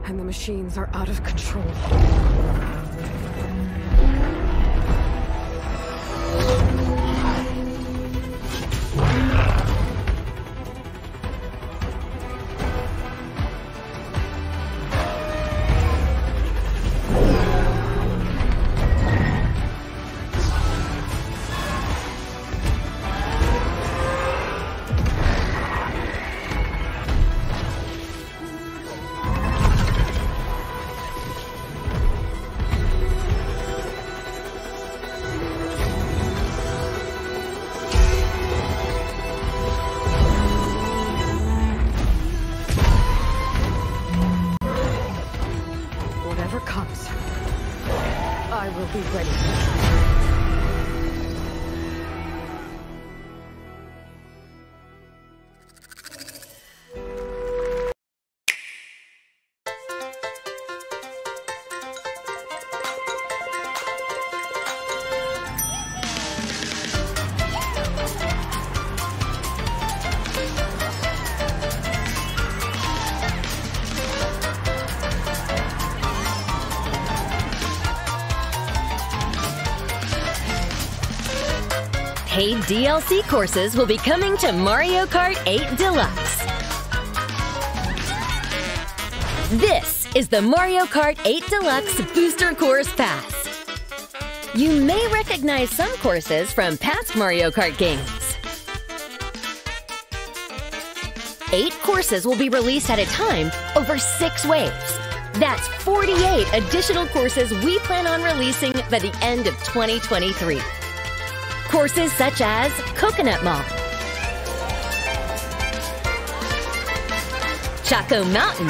and the machines are out of control. I will be ready. Paid DLC courses will be coming to Mario Kart 8 Deluxe. This is the Mario Kart 8 Deluxe Booster Course Pass. You may recognize some courses from past Mario Kart games. 8 courses will be released at a time over 6 waves. That's 48 additional courses we plan on releasing by the end of 2023. Courses such as Coconut Mall, Choco Mountain,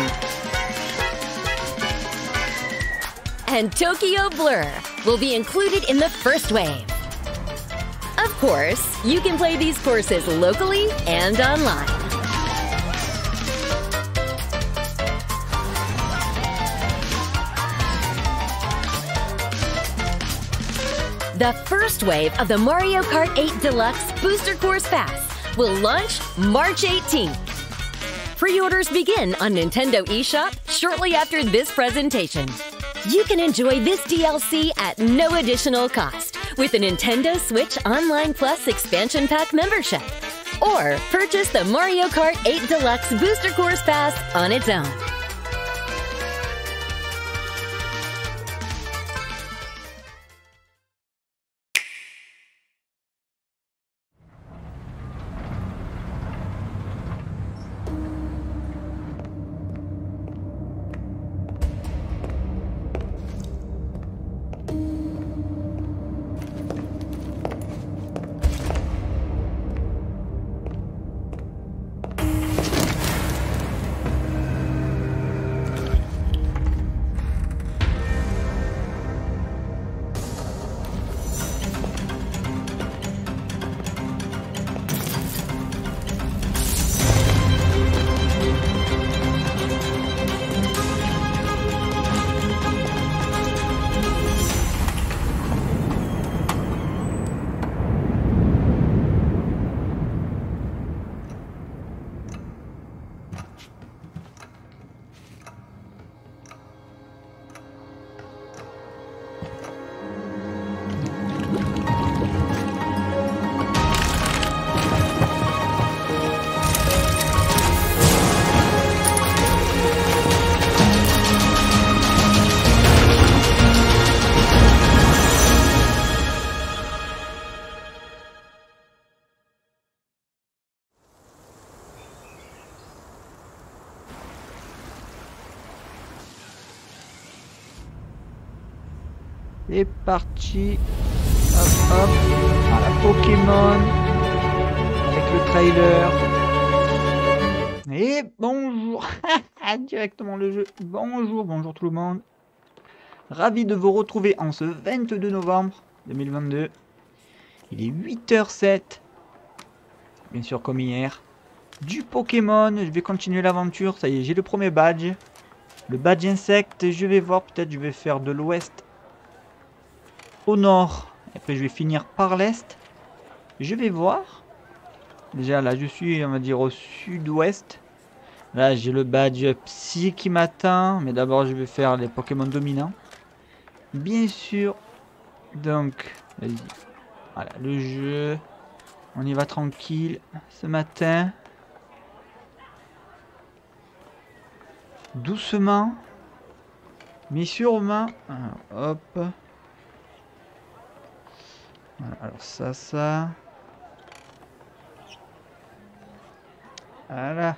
and Tokyo Blur will be included in the first wave. Of course, you can play these courses locally and online. The first wave of the Mario Kart 8 Deluxe Booster Course Pass will launch March 18th. Pre-orders begin on Nintendo eShop shortly after this presentation. You can enjoy this DLC at no additional cost with a Nintendo Switch Online Plus Expansion Pack membership, or purchase the Mario Kart 8 Deluxe Booster Course Pass on its own. C'est parti. Hop hop. À la Pokémon. Avec le trailer. Et bonjour. Directement le jeu. Bonjour tout le monde. Ravi de vous retrouver en ce 22 novembre 2022. Il est 8h07. Bien sûr comme hier. Du Pokémon. Je vais continuer l'aventure. Ça y est, j'ai le premier badge. Le badge insecte. Je vais voir, peut-être je vais faire de l'ouest au nord. Après je vais finir par l'est. Je vais voir. Déjà là je suis, on va dire, au sud-ouest. Là, j'ai le badge Psy qui m'attend. Mais d'abord, je vais faire les Pokémon dominants. Bien sûr. Donc, vas-y. Voilà, le jeu. On y va tranquille ce matin. Doucement. Mais sûrement. Alors, hop. Voilà, alors ça. Voilà.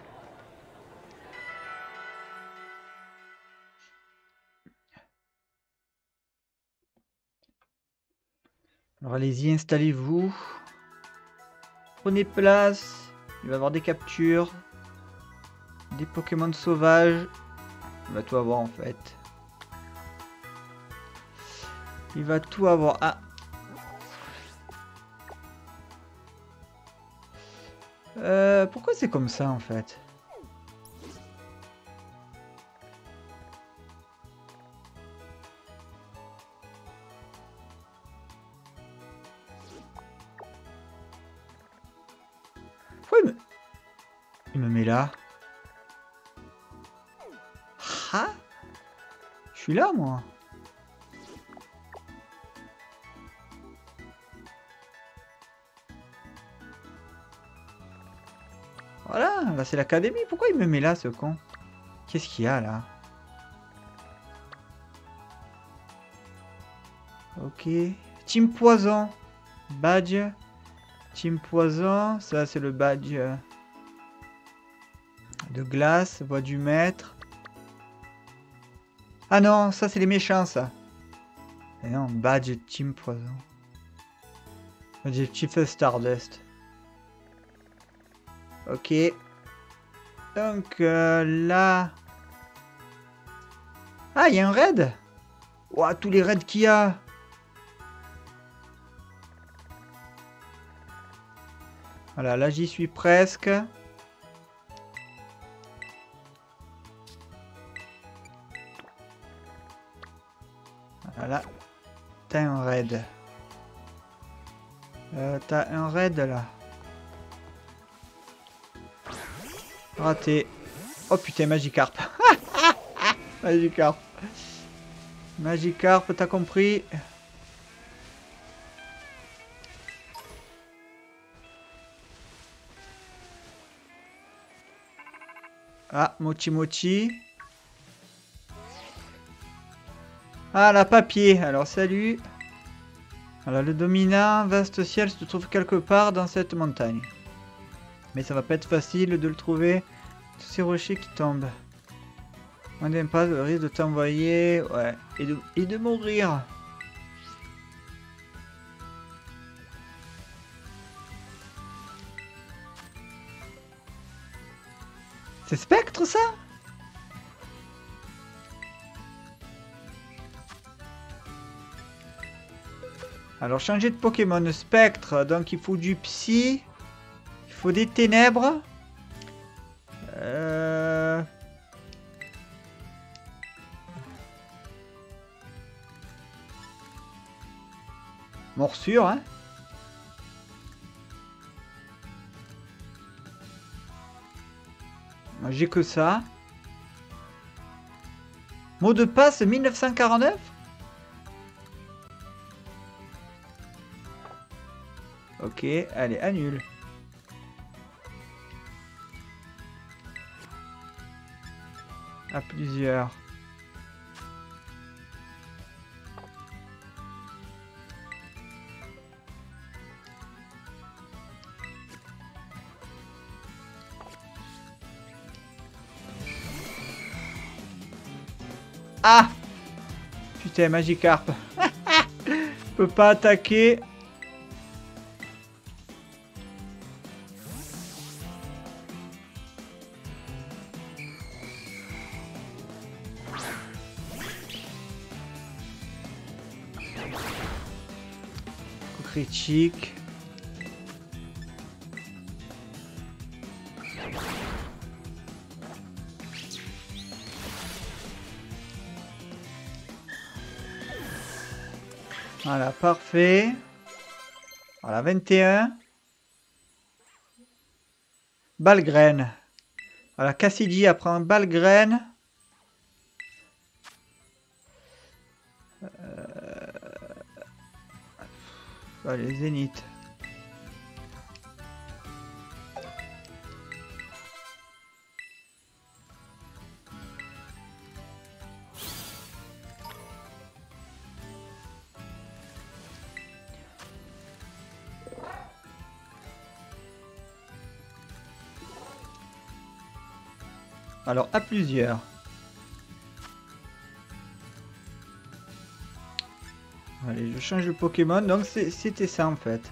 Alors allez-y, installez-vous. Prenez place. Il va y avoir des captures. Des Pokémon sauvages. Il va tout avoir en fait. Il va tout avoir. Ah. Pourquoi c'est comme ça en fait? Pourquoi il me met là? Ah? Je suis là moi. Voilà, là c'est l'académie. Pourquoi il me met là ce con? Qu'est-ce qu'il y a là? Ok. Team Poison. Badge. Team Poison. Ça c'est le badge de glace. Voix du maître. Ah non, ça c'est les méchants ça. Et non, badge Team Poison. Badge Chief Stardust. Ok. Donc là... Ah, il y a un raid. Ouah, tous les raids qu'il y a. Voilà, là j'y suis presque. Voilà. T'as un raid. T'as un raid là. Raté. Oh putain, Magikarp. Magikarp. Magikarp, t'as compris? Ah, Mochi Mochi. Ah, la papier. Alors, salut. Voilà, le dominant, vaste ciel, se trouve quelque part dans cette montagne. Mais ça va pas être facile de le trouver. Tous ces rochers qui tombent. On n'aime pas le risque de t'envoyer. Ouais. Et de mourir. C'est Spectre ça? Alors changer de Pokémon Spectre. Donc il faut du Psy. Il faut des ténèbres. Morsure, hein. J'ai que ça. Mot de passe 1949. Ok, allez, annule. À plusieurs. Ah! Putain, Magikarp. Peut pas attaquer. Critique. Voilà, parfait. Voilà, 21. Balgraine. Voilà, Cassidy après un Balgraine. Allez, Zénith. Alors, à plusieurs. Allez, je change de Pokémon. Donc, c'était ça, en fait.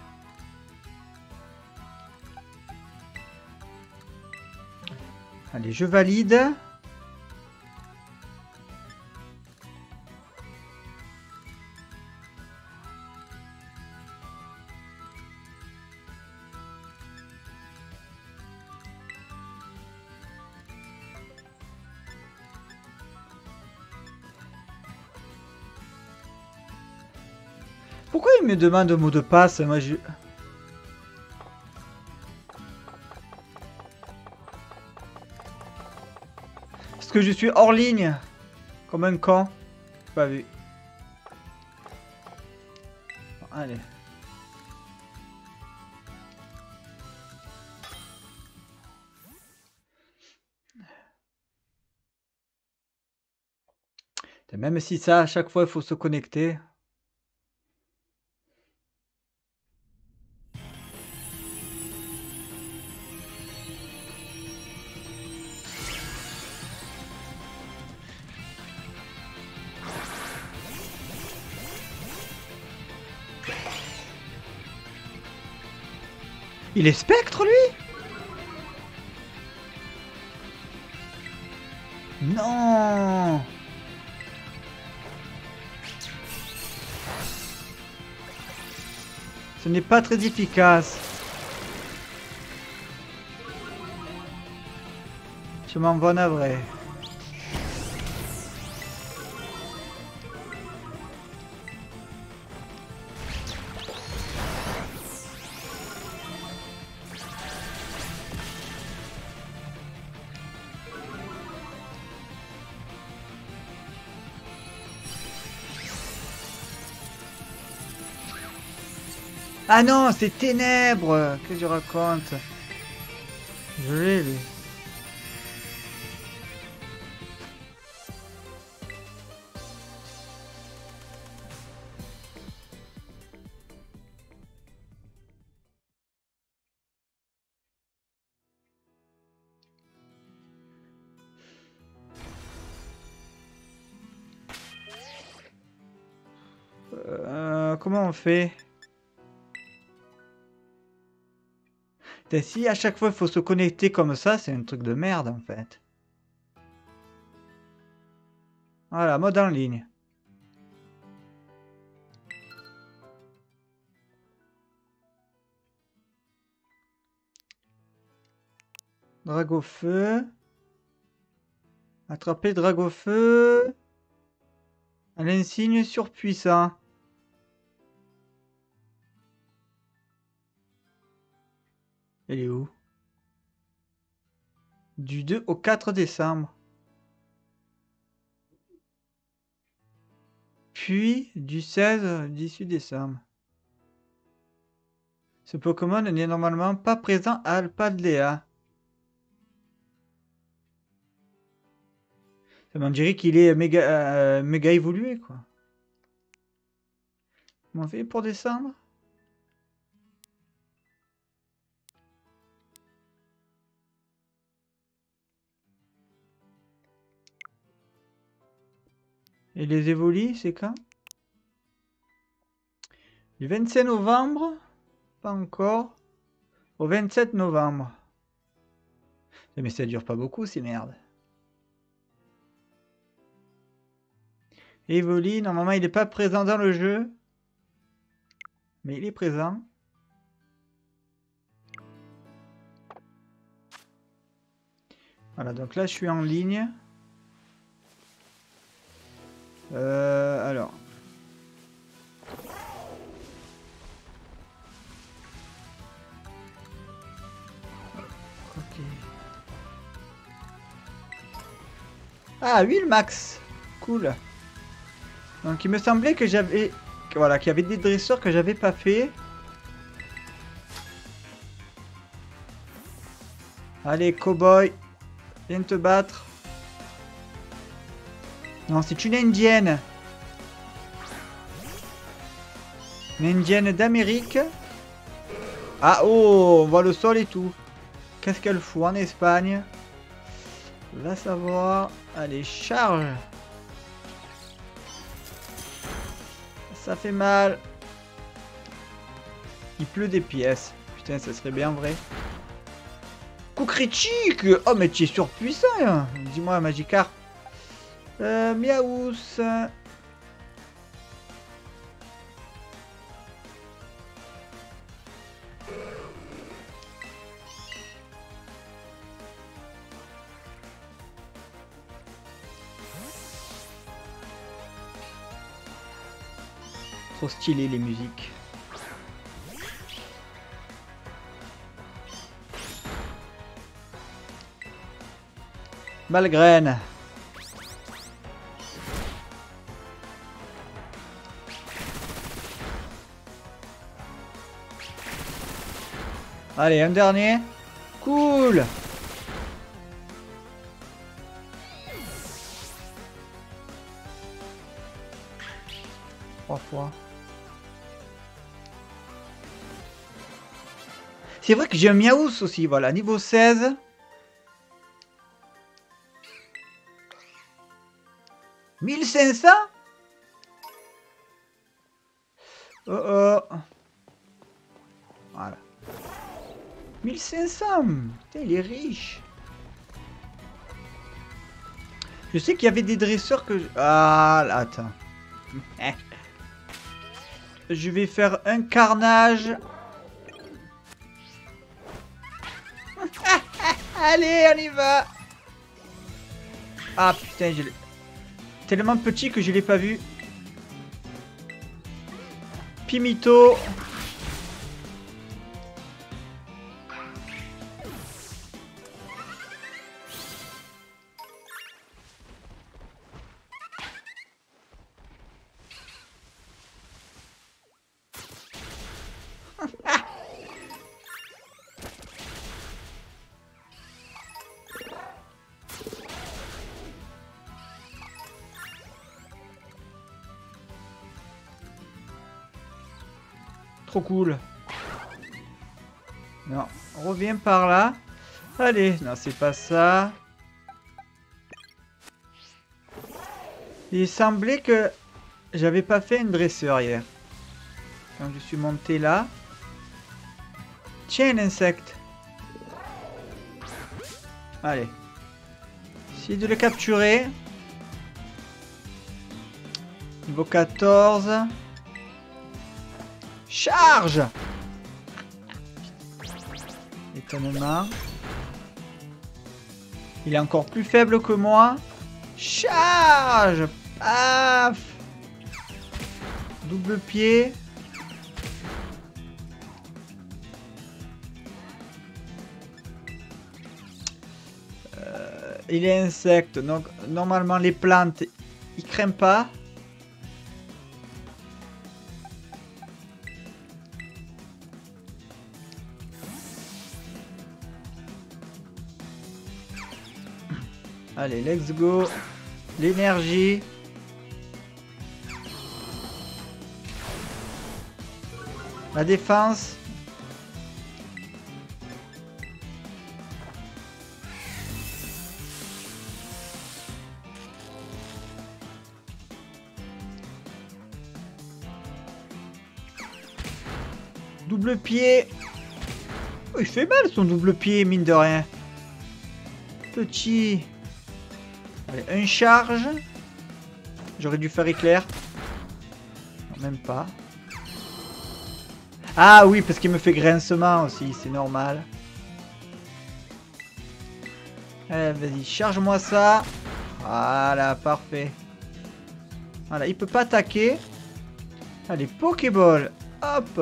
Allez, je valide. Pourquoi il me demande un mot de passe? Moi, je... Parce que je suis hors ligne. Comme un con. Pas vu. Allez. Même si ça, à chaque fois, il faut se connecter. Il est spectre, lui? Non! Ce n'est pas très efficace. Je m'en vais navré. Ah non, c'est Ténèbres. Qu'est-ce que je raconte? Je l'ai, lui. Comment on fait? Et si à chaque fois il faut se connecter comme ça, c'est un truc de merde en fait. Voilà, mode en ligne. Dragofeu. Attraper Dragofeu. Un insigne surpuissant. Elle est où? Du 2 au 4 décembre. Puis du 16 au 18 décembre. Ce Pokémon n'est normalement pas présent à Alpadléa. Ça m'en dirait qu'il est méga évolué, quoi. Comment on fait pour descendre? Et les évolis, c'est quand? Du 25 novembre? Pas encore. Au 27 novembre. Mais ça dure pas beaucoup, ces merdes. Evoli, normalement, il n'est pas présent dans le jeu. Mais il est présent. Voilà, donc là, je suis en ligne. Alors. Ok. Ah, 8 max. Cool. Donc il me semblait que j'avais... Voilà, qu'il y avait des dresseurs que j'avais pas fait. Allez, cowboy. Viens te battre. Non, c'est une indienne. Une indienne d'Amérique. Ah oh, on voit le sol et tout. Qu'est-ce qu'elle fout en Espagne? Va savoir. Allez, charge. Ça fait mal. Il pleut des pièces. Putain, ça serait bien vrai. Coup critique. Oh, mais tu es surpuissant. Hein. Dis-moi, Magikarp. Miaous. Trop stylé les musiques. Malgraine. Allez, un dernier. Cool. Trois fois. C'est vrai que j'ai un Miaous aussi, voilà, niveau 16. « 1500 » Oh oh. Voilà. 1500. Putain, il est riche. Je sais qu'il y avait des dresseurs que... Ah, là, attends. Je vais faire un carnage. Allez, on y va. Ah, putain, je l'ai... Tellement petit que je l'ai pas vu. Pimito. Trop cool. Non, on revient par là. Allez, non, c'est pas ça. Il semblait que j'avais pas fait une dresseur hier. Quand je suis monté là. Tiens, un insecte. Allez. Essayez de le capturer. Niveau 14. Charge! Étonnement. Il est encore plus faible que moi. Charge! Paf! Double pied. Il est insecte. Donc, normalement, les plantes, ils craignent pas. Allez, let's go. L'énergie. La défense. Double pied. Oh, il fait mal son double pied, mine de rien. Petit. Allez, un charge. J'aurais dû faire éclair. Non, même pas. Ah oui, parce qu'il me fait grincement aussi, c'est normal. Allez, vas-y, charge-moi ça. Voilà, parfait. Voilà, il peut pas attaquer. Allez, Pokéball. Hop.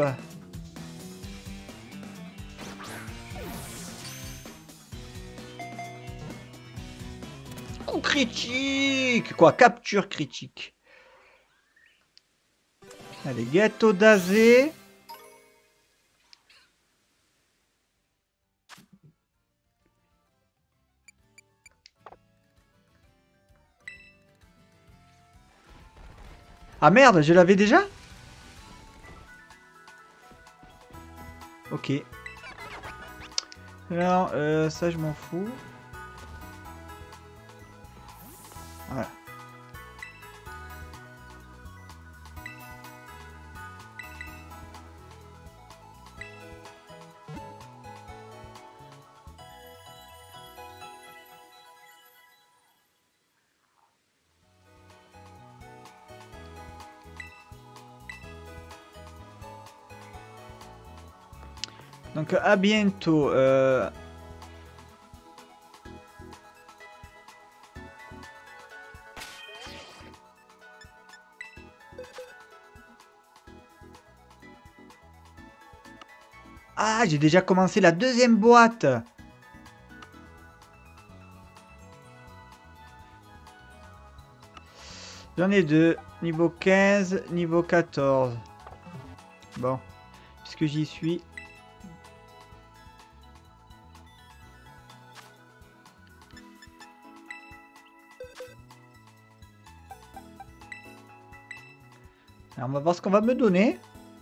Oh, critique. Quoi, capture critique. Allez, gâteau d'azé. Ah merde, je l'avais déjà? Ok. Alors, ça je m'en fous. Voilà. Donc à bientôt. Ah, j'ai déjà commencé la deuxième boîte. J'en ai deux. Niveau 15, niveau 14. Bon, puisque j'y suis. Alors, on va voir ce qu'on va me donner.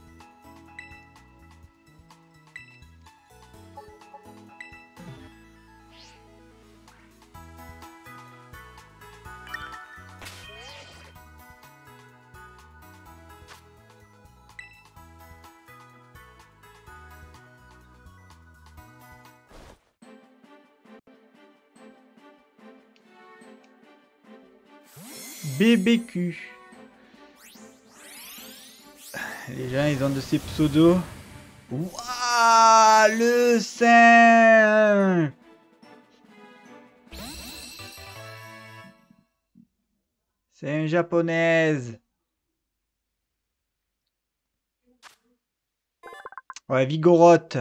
BBQ. Les gens, ils ont de ces pseudos. Waouh, le sein. C'est une japonaise. Ouais, Vigoroth.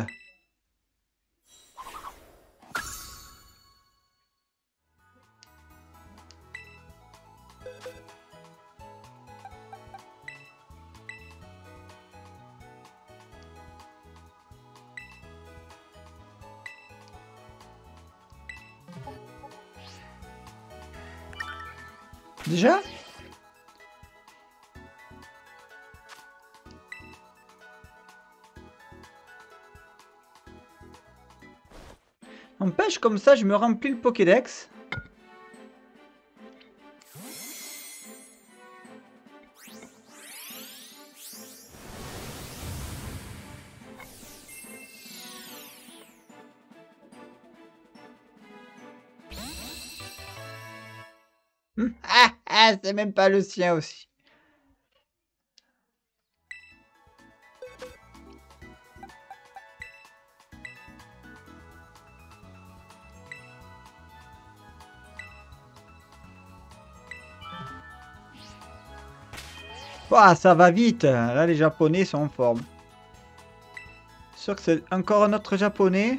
Déjà? N'empêche, comme ça, je me remplis le Pokédex. C'est même pas le sien aussi. Ouah, ça va vite. Là, les Japonais sont en forme. Sûr que c'est encore un autre Japonais.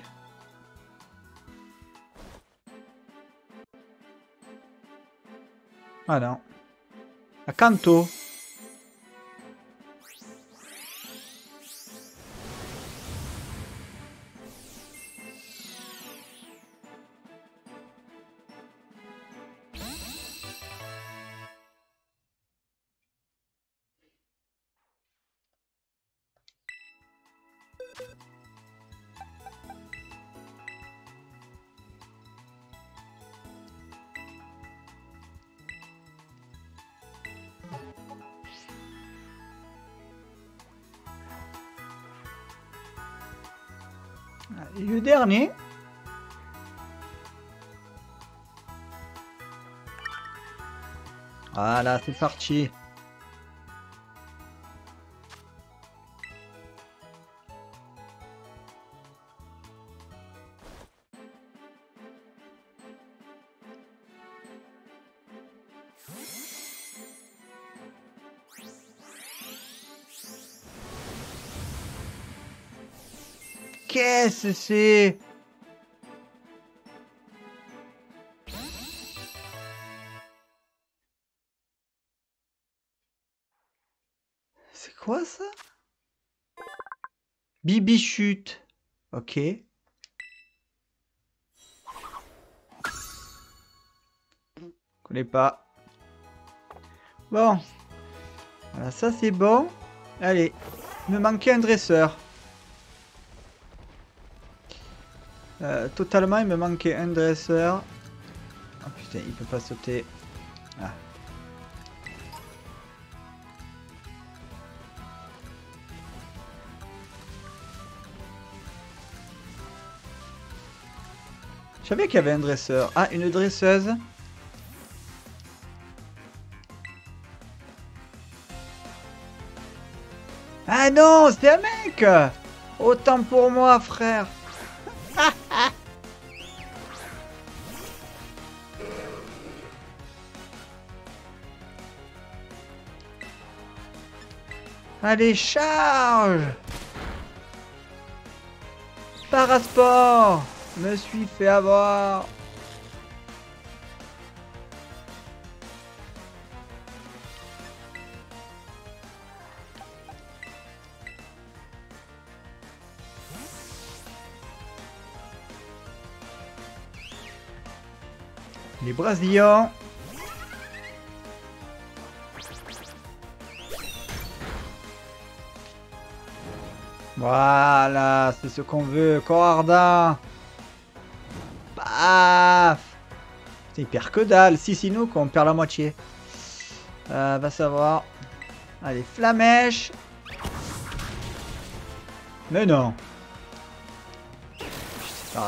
Ah non. À Kanto. Et le dernier. Voilà, c'est parti. Qu'est-ce que c'est? C'est quoi ça? Bibichute. Ok. Connais pas. Bon. Voilà, ça c'est bon. Allez. Il me manquait un dresseur. Totalement, il me manquait un dresseur. Oh putain, il peut pas sauter. Ah. Je savais qu'il y avait un dresseur. Ah, une dresseuse. Ah non, c'était un mec! Autant pour moi, frère. Allez, charge! Parasport! Me suis fait avoir. Les Brasillons. Voilà, c'est ce qu'on veut. Corps ardent. Paf. Il perd que dalle. Si, sinon qu'on perd la moitié. Va savoir. Allez, flamèche. Mais non. Ah,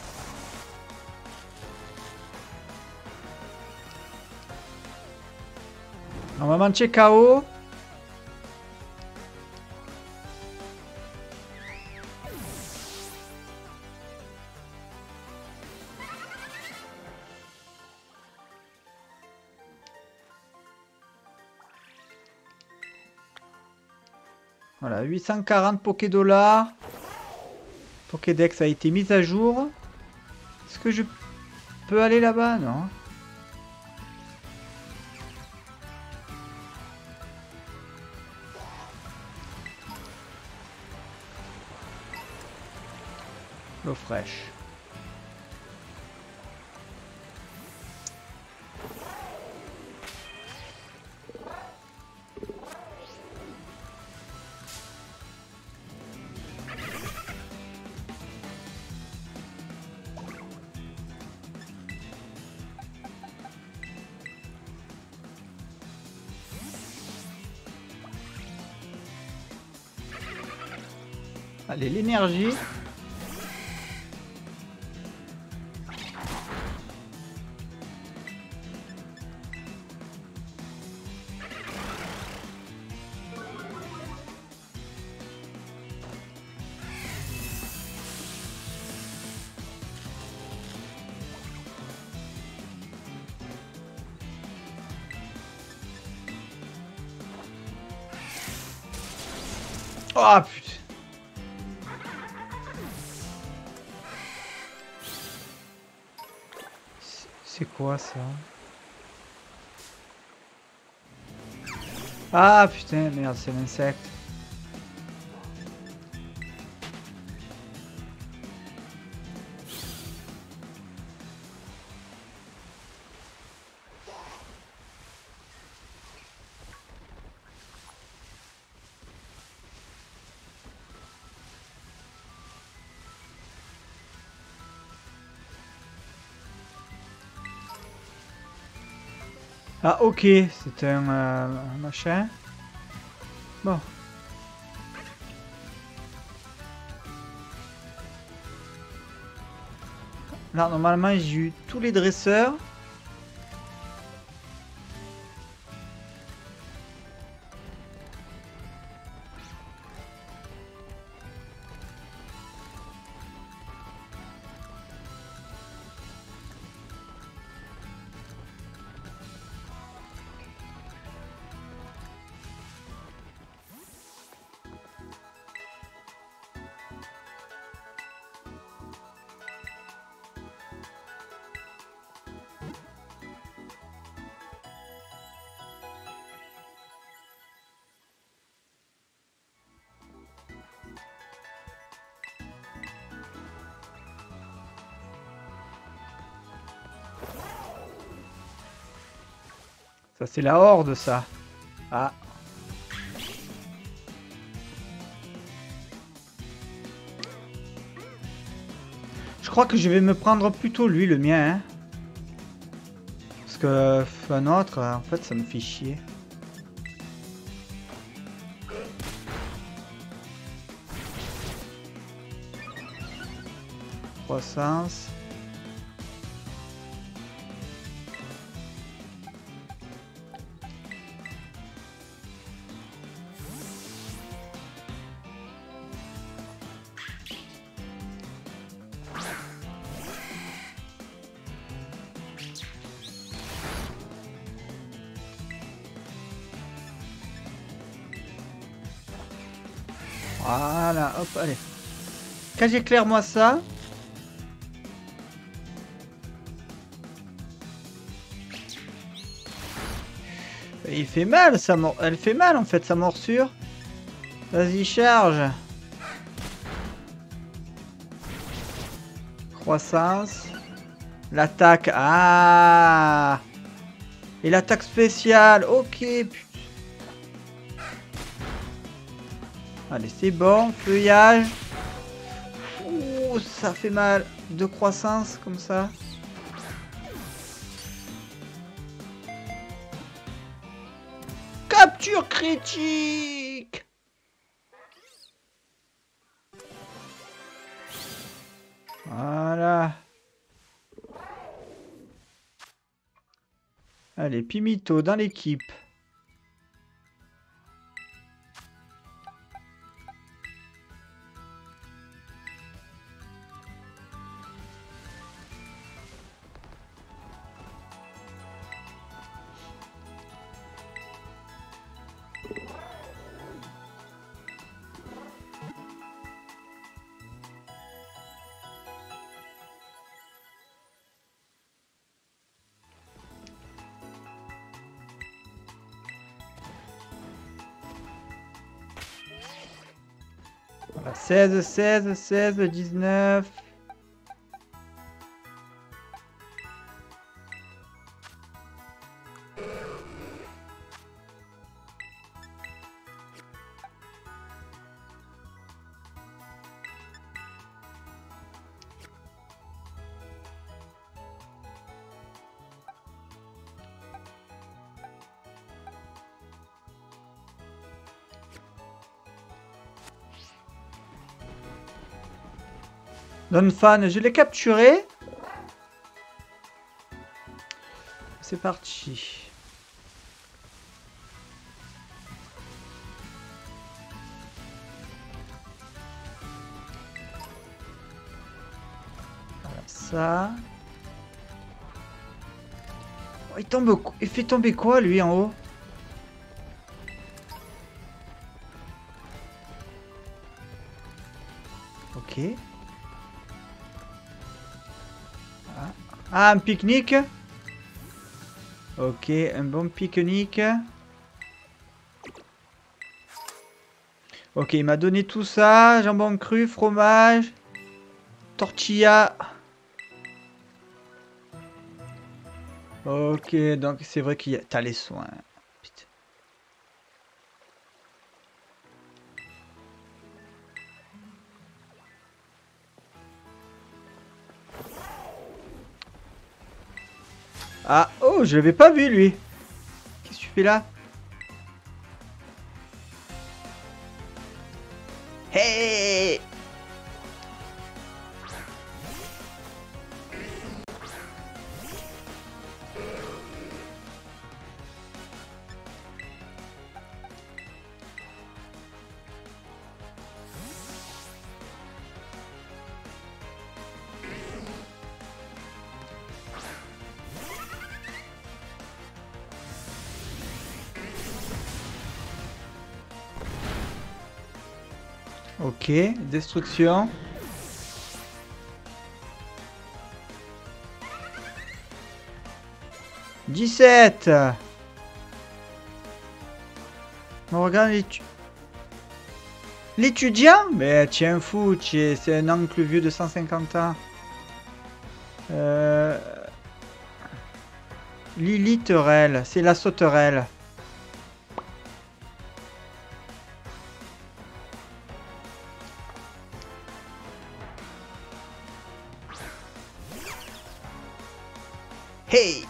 normalement, check KO. Voilà, 840 Pokédollars. Pokédex a été mise à jour. Est-ce que je peux aller là-bas? Non. L'eau fraîche. Allez, l'énergie. Oh putain. C'est quoi ça? Ah putain, merde, c'est l'insecte. Ah ok, c'est un machin. Bon. Là normalement j'ai eu tous les dresseurs. Ça, c'est la horde, ça. Ah. Je crois que je vais me prendre plutôt lui, le mien. Hein. Parce que un autre, en fait, ça me fait chier. Croissance. Voilà, hop, allez. Quand j'éclaire-moi ça. Il fait mal, elle fait mal en fait, sa morsure. Vas-y, charge. Croissance. L'attaque. Ah. Et l'attaque spéciale. Ok, putain. Allez, c'est bon. Feuillage. Ouh, ça fait mal. De croissance, comme ça. Capture critique. Voilà. Allez, Pimito dans l'équipe. Voilà, 16, 16, 16, 19. Donphan, je l'ai capturé. C'est parti. Voilà ça. Oh, il tombe, il fait tomber quoi lui en haut? Ok. Ah, un pique-nique. Ok, un bon pique-nique. Ok, il m'a donné tout ça. Jambon cru, fromage, tortilla. Ok, donc c'est vrai qu'il y a... T'as les soins. Putain. Ah, oh, je l'avais pas vu lui. Qu'est-ce que tu fais là? Hey! Ok, destruction. « 17 ! On regarde l'étudiant. Mais tiens fou, c'est un oncle vieux de 150 ans. Liliterelle, c'est la sauterelle. Hey!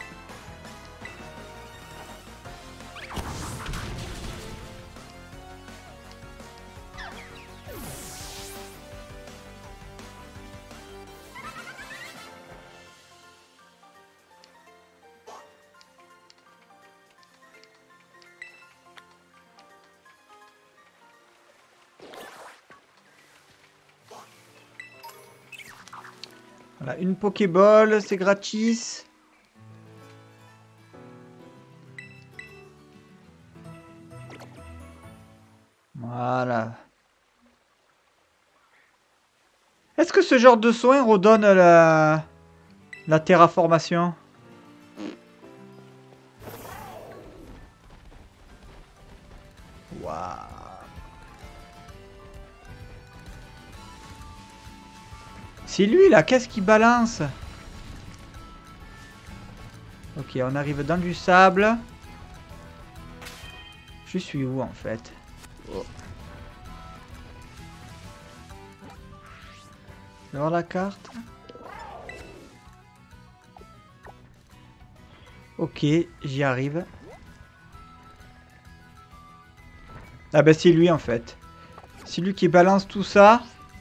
Voilà, une Pokéball, c'est gratis. Voilà. Est-ce que ce genre de soin redonne la terraformation? Waouh. C'est lui là, qu'est-ce qu'il balance? Ok, on arrive dans du sable. Je suis où en fait? Oh. Je vais voir la carte. Ok, j'y arrive. Ah bah c'est lui en fait. C'est lui qui balance tout ça.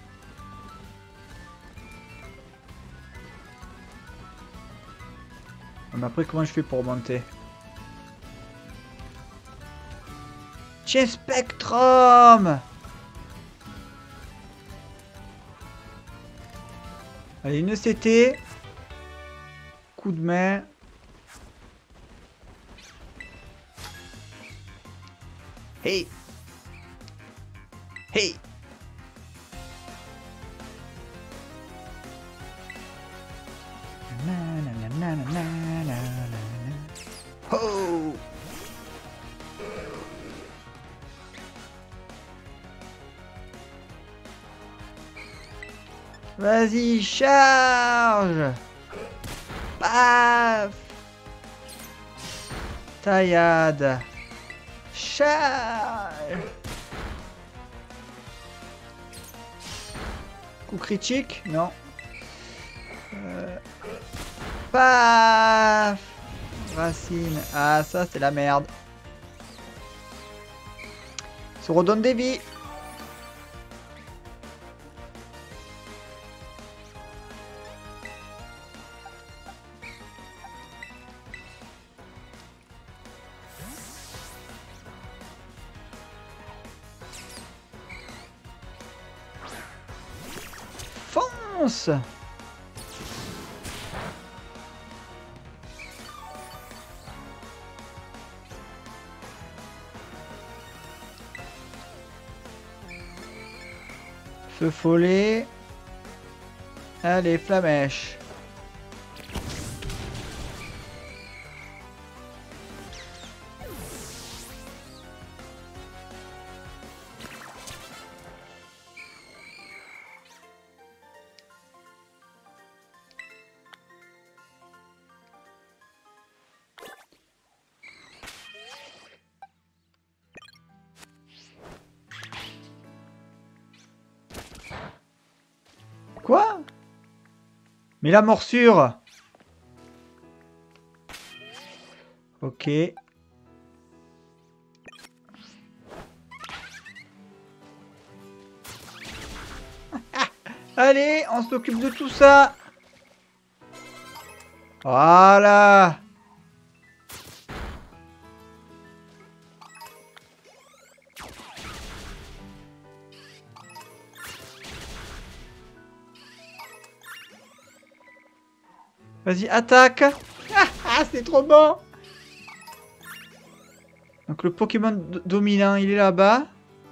Mais après comment je fais pour monter? Tiens, Spectrum! Allez, une CT. Coup de main. Hey! Hey! Oh! Vas-y, charge! Paf! Taillade! Charge! Coup critique? Non. Paf! Racine. Ah, ça, c'est la merde. Se redonne des vies. Fonce! Feu follet. Allez, flamèche. Quoi? Mais la morsure! Ok. Allez, on s'occupe de tout ça. Voilà. Vas-y, attaque. Ah, c'est trop bon. Donc le Pokémon dominant, il est là-bas.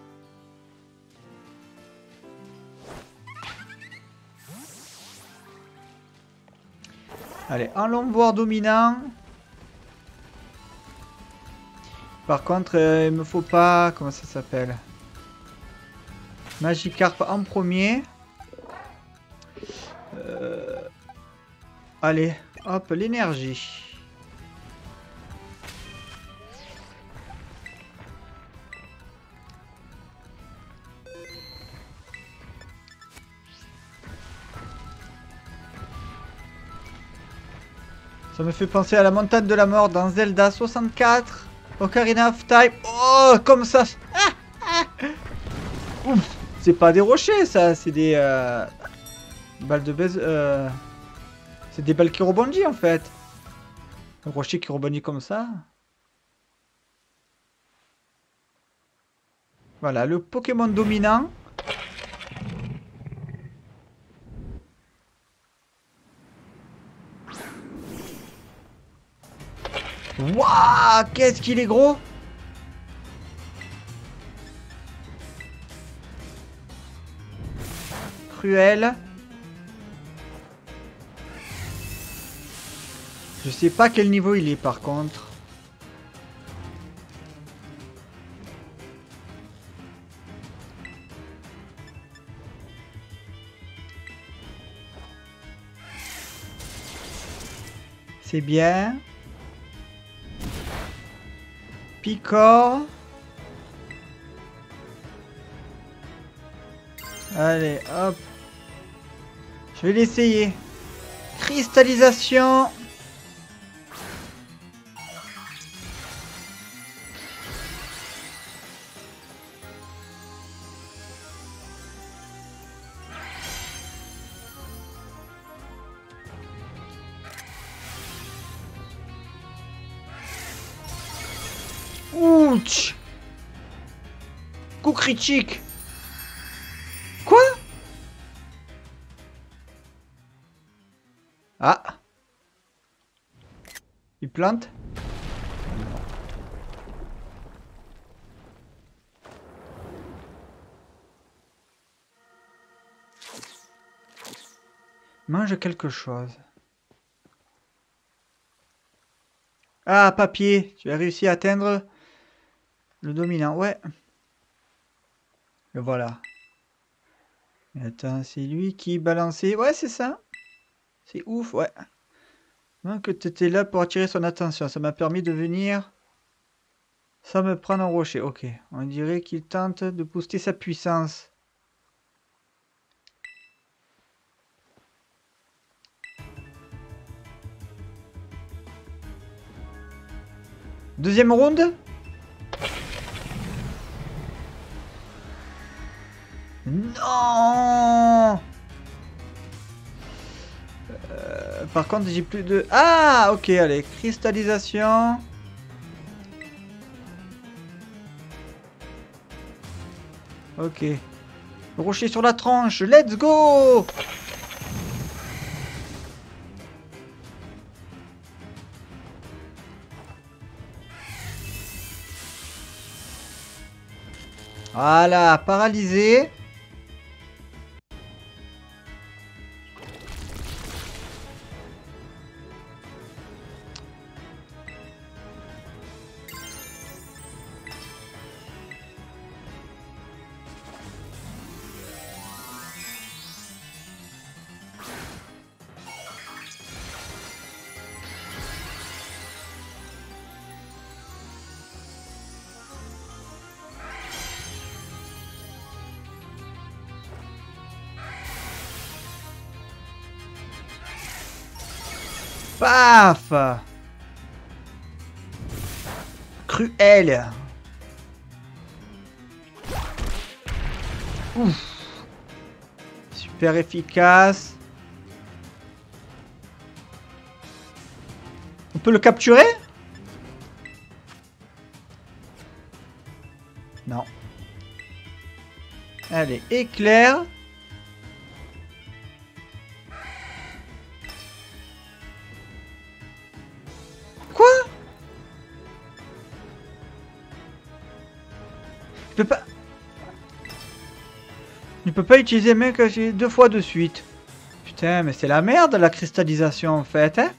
Allez, un Lomboir dominant. Par contre, il me faut pas... Comment ça s'appelle? Magikarp en premier. Allez, hop, l'énergie. Ça me fait penser à la montagne de la mort dans Zelda 64. Ocarina of Time. Oh, comme ça. Ouf. C'est pas des rochers, ça. C'est des balles de baise. C'est des balles qui rebondissent, en fait. Un rocher qui rebondit comme ça. Voilà, le Pokémon dominant. Waouh, qu'est-ce qu'il est gros! Cruel. Je sais pas quel niveau il est par contre. C'est bien. Picor. Allez, hop. Je vais l'essayer. Cristallisation. Ouch. Coup critique. Quoi? Ah. Il plante? Mange quelque chose. Ah, papier. Tu as réussi à atteindre le dominant. Ouais. Le voilà. Attends, c'est lui qui balançait. Ouais, c'est ça. C'est ouf, ouais. Que tu étais là pour attirer son attention. Ça m'a permis de venir sans me prendre un rocher. Ok. On dirait qu'il tente de booster sa puissance. Deuxième ronde. Non. Par contre, j'ai plus de... Ah, ok, allez. Cristallisation. Ok. Rocher sur la tranche. Let's go. Voilà, paralysé. Paf! Cruel. Ouf. Super efficace. On peut le capturer? Non. Allez, éclair. Quoi? Je peux pas utiliser mec deux fois de suite. Putain, mais c'est la merde la cristallisation en fait, hein?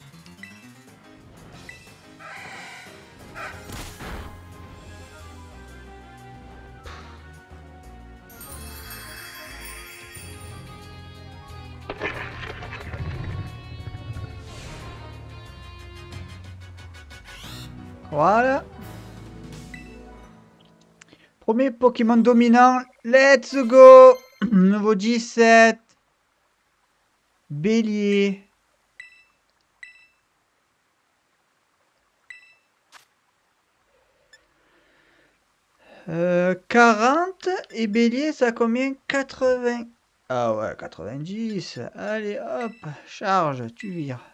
Voilà. Premier Pokémon dominant. Let's go. Niveau 17. Bélier. 40 et bélier, ça a combien? 80. Ah ouais, 90. Allez, hop, charge, tu vires.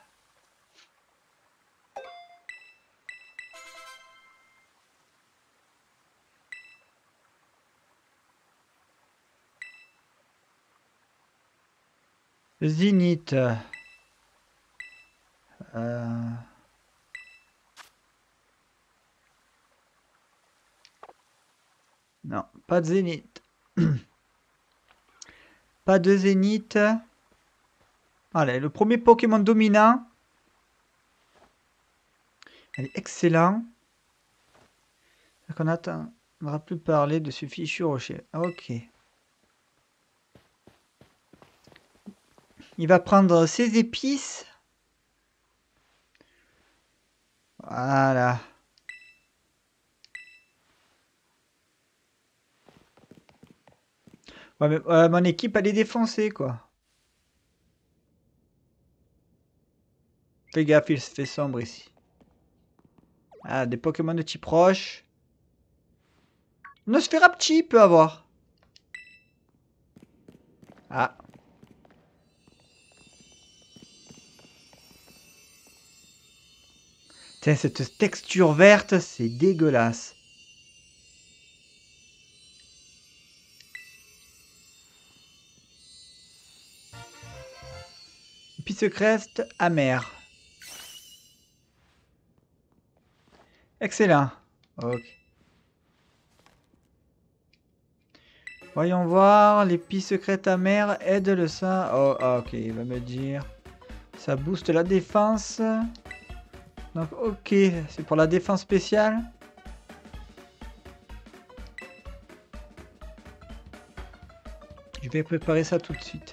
Zénith. Non, pas de zénith. Pas de zénith. Allez, le premier Pokémon dominant. Elle est excellent. On n'attendra plus parler de ce fichu rocher. Ok. Il va prendre ses épices. Voilà. Ouais, mais, mon équipe, elle est défoncée, quoi. Fais gaffe, il se fait sombre ici. Ah, des Pokémon de type roche. Nosferapchi peut avoir. Ah. Tiens, cette texture verte, c'est dégueulasse. Piscecrest amer. Excellent. Ok. Voyons voir. L'épice secrète amère aide le sang. Oh, ok, il va me dire. Ça booste la défense. Donc, ok, c'est pour la défense spéciale. Je vais préparer ça tout de suite.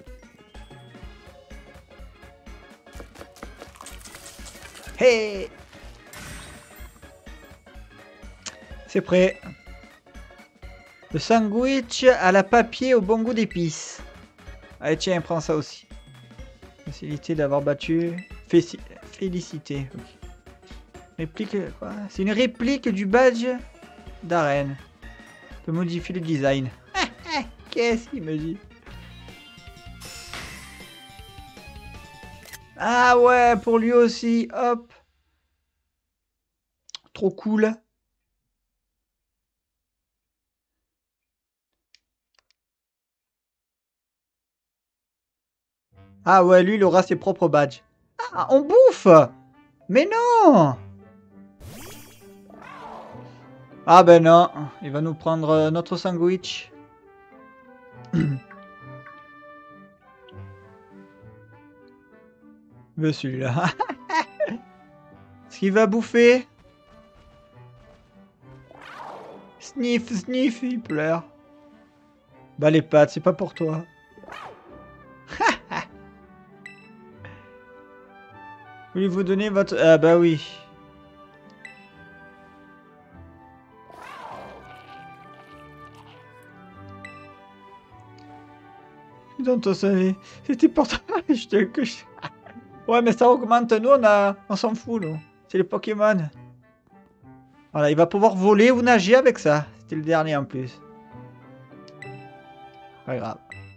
Hey! C'est prêt. Le sandwich à la papier au bon goût d'épices. Allez, tiens, prends ça aussi. Facilité d'avoir battu. Félicité. Okay. Réplique quoi? C'est une réplique du badge d'arène. On peut modifier le design. Qu'est-ce qu'il me dit? Ah ouais, pour lui aussi. Hop. Trop cool. Ah ouais, lui, il aura ses propres badges. Ah, on bouffe! Mais non! Ah ben non, il va nous prendre notre sandwich. Mais celui-là. Ce qu'il va bouffer. Sniff, sniff, il pleure. Bah les pattes, c'est pas pour toi. Voulez-vous donner votre... Ah bah oui. Dans ton savais. C'était pour toi. Ouais, mais ça augmente. Nous, on s'en fout, nous. C'est les Pokémon. Voilà, il va pouvoir voler ou nager avec ça. C'était le dernier en plus. Pas grave.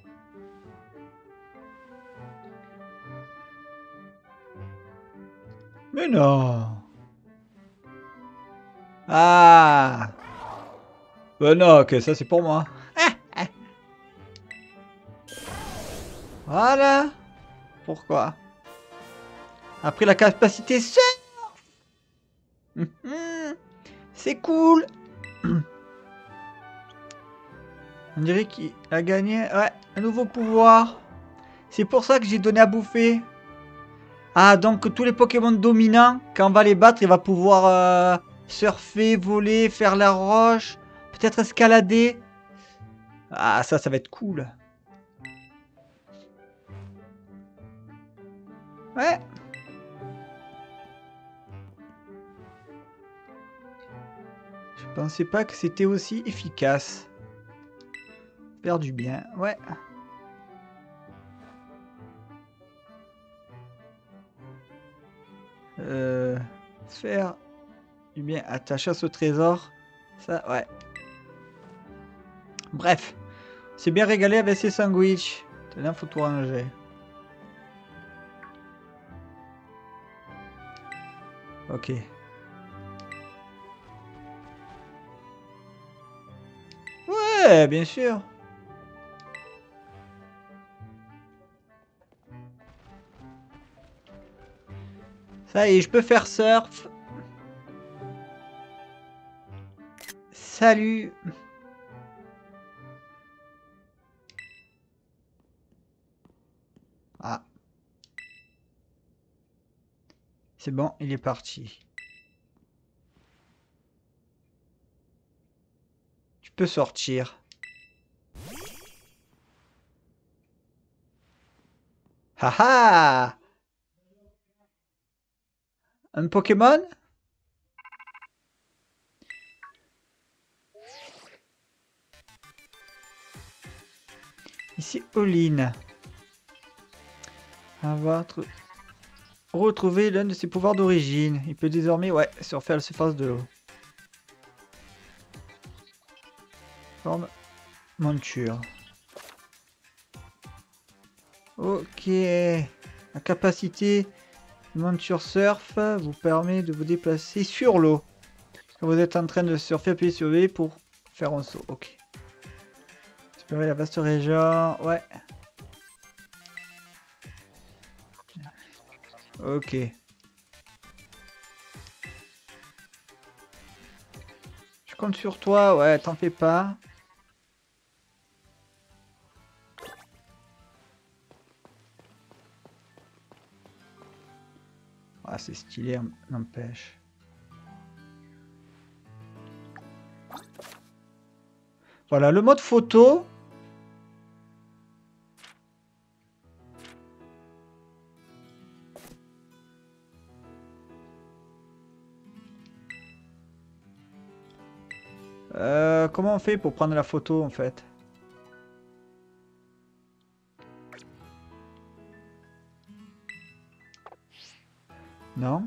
Mais non. Ah. Ben non, ok, ça c'est pour moi. Voilà. Pourquoi? Après la capacité surf. C'est cool. On dirait qu'il a gagné. Ouais, un nouveau pouvoir. C'est pour ça que j'ai donné à bouffer. Ah, donc tous les Pokémon dominants, quand on va les battre, il va pouvoir surfer, voler, faire la roche, peut-être escalader. Ah, ça va être cool. Ouais. Je pensais pas que c'était aussi efficace. Faire du bien, ouais. Faire du bien à ta chasse au trésor. Ça, ouais. Bref, c'est bien régalé avec ses sandwichs. Tenez, faut tout ranger. Ok. Ouais, bien sûr. Ça y est, je peux faire surf. Salut. Ah. C'est bon, il est parti. Tu peux sortir. Haha! Un Pokémon? Ici, Oline. Retrouver l'un de ses pouvoirs d'origine. Il peut désormais, ouais, surfer à la surface de l'eau. Forme monture. Ok. La capacité de monture surf vous permet de vous déplacer sur l'eau. Quand vous êtes en train de surfer, appuyez sur V pour faire un saut. Ok. Explorer la vaste région. Ouais. Ok. Je compte sur toi. Ouais, t'en fais pas. Ah, c'est stylé, n'empêche. Voilà, le mode photo. Comment on fait pour prendre la photo en fait? Non?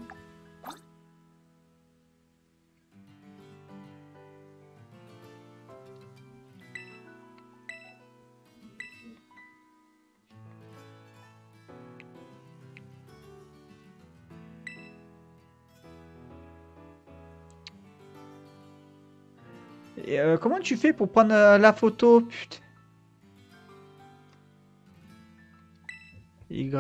Et comment tu fais pour prendre la photo? Putain. Y.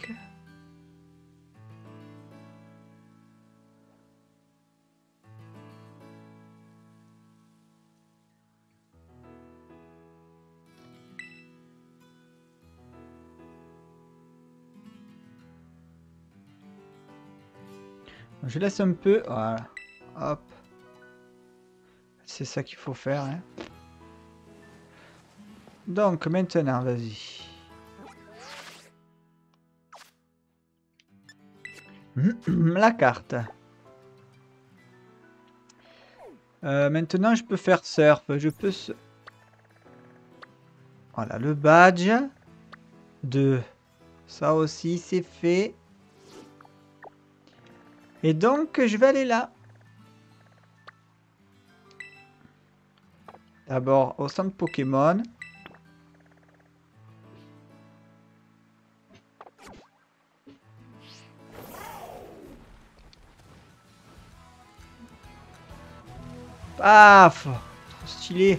Je laisse un peu. Voilà. Hop. C'est ça qu'il faut faire. Hein. Donc maintenant, vas-y. La carte. Maintenant, je peux faire surf. Je peux... Voilà, le badge. 2. Ça aussi, c'est fait. Et donc, je vais aller là. D'abord, au centre Pokémon. Paf! Trop stylé.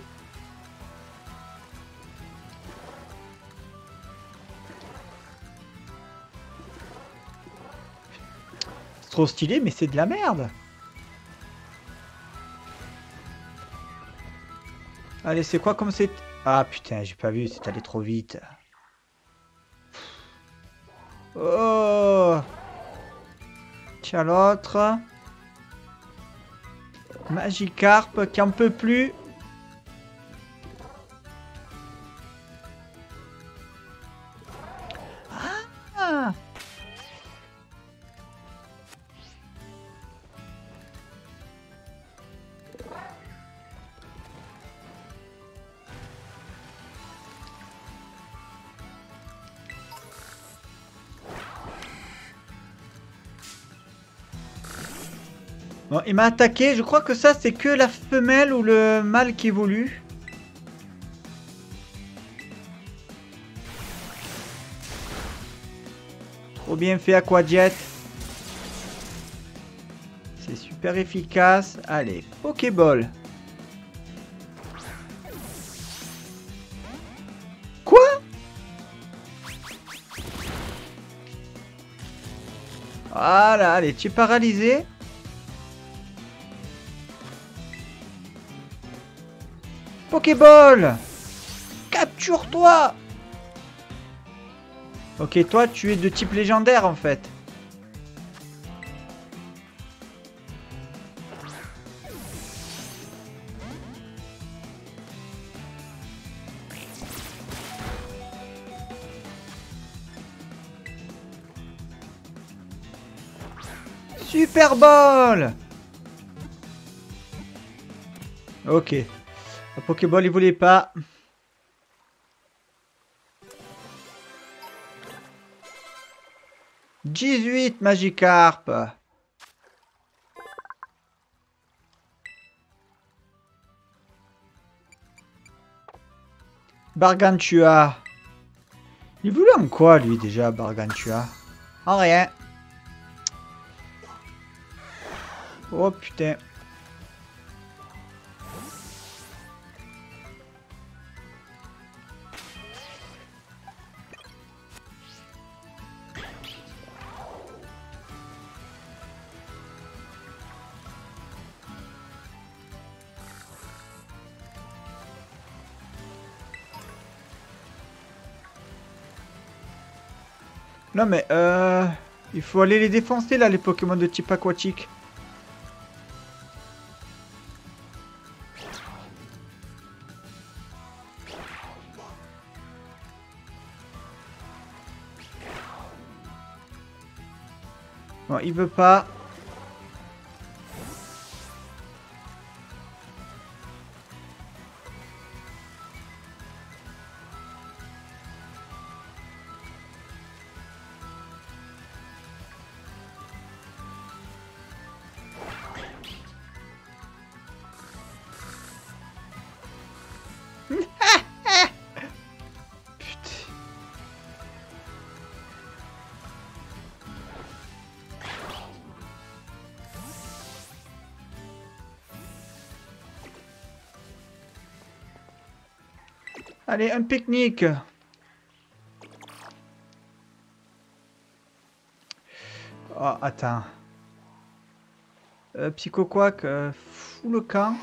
C'est trop stylé, mais c'est de la merde. Allez, c'est quoi comme c'est... Ah putain, j'ai pas vu, c'est allé trop vite. Oh! Tiens l'autre. Magikarp qui en peut plus. Ah! Bon, il m'a attaqué. Je crois que ça, c'est que la femelle ou le mâle qui évolue. Trop bien fait Aquajet. C'est super efficace. Allez, Pokéball. Quoi? Voilà, allez, tu es paralysé. Pokéball! Capture-toi! Ok, toi, tu es de type légendaire, en fait. Super Ball! Ok. La Pokéball, il voulait pas. « 18 Magikarp. Gargantua. Il voulait en quoi, lui, déjà, Gargantua? En rien. Oh, putain. Non mais il faut aller les défoncer là, les Pokémon de type aquatique. Bon, il veut pas. Allez, un pique-nique. Oh, attends. Psycho Quack, fous le camp.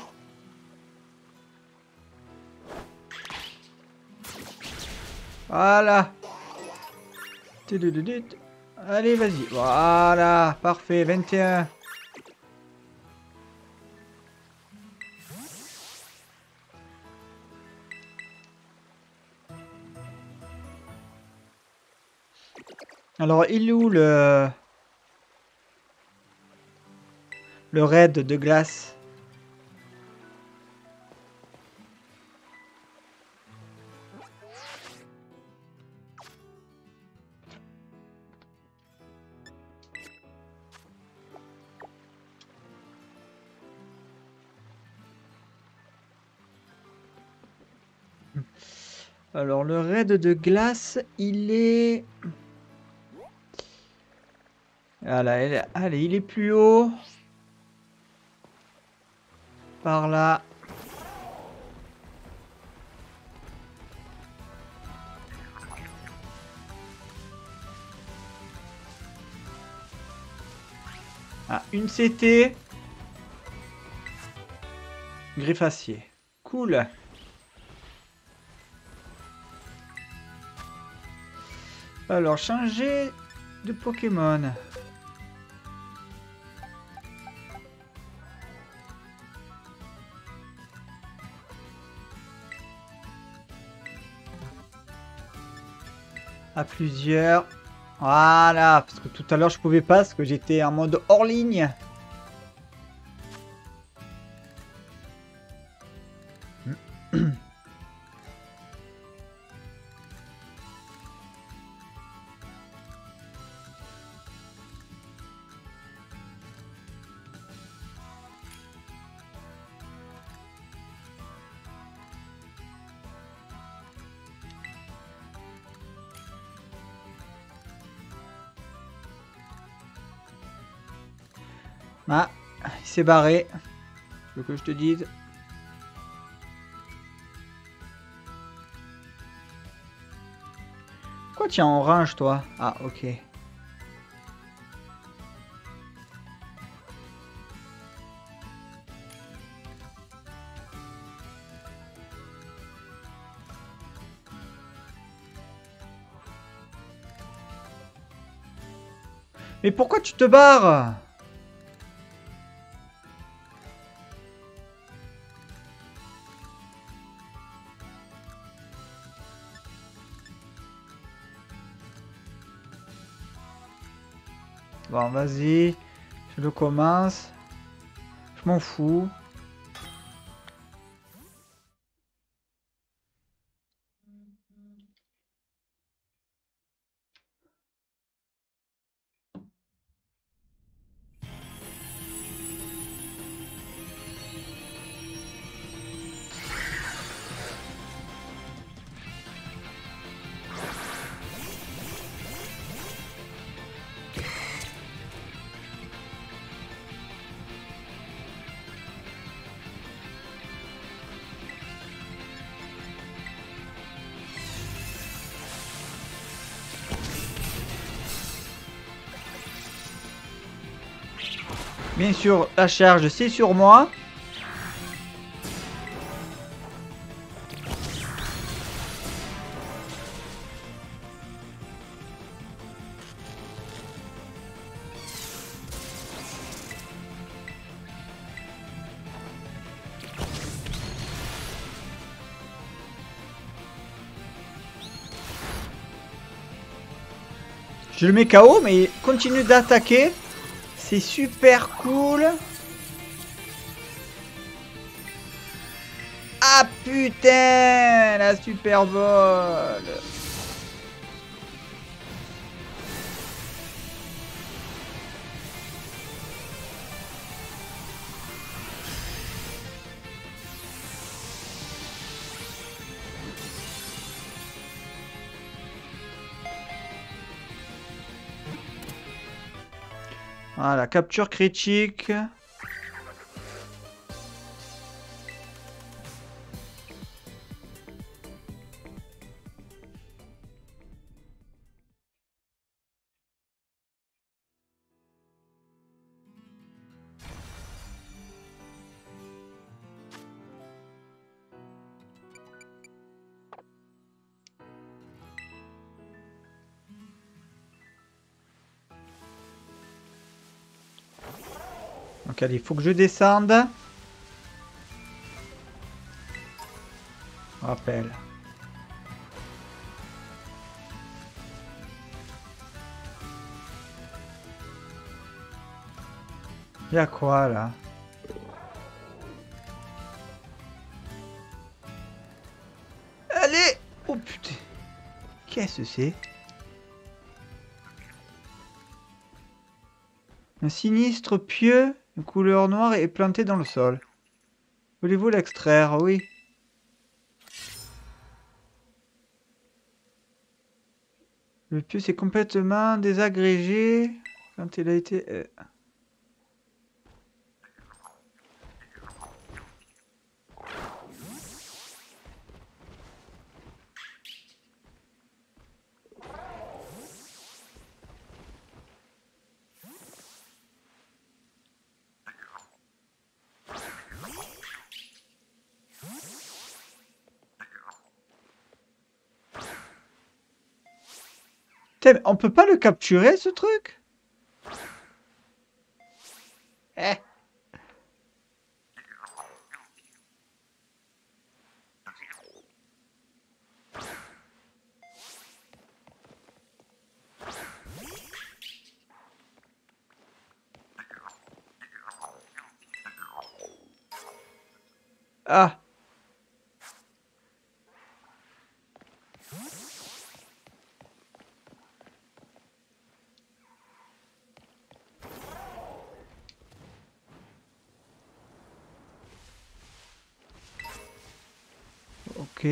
Voilà. Allez, vas-y. Voilà, parfait, 21. Alors, il est où le raid de glace? Alors, le raid de glace, il est... Voilà, allez, il est plus haut. Par là. Ah, une CT. Griffacier. Cool. Alors, changer de Pokémon. À plusieurs. Voilà, parce que tout à l'heure je pouvais pas parce que j'étais en mode hors ligne. Ah, il s'est barré. Tu veux que je te dise? Pourquoi tu es en orange, toi? Ah, ok. Mais pourquoi tu te barres? Bon, vas-y. Je le commence. Je m'en fous. Bien sûr, la charge, c'est sur moi. Je le mets KO, mais il continue d'attaquer. C'est super cool. Ah putain, la super vol. Voilà, capture critique. Donc allez, il faut que je descende. Rappel. Il y a quoi là? Allez! Oh putain! Qu'est-ce que c'est? Un sinistre pieu de couleur noire est planté dans le sol. Voulez-vous l'extraire? Oui. Le pieu s'est complètement désagrégé quand il a été... Putain, on peut pas le capturer ce truc? Eh. Ah. Ok.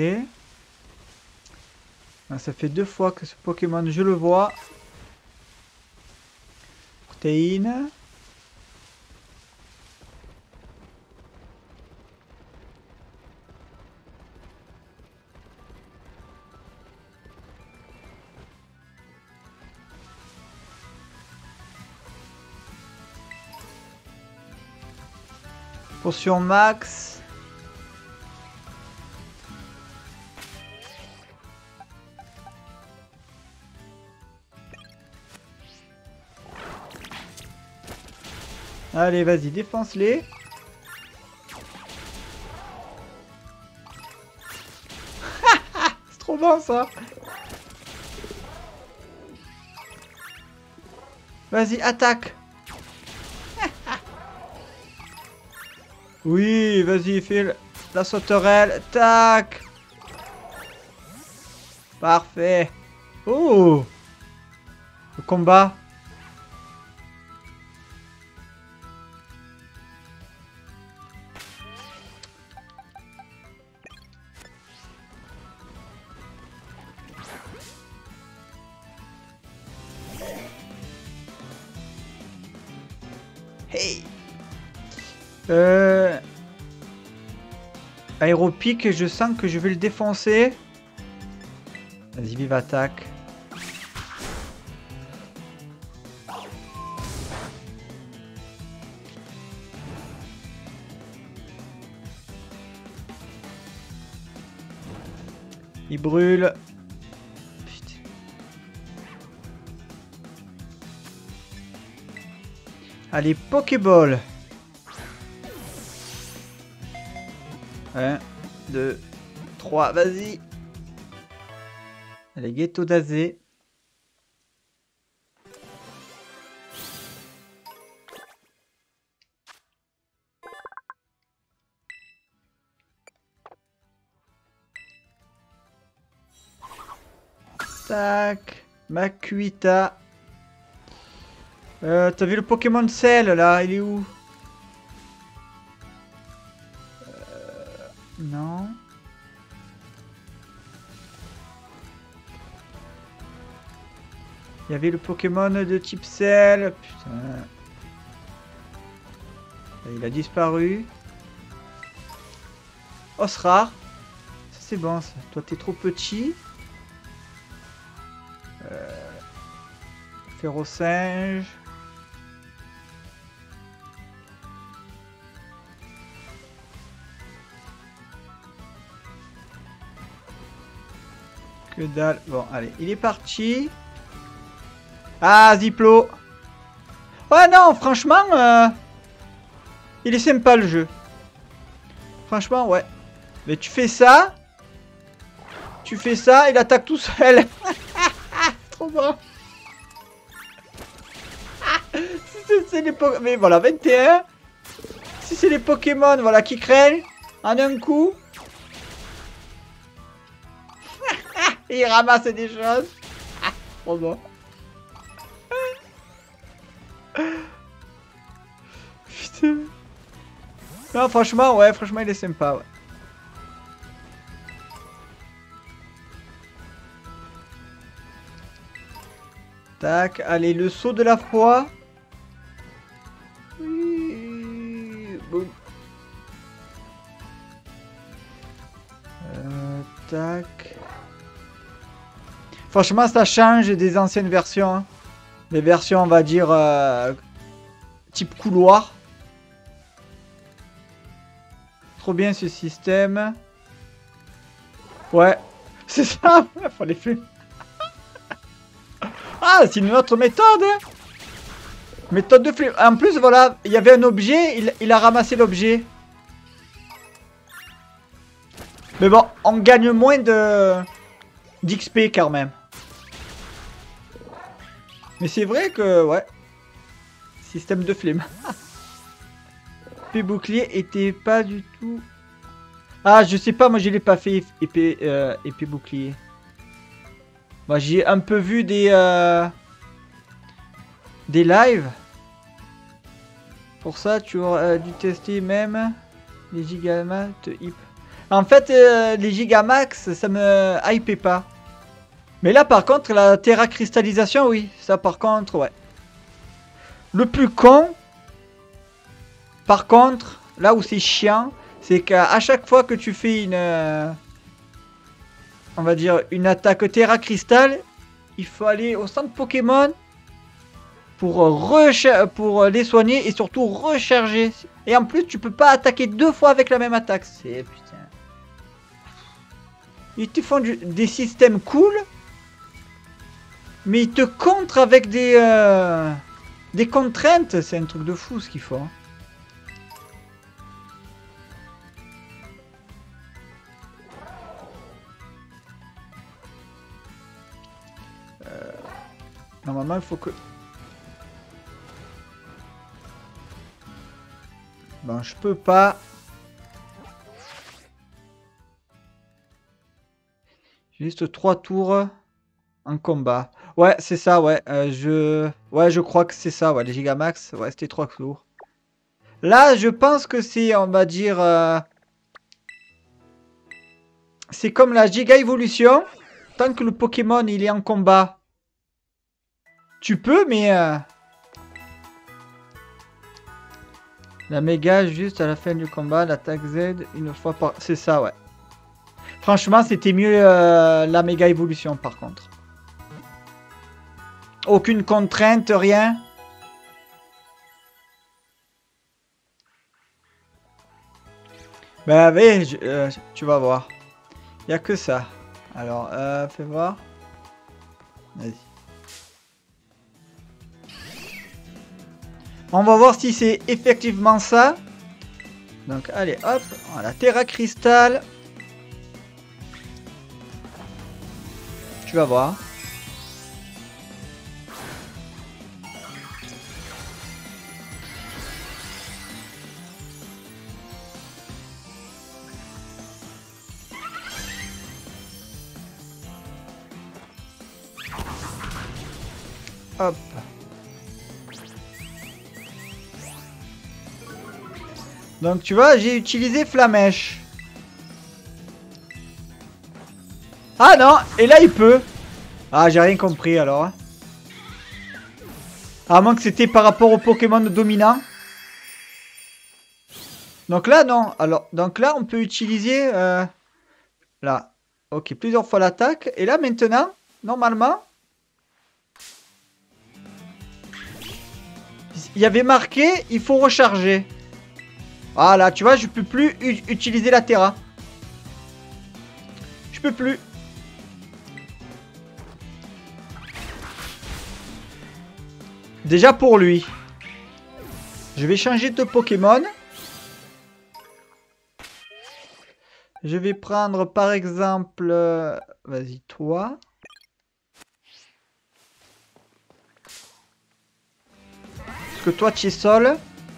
Ah, ça fait 2 fois que ce Pokémon je le vois. Protéine. Potion max. Allez, vas-y, défonce-les. C'est trop bon ça. Vas-y, attaque. Oui, vas-y, file la sauterelle. Tac. Parfait. Oh. Le combat. Hey. Aéropique, je sens que je vais le défoncer. Vas-y, vive attaque. Il brûle. Putain. Allez, Pokéball. 1, 2, 3, vas-y. Allez, Ghetto d'Azé. Tac. Makuita. T'as vu le Pokémon Cell là? Il est où? Non. Il y avait le Pokémon de type Cell. Putain. Il a disparu. Osrar. Ça c'est bon ça. Toi t'es trop petit. Férocinge. Que dalle. Bon, allez, il est parti. Ah, Ziplo. Ouais, non, franchement, il est sympa le jeu. Franchement, ouais. Mais tu fais ça. Tu fais ça, il attaque tout seul. Trop bon. Si c'est les Pokémon. Mais voilà, 21. Si c'est les Pokémon, voilà, qui craignent en un coup. Et il ramasse des choses. Trop bon. Putain. Non, franchement, ouais, franchement, il est sympa, ouais. Tac, allez, le saut de la foi. Oui, boum. Tac. Franchement, ça change des anciennes versions. Hein. Les versions, on va dire, type couloir. Trop bien ce système. Ouais, c'est ça. Fallait faire. Ah, c'est une autre méthode. Hein. Méthode de flemme. En plus, voilà, il y avait un objet, il a ramassé l'objet. Mais bon, on gagne moins d'XP quand même. Mais c'est vrai que, ouais. Système de flemme. Épée bouclier était pas du tout... Ah, je sais pas, moi je l'ai pas fait épée bouclier. Moi j'ai un peu vu des lives. Pour ça, tu aurais dû tester même les Gigamax hype. En fait, les Gigamax, ça me hypait pas. Mais là, par contre, la Terra cristallisation, oui. Ça, par contre, ouais. Le plus con, par contre, là où c'est chiant, c'est qu'à chaque fois que tu fais une... on va dire une attaque Terra Cristal, il faut aller au centre Pokémon pour les soigner et surtout recharger. Et en plus, tu peux pas attaquer 2 fois avec la même attaque. C'est putain. Ils te font des systèmes cool, mais ils te contrent avec des contraintes. C'est un truc de fou ce qu'ils font. Normalement, il faut que... Bon, je peux pas. Juste 3 tours en combat. Ouais, c'est ça, ouais. Ouais, je crois que c'est ça, ouais. Les Gigamax, ouais, c'était 3 tours. Là, je pense que c'est, on va dire... C'est comme la Giga Evolution. Tant que le Pokémon, il est en combat... Tu peux, mais... La méga juste à la fin du combat, l'attaque Z une fois par... C'est ça, ouais. Franchement, c'était mieux la méga évolution, par contre. Aucune contrainte, rien. Ben, ouais, tu vas voir. Il n'y a que ça. Alors, fais voir. Vas-y. On va voir si c'est effectivement ça. Donc, allez, hop. Voilà, Terra Cristal. Tu vas voir. Hop. Donc tu vois, j'ai utilisé Flamèche. Ah non, et là il peut. Ah, j'ai rien compris alors. À moins que c'était par rapport au Pokémon dominant. Donc là non. Alors, donc là on peut utiliser là. Ok, plusieurs fois l'attaque. Et là maintenant, normalement, il y avait marqué, il faut recharger. Voilà, tu vois, je peux plus utiliser la Terra. Je peux plus. Déjà pour lui. Je vais changer de Pokémon. Je vais prendre par exemple... Vas-y, toi. Parce que toi, tu es sol.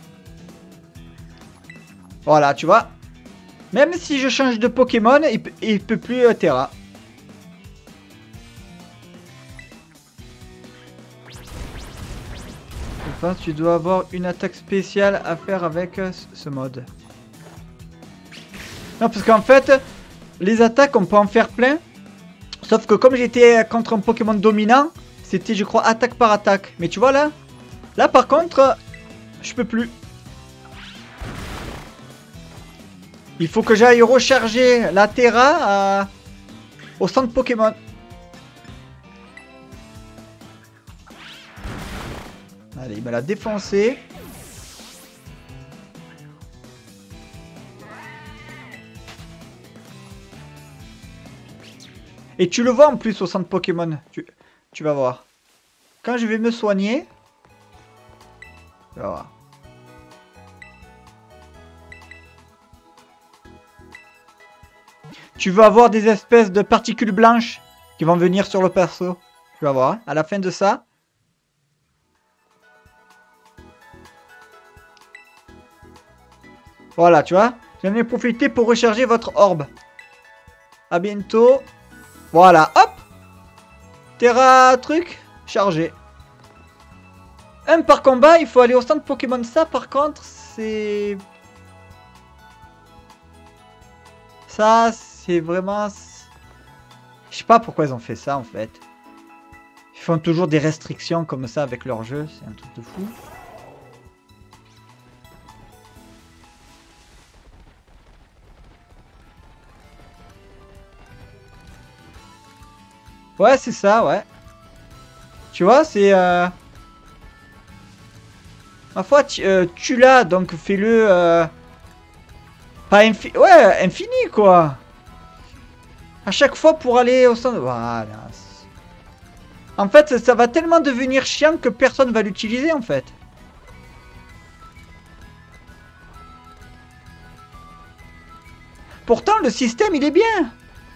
Voilà, tu vois. Même si je change de Pokémon, il peut plus Terra. Je pense que tu dois avoir une attaque spéciale à faire avec ce mode. Non, parce qu'en fait, les attaques, on peut en faire plein. Sauf que comme j'étais contre un Pokémon dominant, c'était, je crois, attaque par attaque. Mais tu vois là, là par contre, je peux plus. Il faut que j'aille recharger la Terra au centre Pokémon. Allez, il me l'a défoncé. Et tu le vois en plus au centre Pokémon. Tu vas voir. Quand je vais me soigner... Tu vas voir. Tu vas avoir des espèces de particules blanches qui vont venir sur le perso. Tu vas voir. À la fin de ça... Voilà, tu vois. J'en ai profité pour recharger votre orbe. À bientôt. Voilà, hop. Terra truc, chargé. Un par combat, il faut aller au centre Pokémon. Ça, par contre, c'est... Ça, c'est vraiment... Je sais pas pourquoi ils ont fait ça, en fait. Ils font toujours des restrictions comme ça avec leur jeu. C'est un truc de fou. Ouais, c'est ça, ouais. Tu vois, c'est... Ma foi, tu l'as, donc fais-le... Pas ouais, infini, quoi. À chaque fois pour aller au centre... Voilà. En fait, ça va tellement devenir chiant que personne va l'utiliser, en fait. Pourtant, le système, il est bien.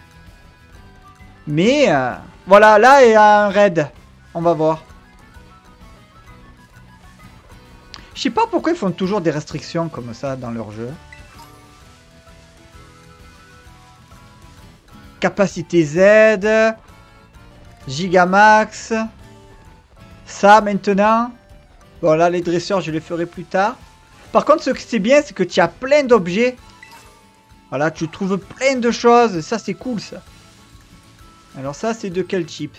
Mais, voilà, là, il y a un raid. On va voir. Je sais pas pourquoi ils font toujours des restrictions comme ça dans leur jeu. Capacité Z. Gigamax. Ça, maintenant. Bon, là, les dresseurs, je les ferai plus tard. Par contre, ce que c'est bien, c'est que tu as plein d'objets. Voilà, tu trouves plein de choses. Ça, c'est cool, ça. Alors ça, c'est de quel type?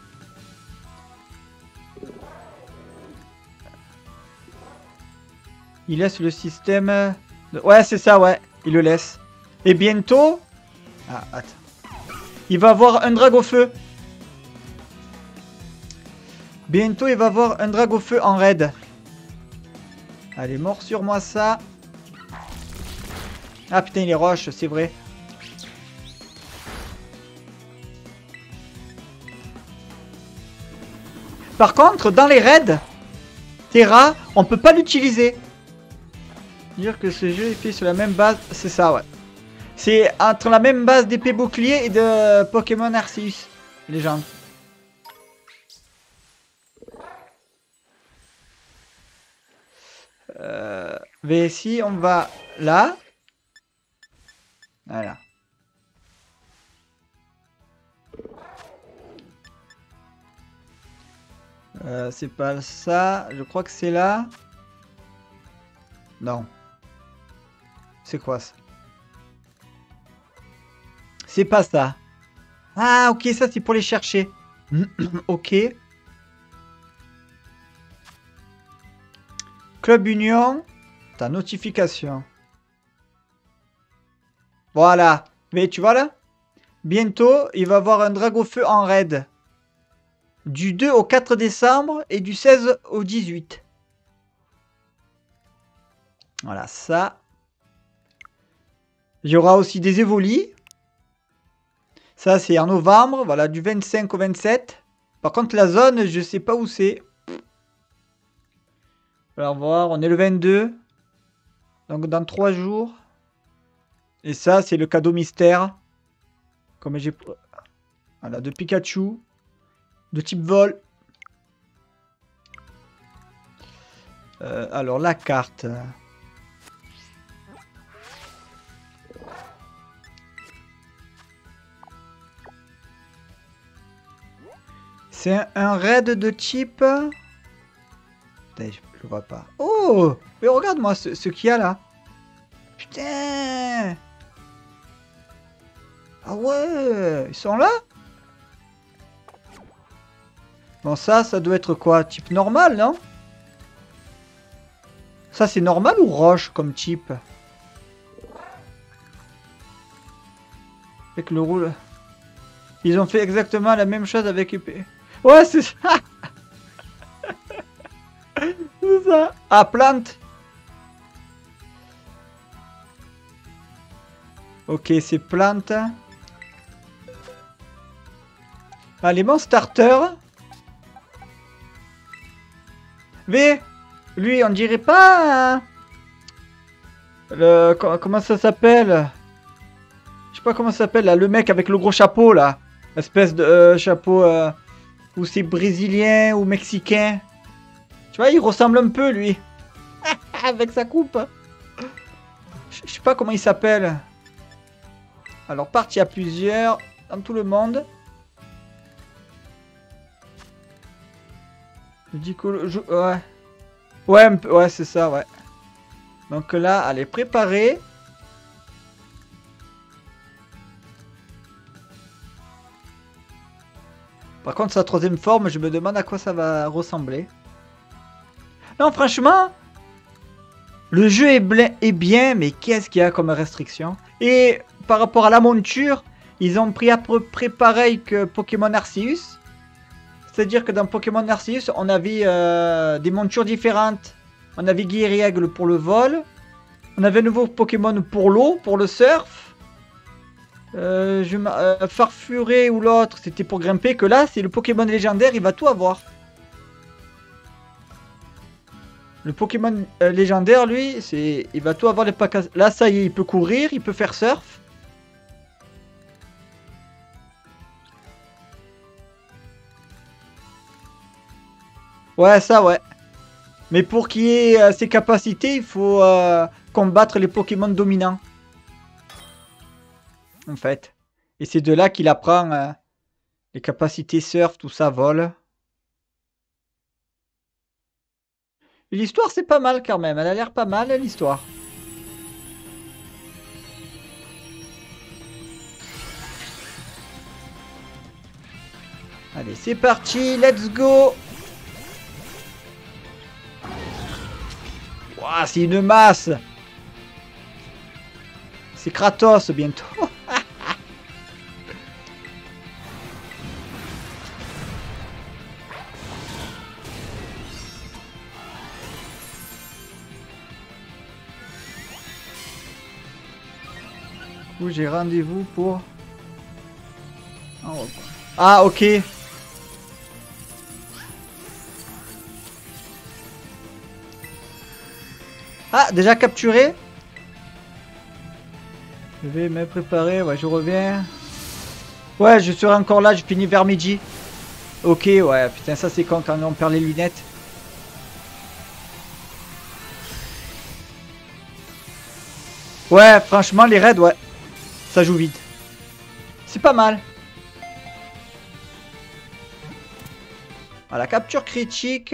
Il laisse le système... Ouais, c'est ça, ouais. Il le laisse. Et bientôt... Ah, attends. Il va avoir un drag au feu. Bientôt, il va avoir un drag au feu en raid. Allez, mort sur moi, ça. Ah, putain, il est roche, c'est vrai. Par contre, dans les raids, Terra, on peut pas l'utiliser. Dire que ce jeu est fait sur la même base, c'est ça, ouais. C'est entre la même base d'épée bouclier et de Pokémon Arceus, légende. Mais si on va là, voilà. C'est pas ça, je crois que c'est là. Non. C'est quoi ça? C'est pas ça. Ah, ok, ça c'est pour les chercher. Ok. Club Union. Ta notification. Voilà. Mais tu vois là? Bientôt, il va y avoir un drag au feu en raid. Du 2 au 4 décembre et du 16 au 18. Voilà, ça. Il y aura aussi des évolis. Ça, c'est en novembre. Voilà, du 25 au 27. Par contre, la zone, je sais pas où c'est. Alors, voir, on est le 22. Donc, dans 3 jours. Et ça, c'est le cadeau mystère. Comme j'ai... Voilà, de Pikachu. De type vol. Alors, la carte... C'est un raid de type... Putain, je le vois pas. Oh! Mais regarde-moi ce qu'il y a là. Putain! Ah ouais! Ils sont là? Bon, ça doit être quoi? Type normal, non? Ça, c'est normal ou roche comme type? Avec le roule... Ils ont fait exactement la même chose avec épée. Ouais, c'est ça. C'est ça. Ah, plante. Ok, c'est plante. Ah, les monstres starters. V. Lui, on dirait pas... Hein, comment ça s'appelle? Je sais pas comment ça s'appelle, là. Le mec avec le gros chapeau, là. Espèce de chapeau... ou c'est brésilien ou mexicain. Tu vois, il ressemble un peu, lui. Avec sa coupe. Je sais pas comment il s'appelle. Alors, parti à plusieurs. Dans tout le monde. Ouais. Ouais, ouais, c'est ça, ouais. Donc là, allez, préparer. Par contre, sa troisième forme, je me demande à quoi ça va ressembler. Non, franchement, le jeu est bien, mais qu'est-ce qu'il y a comme restriction? Et par rapport à la monture, ils ont pris à peu près pareil que Pokémon Arceus. C'est-à-dire que dans Pokémon Arceus, on avait des montures différentes. On avait Guiriègle pour le vol. On avait un nouveau Pokémon pour l'eau, pour le surf. Farfuré ou l'autre, c'était pour grimper. Que là, c'est le Pokémon légendaire, il va tout avoir. Le Pokémon légendaire, lui, il va tout avoir les packs. Là, ça y est, il peut courir, il peut faire surf. Ouais, ça, ouais. Mais pour qu'il ait ses capacités, il faut combattre les Pokémon dominants. En fait. Et c'est de là qu'il apprend les capacités surf, tout ça, vol. L'histoire, c'est pas mal quand même. Elle a l'air pas mal, l'histoire. Allez, c'est parti. Let's go. Ouah, c'est une masse. C'est Kratos bientôt. Où j'ai rendez-vous pour... Ah, ok. Ah, déjà capturé. Je vais me préparer, ouais, je reviens. Ouais, je serai encore là, je finis vers midi. Ok, ouais, putain, ça c'est quand on perd les lunettes. Ouais, franchement, les raids, ouais. Ça joue vite. C'est pas mal. Voilà, capture critique.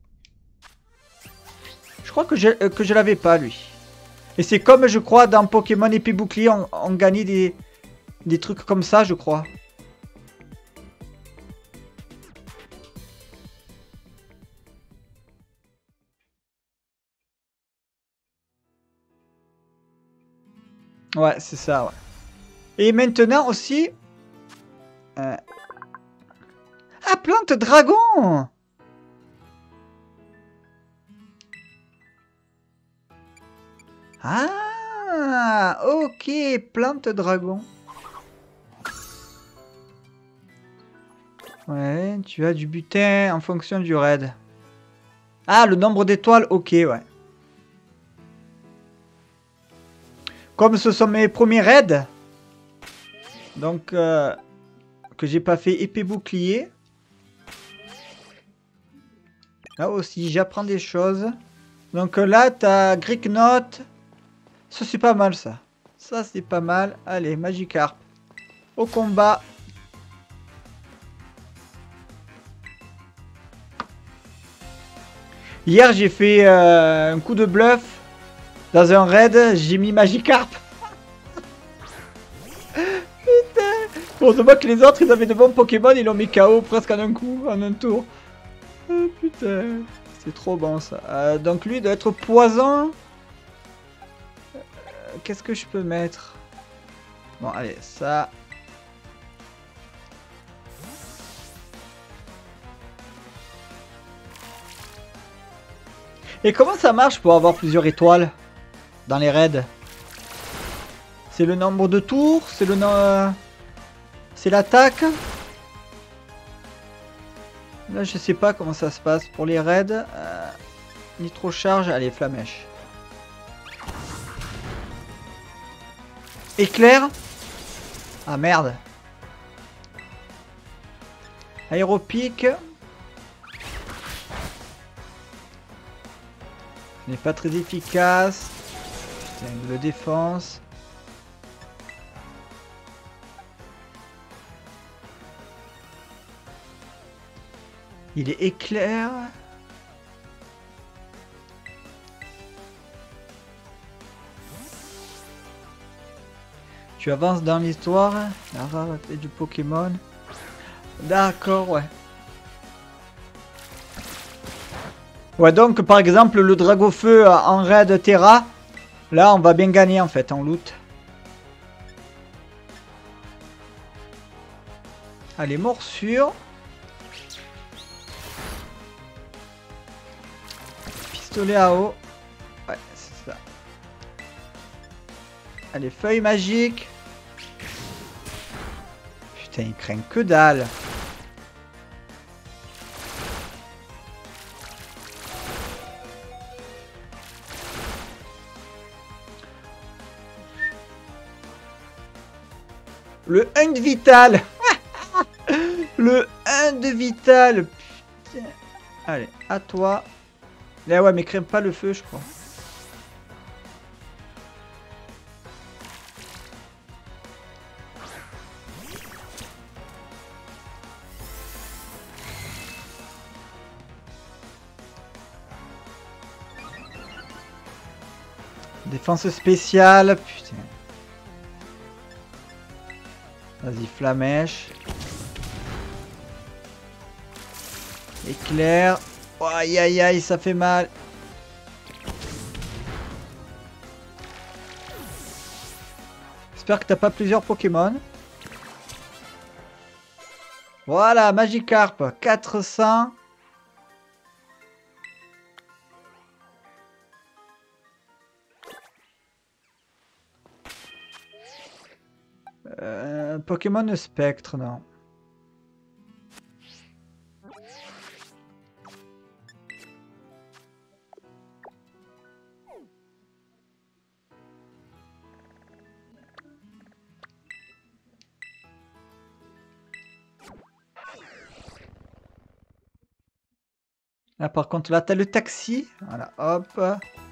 Je crois que je l'avais pas, lui. Et c'est comme, je crois, dans Pokémon épée bouclier, on gagnait des trucs comme ça, je crois. Ouais, c'est ça, ouais. Et maintenant aussi... Ah, plante dragon! Ah, ok, plante dragon. Ouais, tu as du butin en fonction du raid. Ah, le nombre d'étoiles, ok, ouais. Comme ce sont mes premiers raids, donc que j'ai pas fait épée bouclier. Là aussi, j'apprends des choses. Donc là, t'as Greeknote. Ça, c'est pas mal, ça. Ça, c'est pas mal. Allez, Magikarp. Au combat. Hier, j'ai fait un coup de bluff. Dans un raid, j'ai mis Magikarp. Putain. Bon, on voit que les autres, ils avaient de bons Pokémon. Ils l'ont mis KO presque en un coup, en un tour. Oh, putain. C'est trop bon, ça. Donc lui, il doit être poison. Qu'est-ce que je peux mettre? Bon, allez, ça. Et comment ça marche pour avoir plusieurs étoiles dans les raids? C'est le nombre de tours? C'est le nom... c'est l'attaque? Là, je sais pas comment ça se passe pour les raids. Nitro charge, allez, flamèche. Éclair. Ah merde. Aéropique. N'est pas très efficace. Putain, de défense. Il est éclair. Tu avances dans l'histoire. La rareté du Pokémon. D'accord, ouais. Ouais, donc par exemple, le Dragofeu en raid Terra. Là, on va bien gagner en fait en loot. Allez, morsure. Pistolet à eau. Ouais, c'est ça. Allez, feuille magique. Putain, il craint que dalle. Le 1 de vital. Le 1 de vital. Putain. Allez, à toi. Là, ouais, mais crème pas le feu, je crois. Défense spéciale. Putain. Vas-y, flamèche. Éclair. Oh, aïe aïe aïe, ça fait mal. J'espère que t'as pas plusieurs Pokémon. Voilà, Magikarp, 400. Pokémon Spectre, non. Là, par contre, là, t'as le taxi. Voilà, hop.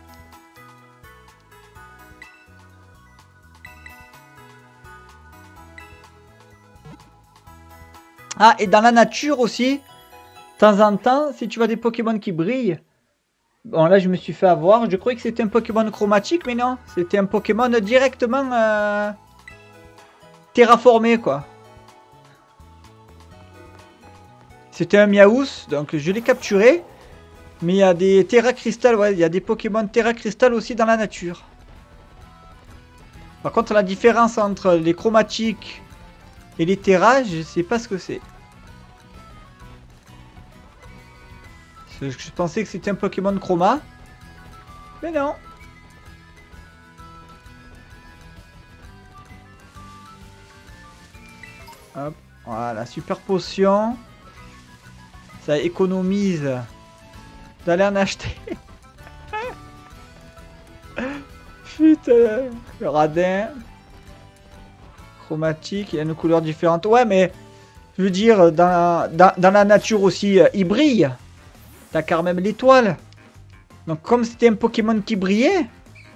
Ah, et dans la nature aussi, de temps en temps, si tu vois des Pokémon qui brillent. Bon, là, je me suis fait avoir. Je croyais que c'était un Pokémon chromatique, mais non. C'était un Pokémon directement terraformé, quoi. C'était un Miaous, donc je l'ai capturé. Mais il y a des Terra Crystal, ouais, il y a des Pokémon Terra Crystal aussi dans la nature. Par contre, la différence entre les chromatiques et les Terra, je sais pas ce que c'est. Je pensais que c'était un Pokémon Chroma. Mais non. Hop, voilà, super potion. Ça économise d'aller en acheter. Putain, le radin. Chromatique, il y a une couleur différente. Ouais, mais je veux dire, dans la nature aussi, il brille. T'as quand même l'étoile. Donc comme c'était un Pokémon qui brillait.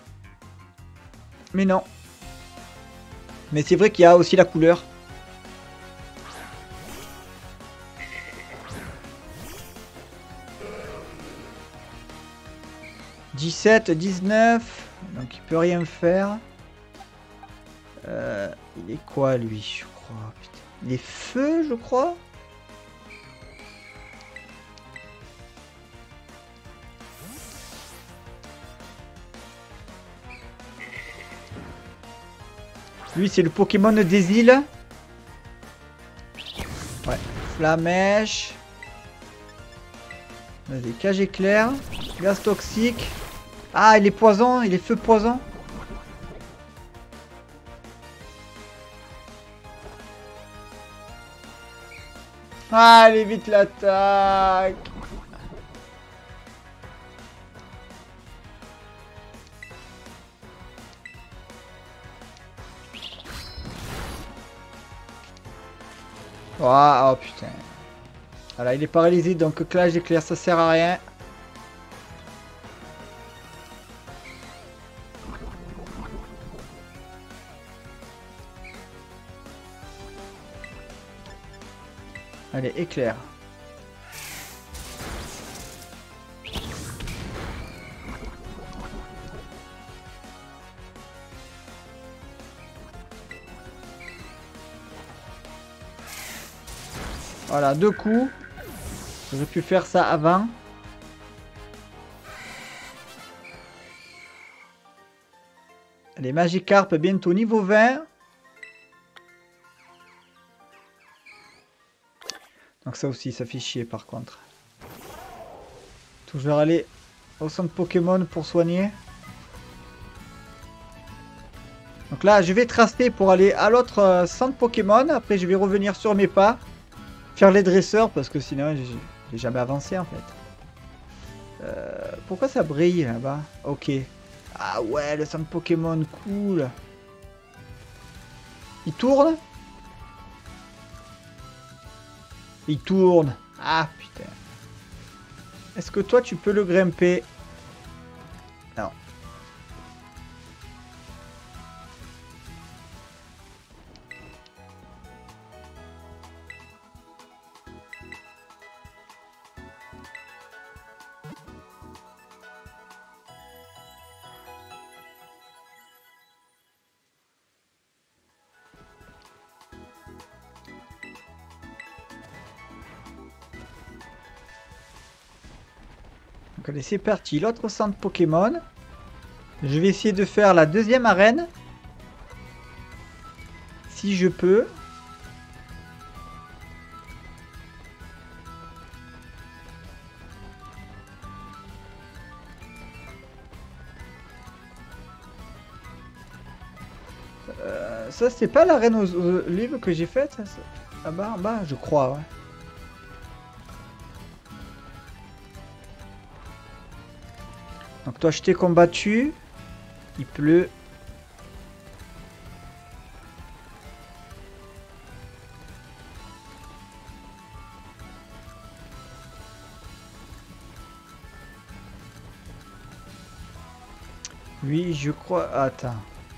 Mais non. Mais c'est vrai qu'il y a aussi la couleur. « 17, 19. » Donc il peut rien faire. Il est quoi lui, je crois. Putain. Il est feu, je crois. Lui, c'est le Pokémon des îles. Ouais. Flamèche. Vas-y, cage éclair. Gaz toxique. Ah, il est poison. Il est feu poison. Ah, allez, vite l'attaque. Oh putain. Voilà, il est paralysé, donc clash éclair, ça sert à rien. Allez, éclair. Voilà, 2 coups. J'aurais pu faire ça avant. Allez, Magikarp bientôt niveau 20. Donc ça aussi, ça fait chier par contre. Toujours aller au centre Pokémon pour soigner. Donc là, je vais tracer pour aller à l'autre centre Pokémon. Après, je vais revenir sur mes pas. Faire les dresseurs parce que sinon, j'ai jamais avancé en fait. Pourquoi ça brille là-bas? Ok. Ah ouais, le centre Pokémon, cool. Il tourne? Il tourne. Ah putain. Est-ce que toi, tu peux le grimper? Non. Donc allez, c'est parti. L'autre centre Pokémon. Je vais essayer de faire la deuxième arène. Si je peux. Ça, c'est pas l'arène aux olives que j'ai faite? Là-bas, en bas, je crois, ouais. Donc toi, je t'ai combattu. Il pleut. Oui, je crois... Attends.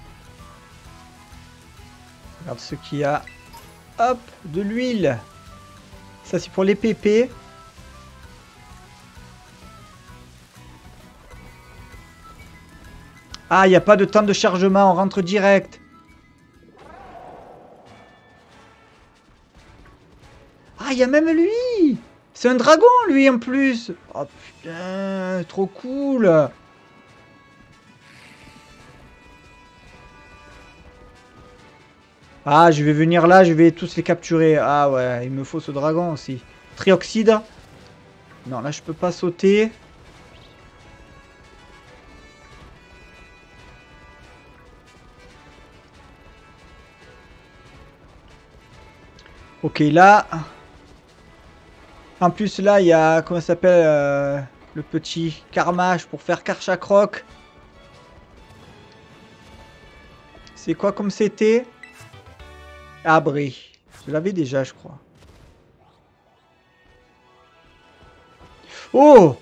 Regarde ce qu'il y a. Hop, de l'huile. Ça, c'est pour les pépés. Ah, il n'y a pas de temps de chargement, on rentre direct. Ah, il y a même lui. C'est un dragon, lui, en plus. Oh, putain, trop cool. Ah, je vais venir là, je vais tous les capturer. Ah ouais, il me faut ce dragon aussi. Trioxyde. Non, là, je peux pas sauter. Ok, là... En plus, là, il y a... Comment ça s'appelle le petit Carmage pour faire Karchakroc. C'est quoi comme c'était? Abri. Je l'avais déjà, je crois. Oh!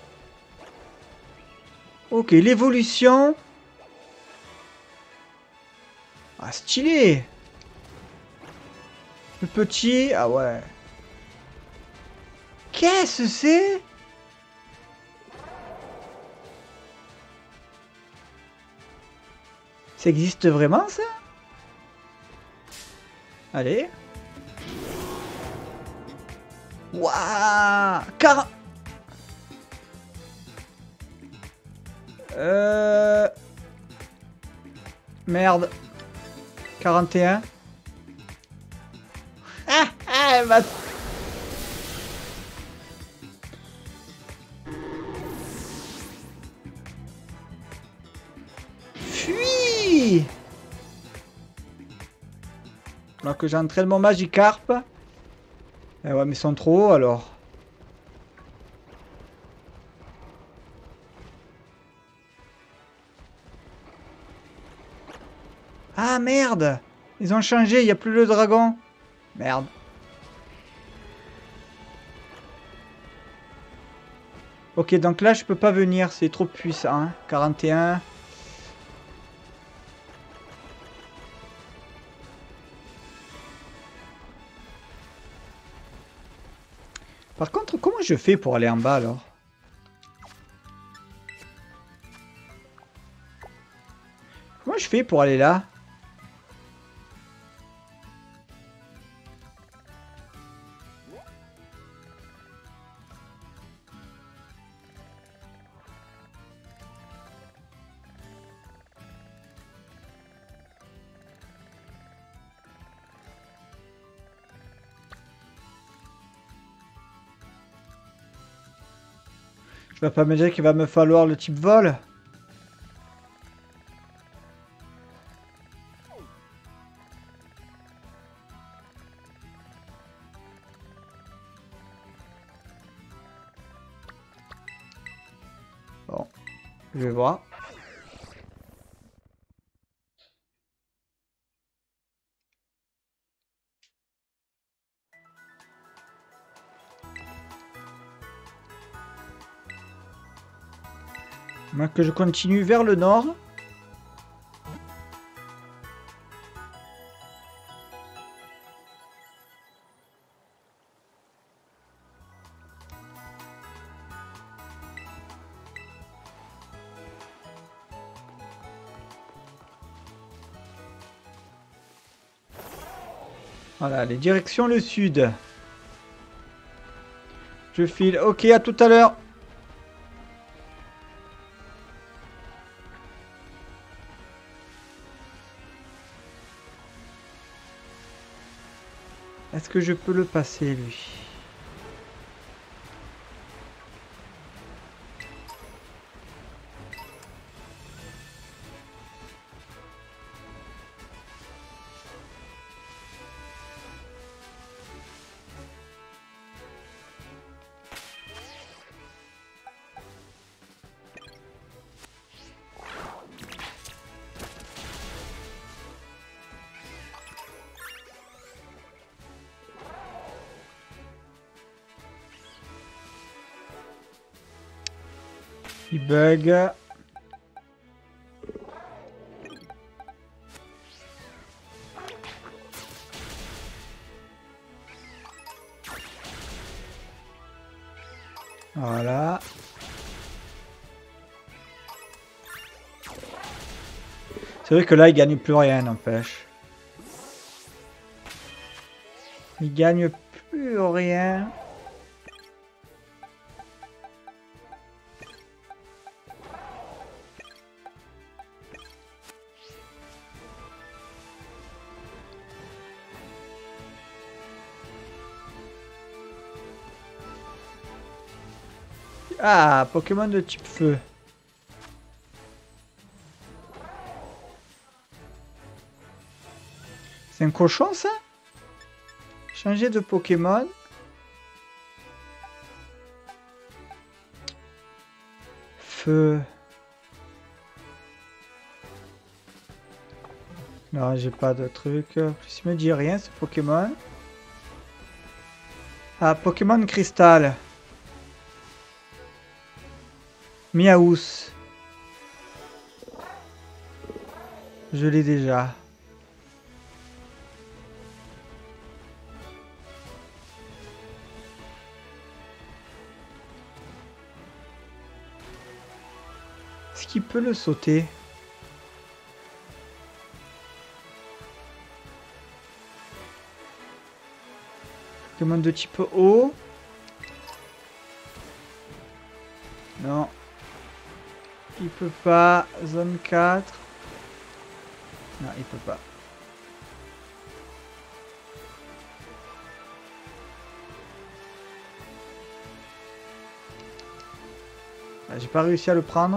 Ok, l'évolution. Ah, stylé! Le petit... Ah ouais. Qu'est-ce que c'est? Ça existe vraiment, ça? Allez. Waouh! Merde. 41. Ah, elle va... Fuis! Alors que j'entraîne mon Magikarp. Eh ouais, mais ils sont trop hauts, alors. Ah merde! Ils ont changé, il n'y a plus le dragon. Merde. Ok, donc là, je peux pas venir, c'est trop puissant. Hein. 41. Par contre, comment je fais pour aller en bas, alors? Comment je fais pour aller là? vas pas me dire qu'il va me falloir le type vol? Bon, je vais voir. Moi que je continue vers le nord. Voilà, les directions le sud. Je file. Ok, à tout à l'heure. Est-ce que je peux le passer, lui? Il bug. Voilà. C'est vrai que là, il gagne plus rien, n'empêche. Il gagne plus rien. Ah, Pokémon de type feu. C'est un cochon, ça? Changer de Pokémon. Feu. Non, j'ai pas de truc. Plus il me dit rien, ce Pokémon. Ah, Pokémon Cristal. Miaous. Je l'ai déjà. Est-ce qu'il peut le sauter? Pokémon de type eau. Non. Il peut pas. Zone 4. Non, il peut pas. Ah, j'ai pas réussi à le prendre.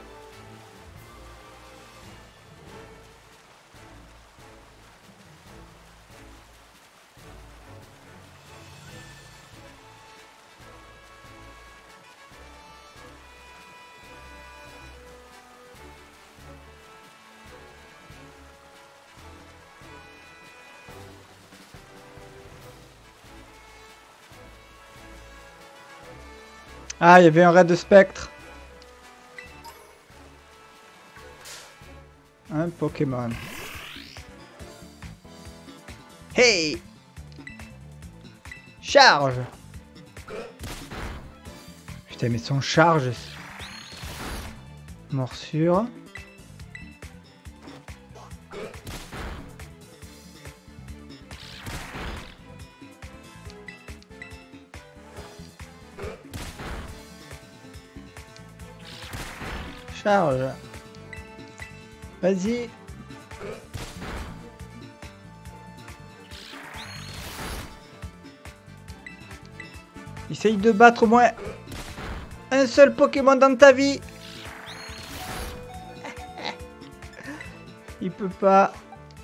Ah, il y avait un raid de spectre. Un Pokémon. Hey! Charge! Putain, mais son charge. Morsure. Charge. Vas-y. Essaye de battre au moins un un seul Pokémon dans ta vie. Il peut pas.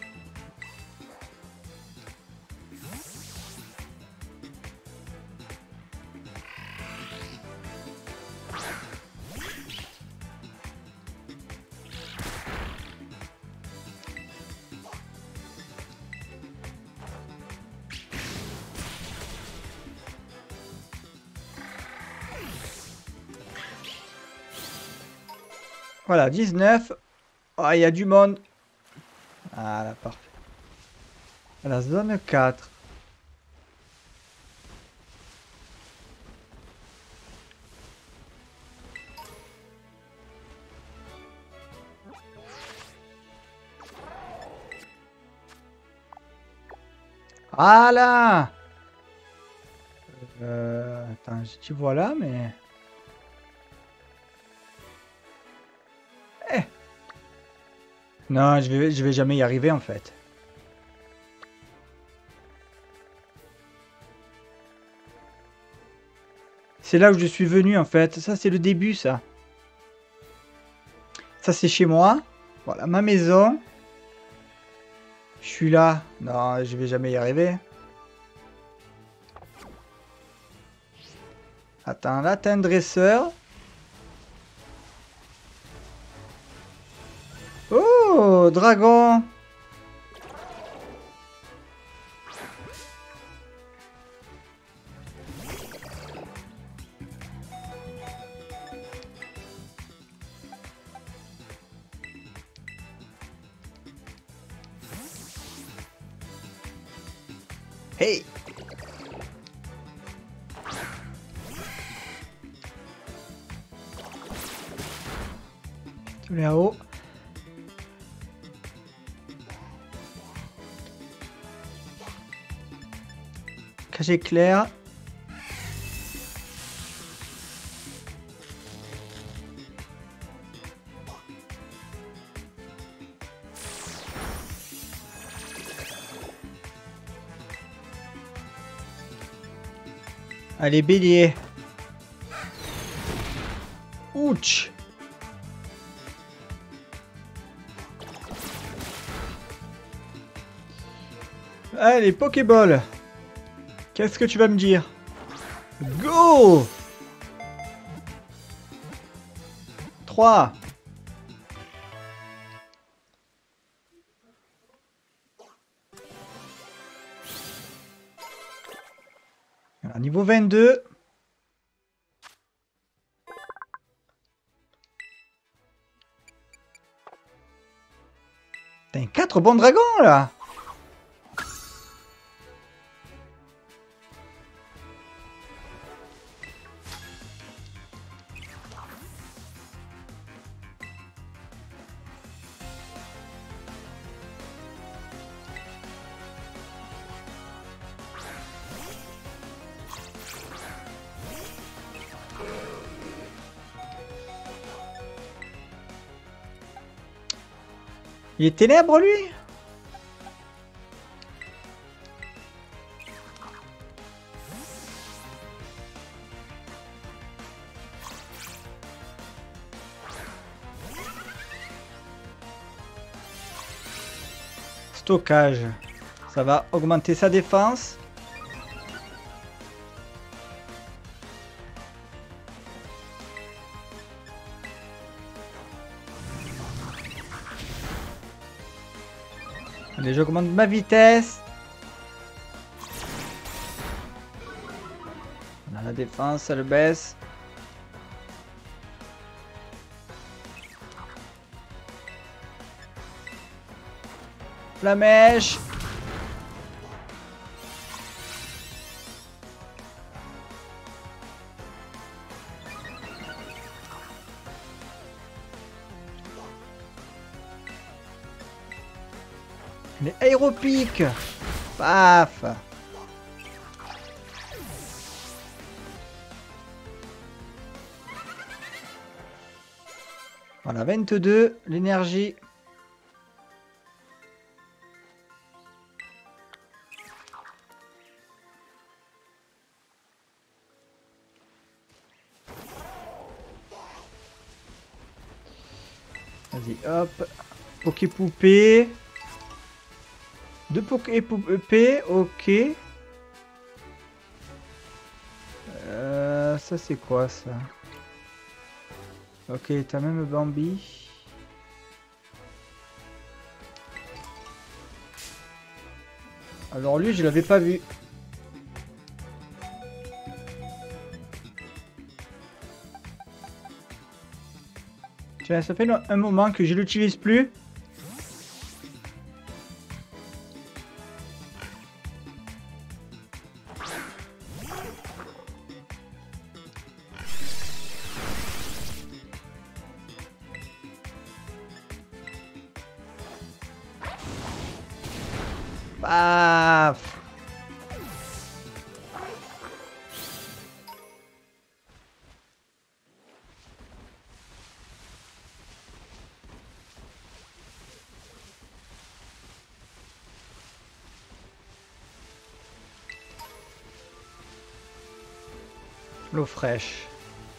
Voilà, 19. Oh, il y a du monde. Voilà, parfait. La zone 4. Voilà. Attends, tu vois là, mais... Eh. Non, je vais jamais y arriver en fait. C'est là où je suis venu en fait. Ça, c'est le début, ça. Ça, c'est chez moi. Voilà, ma maison. Je suis là. Non, je vais jamais y arriver. Attends, là, t'as un dresseur. Oh, dragon. Hey. Tu es là-haut. Cachet clair. Allez, bélier. Ouch. Allez, Pokéball. Qu'est-ce que tu vas me dire? Go! 3. Alors, niveau 22. T'as 4 bons dragons là. Il est ténèbres, lui? Stockage. Ça va augmenter sa défense. Allez, j'augmente ma vitesse. On a la défense, elle baisse. Flamèche. Les aéropiques. Paf. Voilà, 22, l'énergie. Vas-y, hop. Poké-poupée. 2 Poké-poupées, ok. Ça c'est quoi ça? Ok, t'as même Bambi. Alors lui, je l'avais pas vu. Tiens, ça fait un moment que je l'utilise plus. Paf. L'eau fraîche.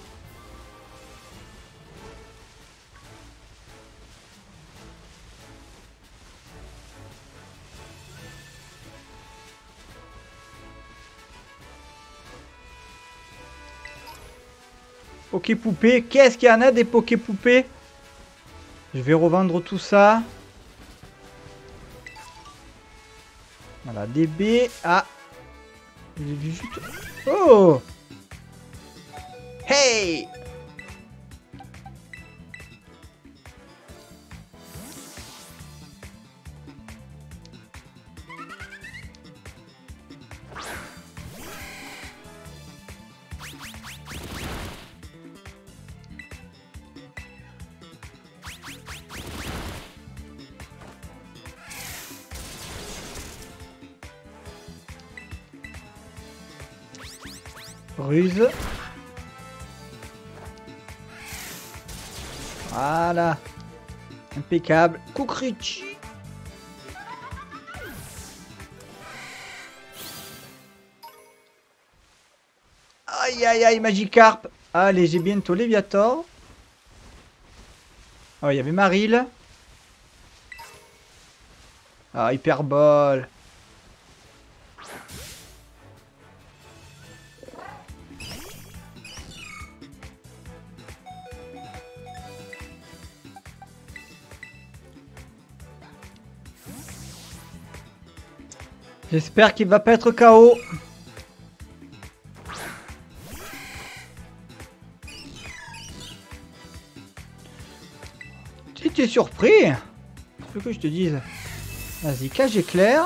Poké-poupée. Qu'est-ce qu'il y en a des Poké-poupées? Je vais revendre tout ça. Voilà, DB. Ah. J'ai vu juste... Oh. Hey. Ruse. Voilà. Impeccable. Kukrichi. Aïe aïe aïe, Magikarp. Allez, j'ai bientôt Léviator. Oh, il y avait Maril. Ah, Hyperbole. J'espère qu'il va pas être KO. Tu t'es surpris? Qu'est-ce que je te dise? Vas-y, cage éclair.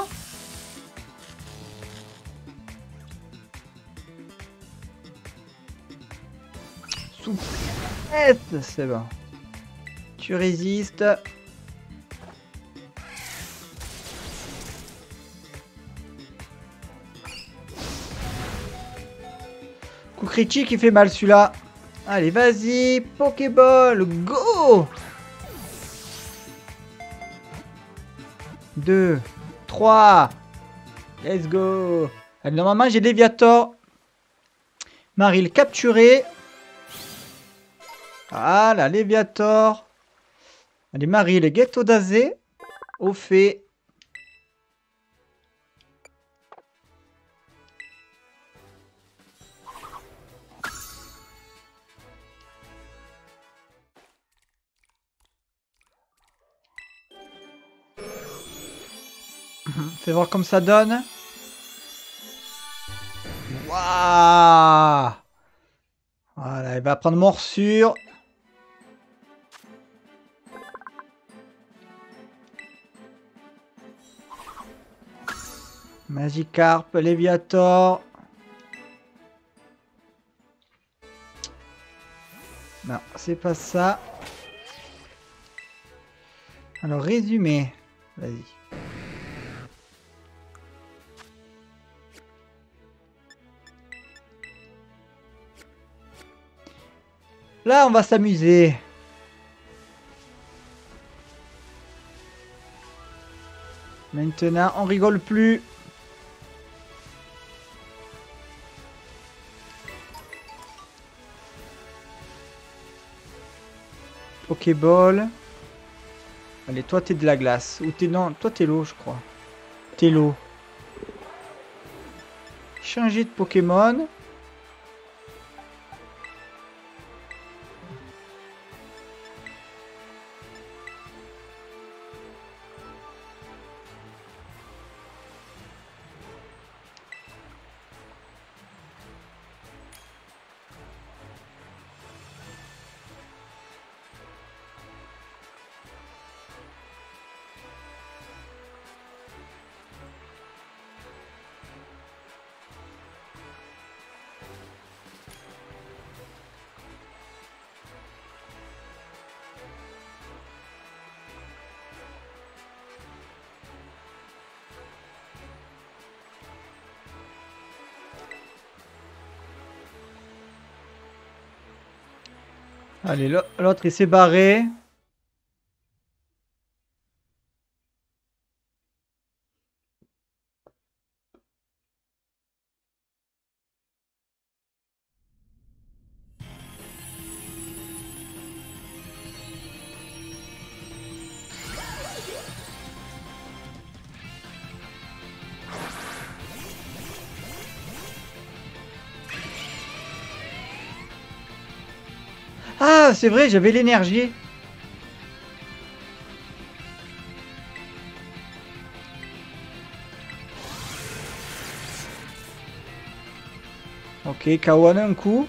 Souplesse, c'est bon. Tu résistes. Coup critique qui fait mal celui-là. Allez, vas-y, Pokéball, go! 2, 3, let's go. Allez, normalement, j'ai Léviator. Maril capturé. Voilà, Léviator. Allez, Maril, Ghetto d'Azé. Au fait. Fais voir comme ça donne. Waouh! Voilà, il va prendre morsure. Magikarp, Léviator. Non, c'est pas ça. Alors, résumé. Vas-y. Là, on va s'amuser. Maintenant, on rigole plus. Pokéball. Allez, toi t'es de la glace. Ou t'es... Non, toi t'es l'eau, je crois. T'es l'eau. Changer de Pokémon. Allez, l'autre il s'est barré. Ah, c'est vrai, j'avais l'énergie. Ok, Kawan un coup.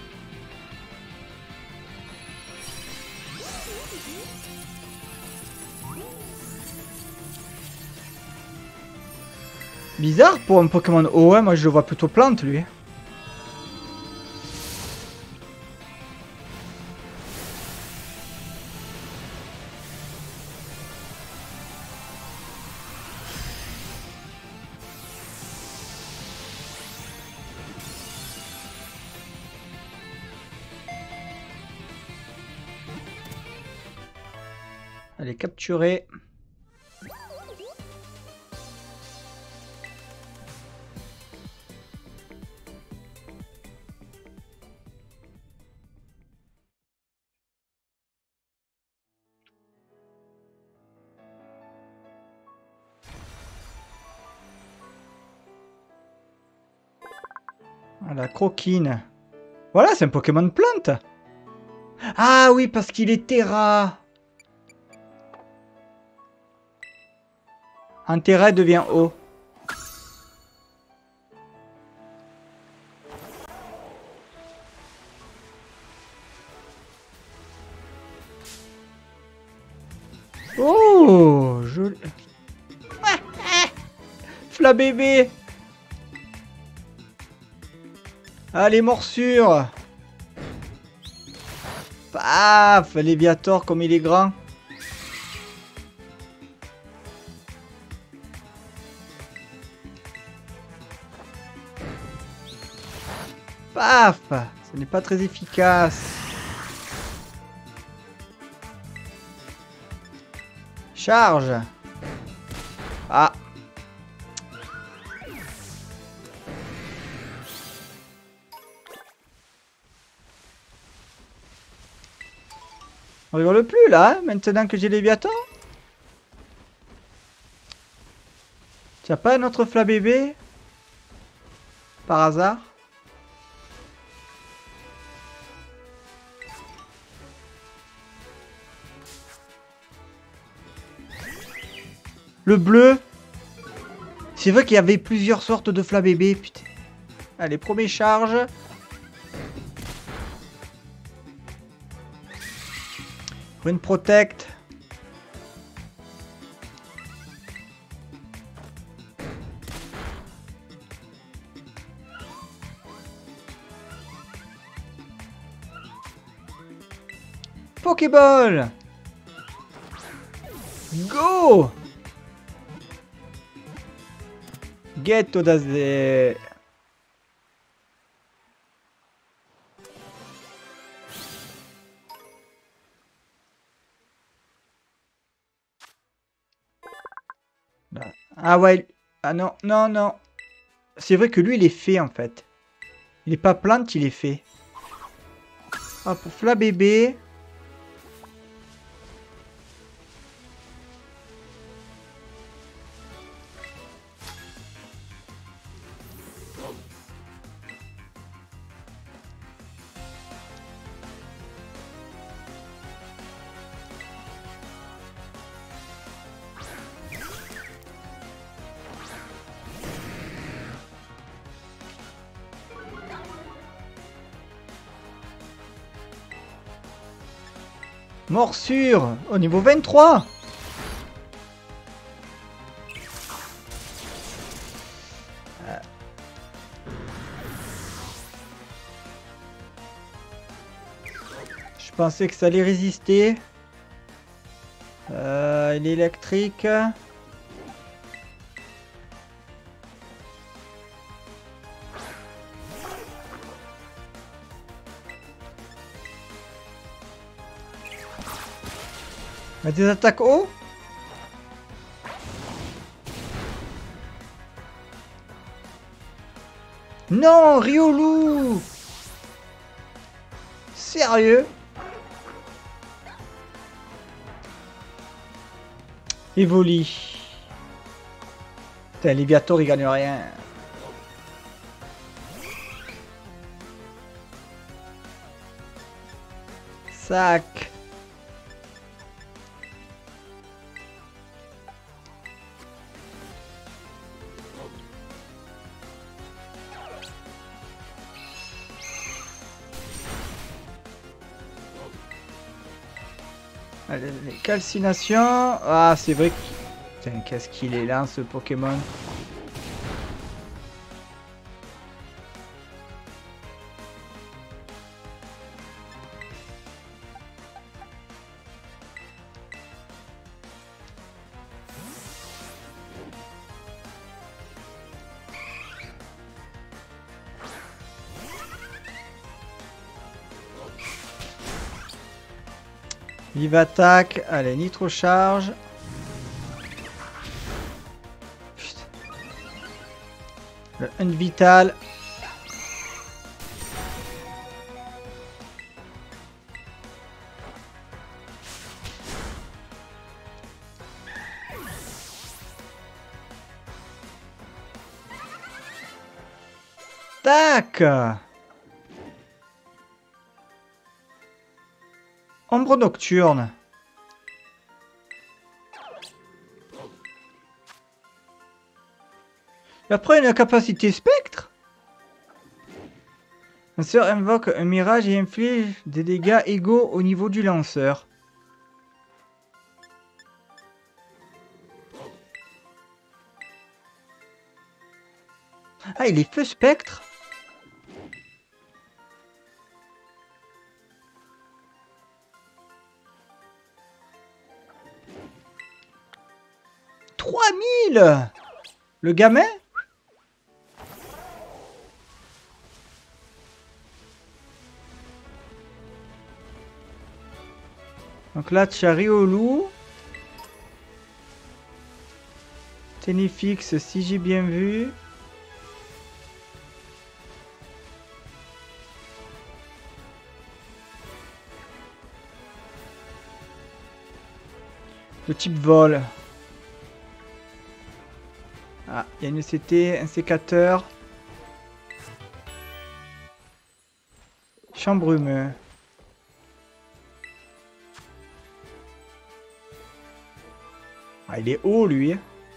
Bizarre pour un Pokémon eau, hein, moi je le vois plutôt plante lui. Allez, capturer. La croquine. Voilà, c'est un Pokémon plante. Ah oui, parce qu'il est terra. Un terra devient eau. Oh, joli. Flabébé. Allez, morsure. Paf, Léviator comme il est grand. Paf, ce n'est pas très efficace. Charge. Ah. On rigole plus là, hein, maintenant que j'ai Léviathan. T'as pas un autre Flabébé? Par hasard? Le bleu? C'est vrai qu'il y avait plusieurs sortes de Flabébé, putain. Allez, premier charge. Une protect. Pokéball. Go. Get Odaze. Ah ouais. Ah non, non, non. C'est vrai que lui, il est fait, en fait. Il est pas plante, il est fait. Ah, pour Flabébé. Morsure au niveau 23. Je pensais que ça allait résister. L'électrique. Des attaques haut. Non, Riolu. Sérieux? Evoli. Putain, Léviator il gagne rien. Sac. Allez, les calcinations. Ah, c'est vrai que... Putain, qu'est-ce qu'il est là, ce Pokémon. Vive attaque. Allez, nitro charge. Putain. Le un vital. Tac. Ombre nocturne. Et après une capacité spectre. Un sort invoque un mirage et inflige des dégâts égaux au niveau du lanceur. Ah, il est feu spectre. Le gamin? Donc là, Riolu. Ténifix, si j'ai bien vu. Le type vol. Ah, il y a une CT, un sécateur. Chambrumeux. Ah, il est haut, lui. De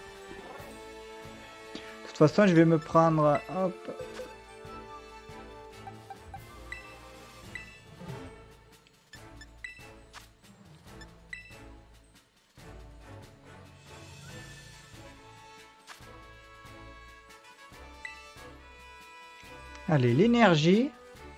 toute façon, je vais me prendre... Hop. Allez, l'énergie.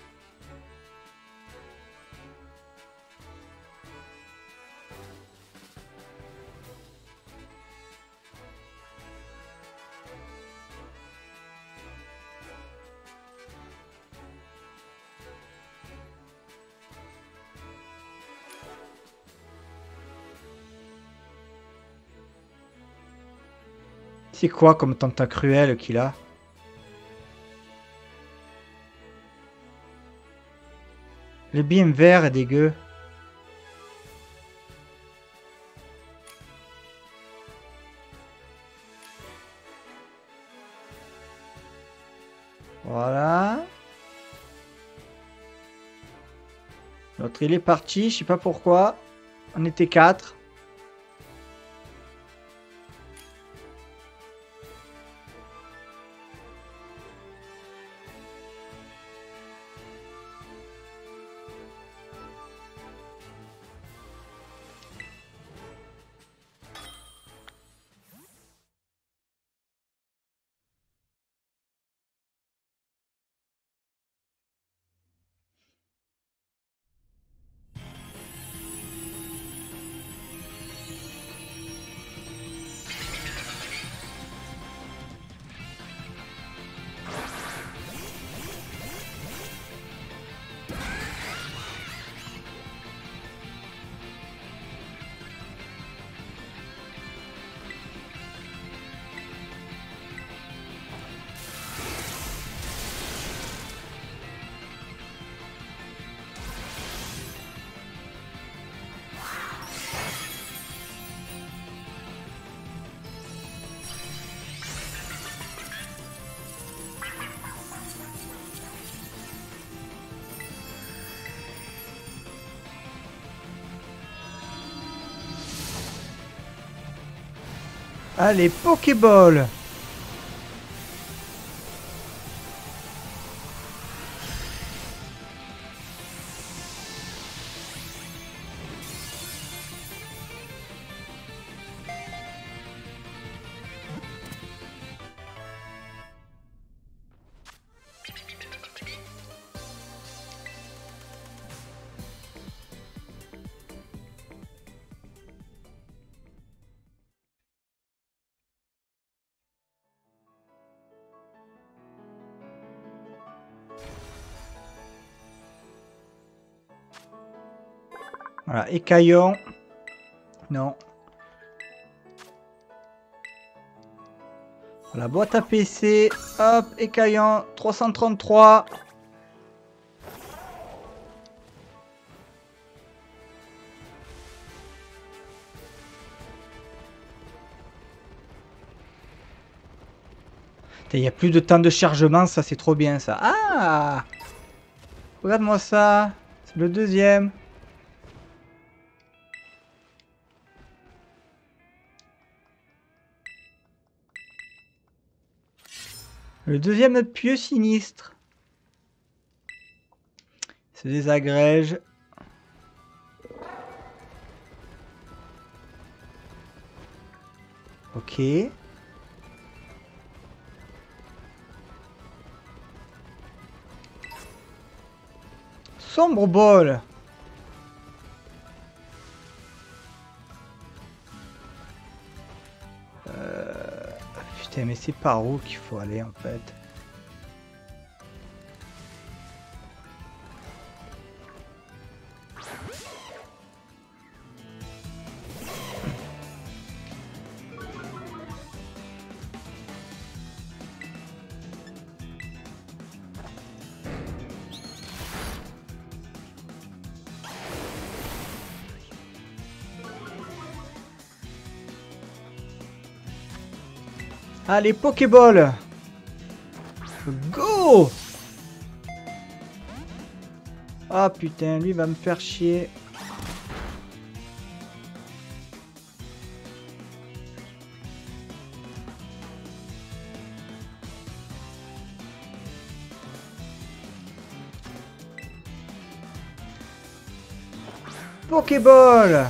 C'est quoi comme tentacruel qu'il a? Le bien vert est dégueu. Voilà. L'autre il est parti, je sais pas pourquoi. On était 4. Allez, Pokéball. Voilà, écaillon. Non. La boîte à PC. Hop, écaillon. 333. Il n'y a plus de temps de chargement, ça c'est trop bien ça. Ah! Regarde-moi ça. C'est le deuxième. Le deuxième pieu sinistre. Se désagrège. Ok. Sombre bol. Putain, mais c'est par où qu'il faut aller en fait? Allez, Pokéball. Go. Ah putain, lui va me faire chier. Pokéball.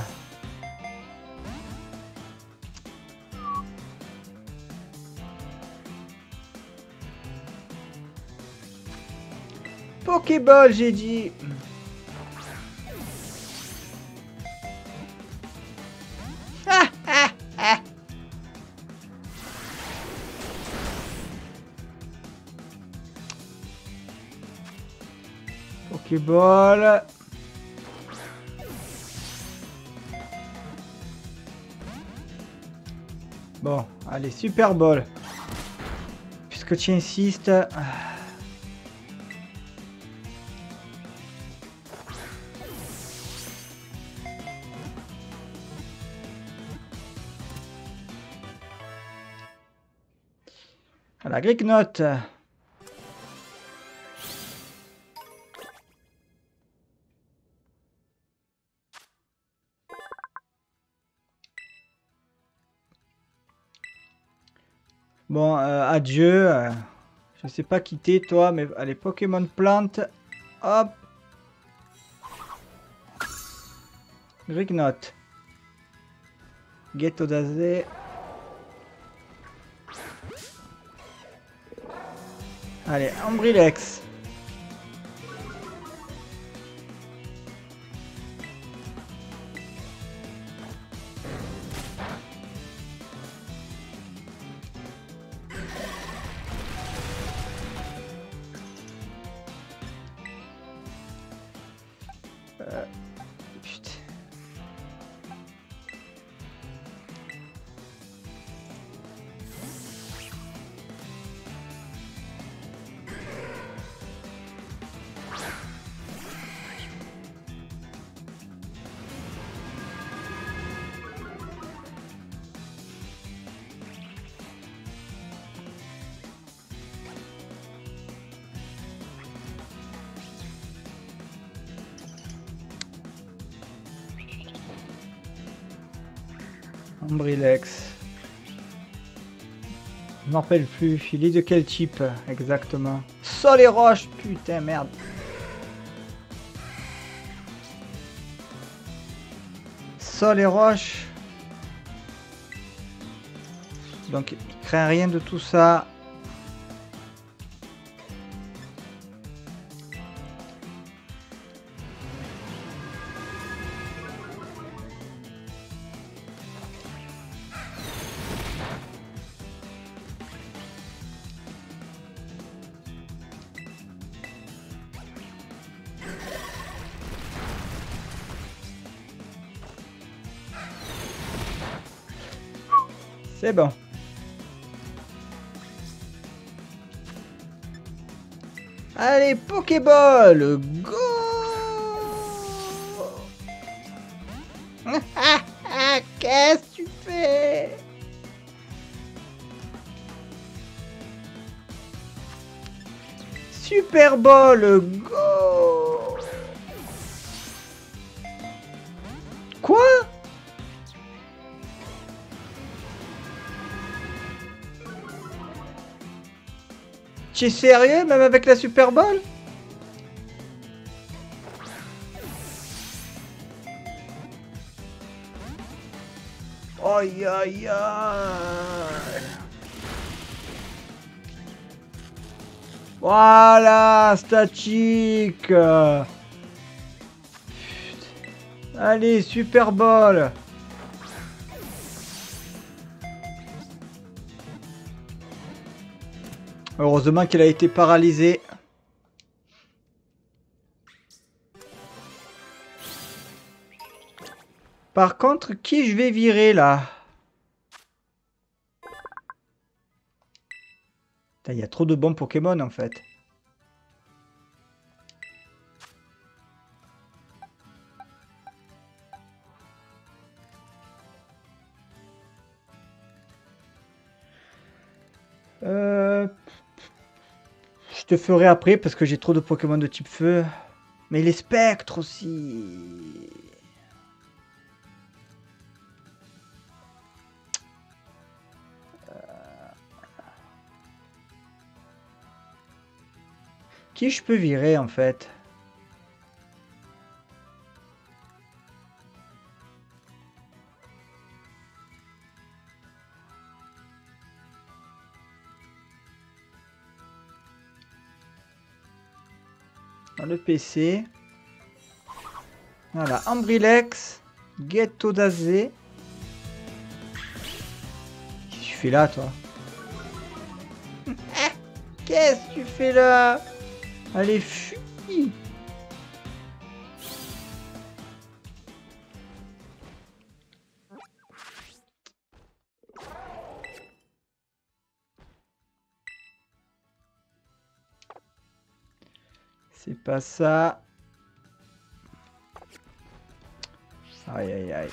Pokéball, j'ai dit. Pokéball. Bon, allez, Super Ball. Puisque tu insistes. La Gricknote. Bon, adieu. Je sais pas quitter toi, mais allez, Pokémon Plante. Hop. Gricknote. Ghetto d'Azé. Allez, Ambrilex. Putain. Ambrilex. Je m'en rappelle plus. Il est de quel type exactement? Sol et roche, putain, merde. Sol et roche. Donc, il craint rien de tout ça. C'est bon. Allez, Pokéball, go! Qu'est-ce que tu fais? Super Ball, go! Quoi? Tu es sérieux, même avec la Super Bowl? Aïe aïe aïe. Voilà, statique. Putain. Allez, Super Bowl. Heureusement qu'il a été paralysé. Par contre, qui je vais virer là? Il y a trop de bons Pokémon en fait. Je te ferai après parce que j'ai trop de Pokémon de type feu. Mais les spectres aussi. Qui je peux virer en fait? Dans le PC. Voilà, Ambrilex, Getodazé. Qu'est-ce que tu fais là, toi? Qu'est-ce que tu fais là? Allez, fuis! C'est pas ça. Aïe aïe aïe.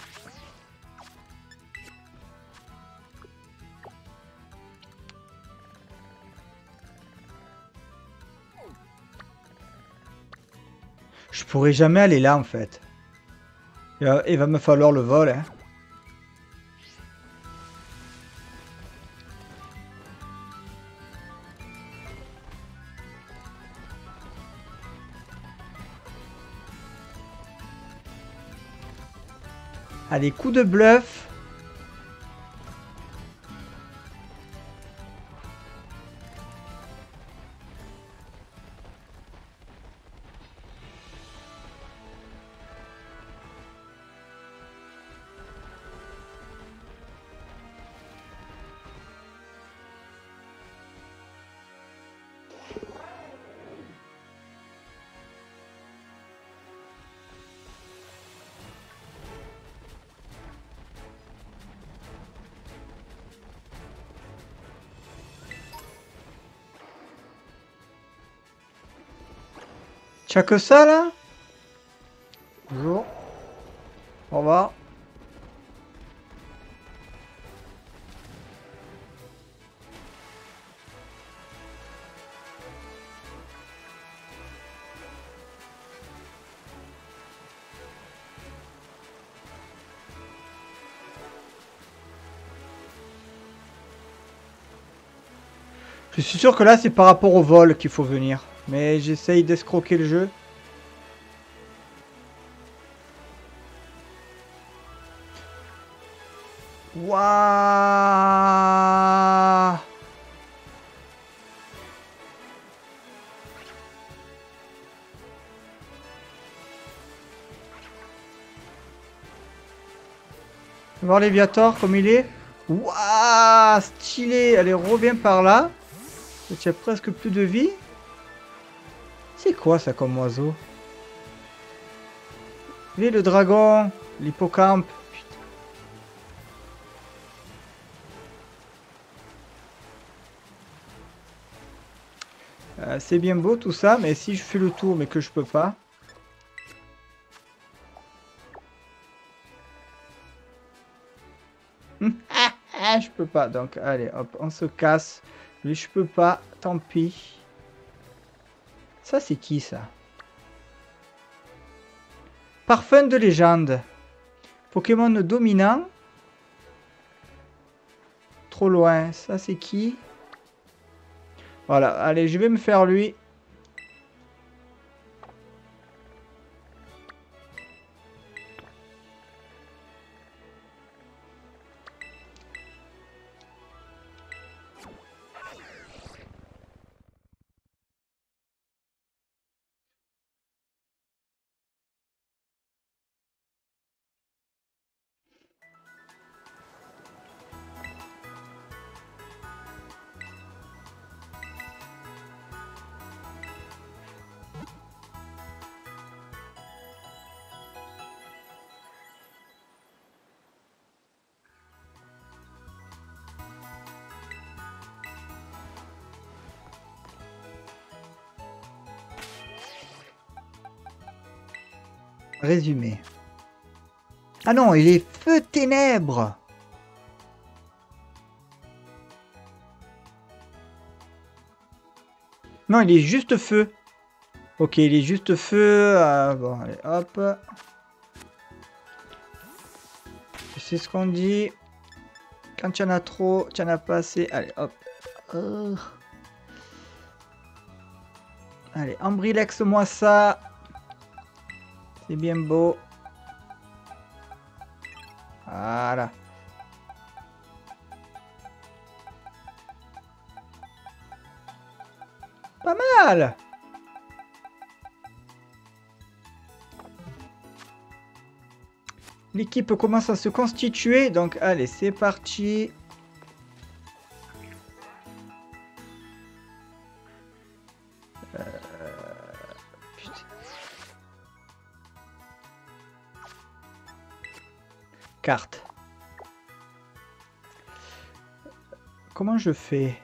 Je pourrais jamais aller là en fait. Il va me falloir le vol, hein. Allez, coup de bluff. Tu as que ça là? Bonjour. Au revoir. Je suis sûr que là, c'est par rapport au vol qu'il faut venir. Mais j'essaye d'escroquer le jeu. Waouh! Voir Léviator comme il est. Waouh! Stylé! Allez, reviens par là. Tu as presque plus de vie. C'est quoi ça comme oiseau? Lui, le dragon, l'hippocampe. C'est bien beau tout ça, mais si je fais le tour mais que je peux pas. Je peux pas, donc allez hop, on se casse. Lui je peux pas, tant pis. Ça c'est qui ça? Parfum de légende. Pokémon dominant. Trop loin, ça c'est qui? Voilà, allez, je vais me faire lui. Résumé. Ah non, il est feu ténèbres. Non, il est juste feu. Ok, il est juste feu. Bon, allez, hop. C'est ce qu'on dit. Quand tu en as trop, tu en as pas assez. Allez, hop. Allez, embrilex-moi ça. C'est bien beau. Voilà. Pas mal. L'équipe commence à se constituer. Donc, allez, c'est parti. Carte. Comment je fais?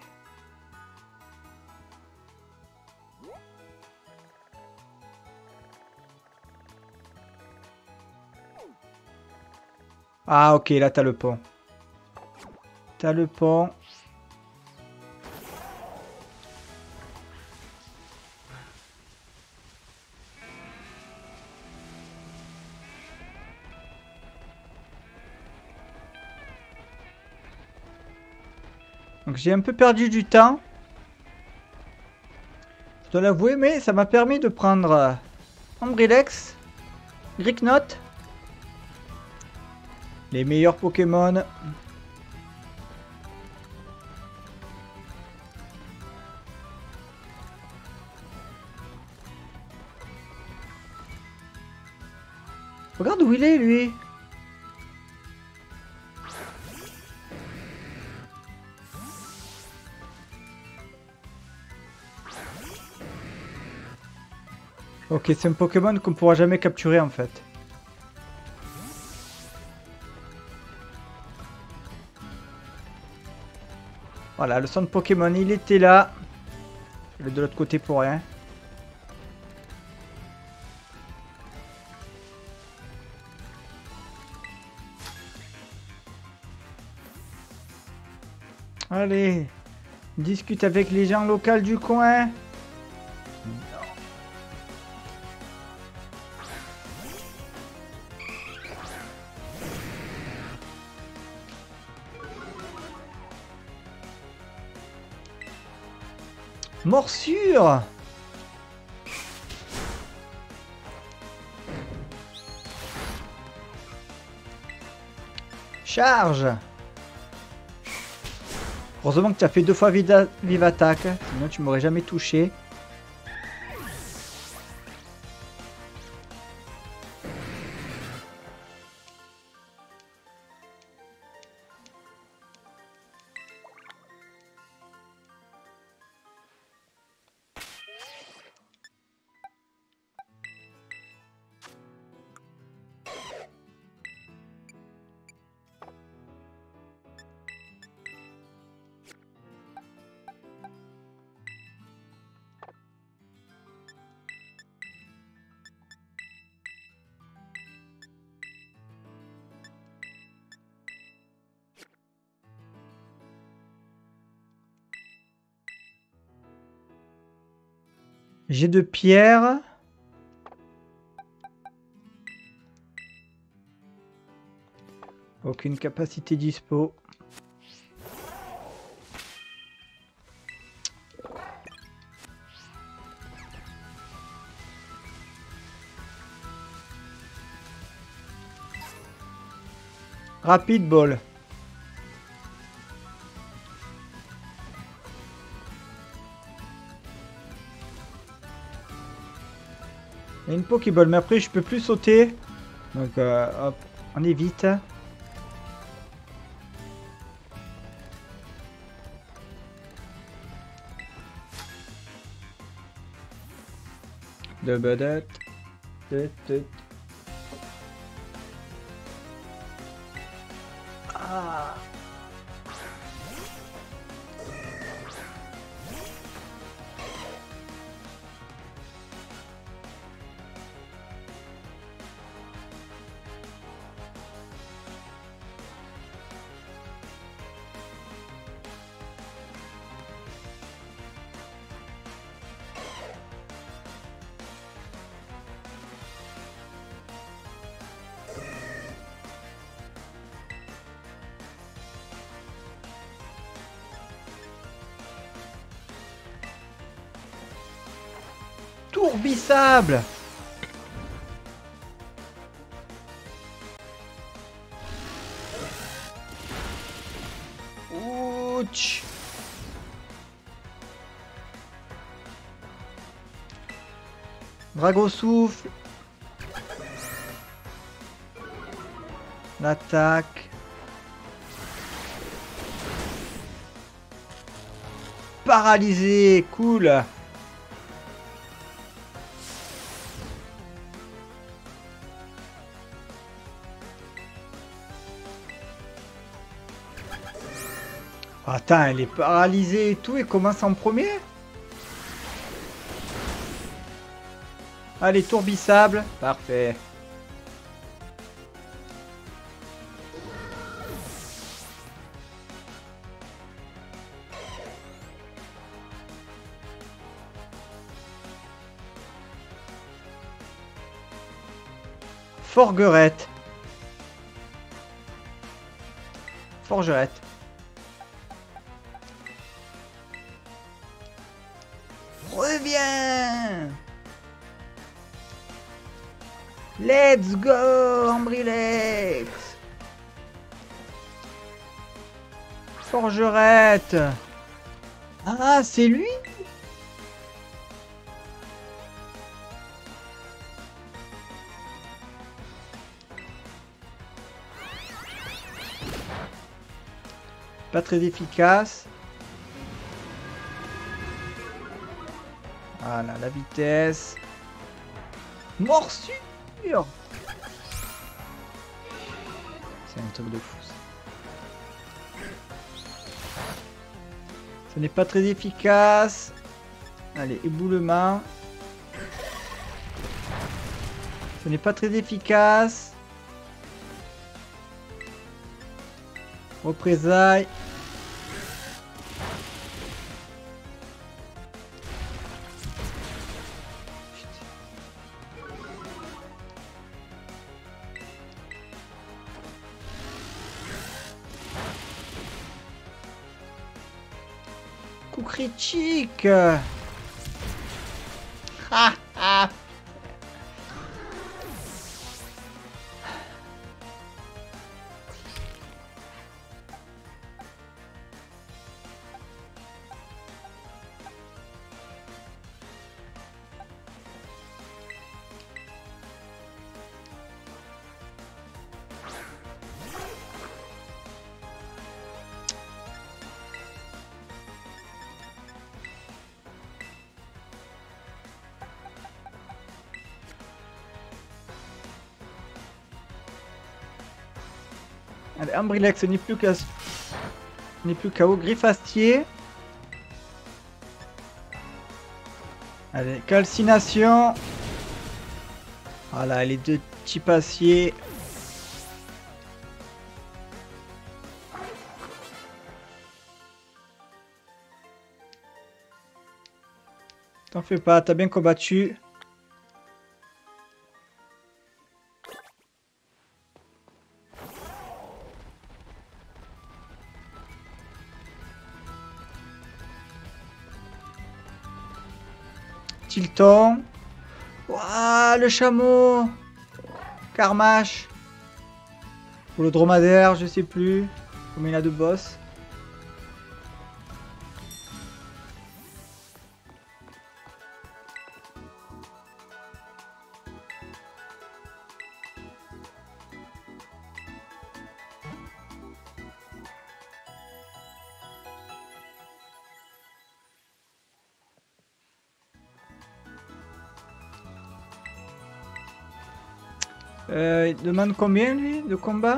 Ah ok, là t'as le pont. T'as le pont. Donc j'ai un peu perdu du temps. Je dois l'avouer, mais ça m'a permis de prendre Ombrilex, Gricknote, les meilleurs Pokémon. Regarde où il est, lui. Ok, c'est un Pokémon qu'on pourra jamais capturer en fait. Voilà, le centre Pokémon, il était là. Il est de l'autre côté pour rien. Allez, discute avec les gens locaux du coin. Morsure. Charge. Heureusement que tu as fait 2 fois vive attaque, sinon tu m'aurais jamais touché. J'ai de pierre. Aucune capacité dispo. Rapid ball. Il y a une Pokéball, mais après je peux plus sauter. Donc hop, on évite. De bedette. Ah. Tourbissable. Ouch. Dragon souffle. L'attaque. Paralysé, cool. Attends, elle est paralysée et tout, et commence en premier. Allez, tourbissable. Parfait. Forgerette. Forgerette. Reviens. Let's go, Ambrilex. Forgerette. Ah, c'est lui. Pas très efficace. Voilà, la vitesse. Morsure. C'est un truc de fou. Ce n'est pas très efficace. Allez, éboulement. Ce n'est pas très efficace. Représailles. coup critique. Ah, ah. Allez, Ambrilex n'est plus qu'à... n'est plus KO. Griffastier. Allez, calcination. Voilà, les deux types acier. T'en fais pas, t'as bien combattu. Tilton. Ouah, le chameau. Carmache. Ou le dromadaire, je sais plus. Combien il a de boss. Il demande combien lui de combat?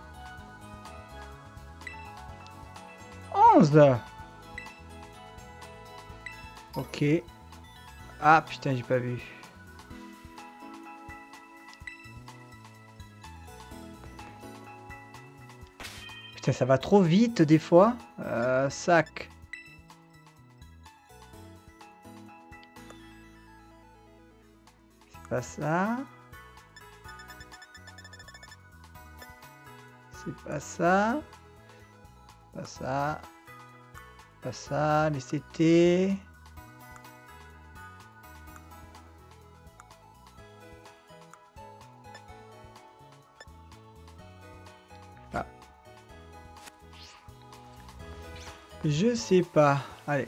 11. Ok. Ah putain, j'ai pas vu. Putain, ça va trop vite des fois. Sac. C'est pas ça. C'est pas ça. Pas ça. Pas ça. Les CT. Ah. Je sais pas. Allez.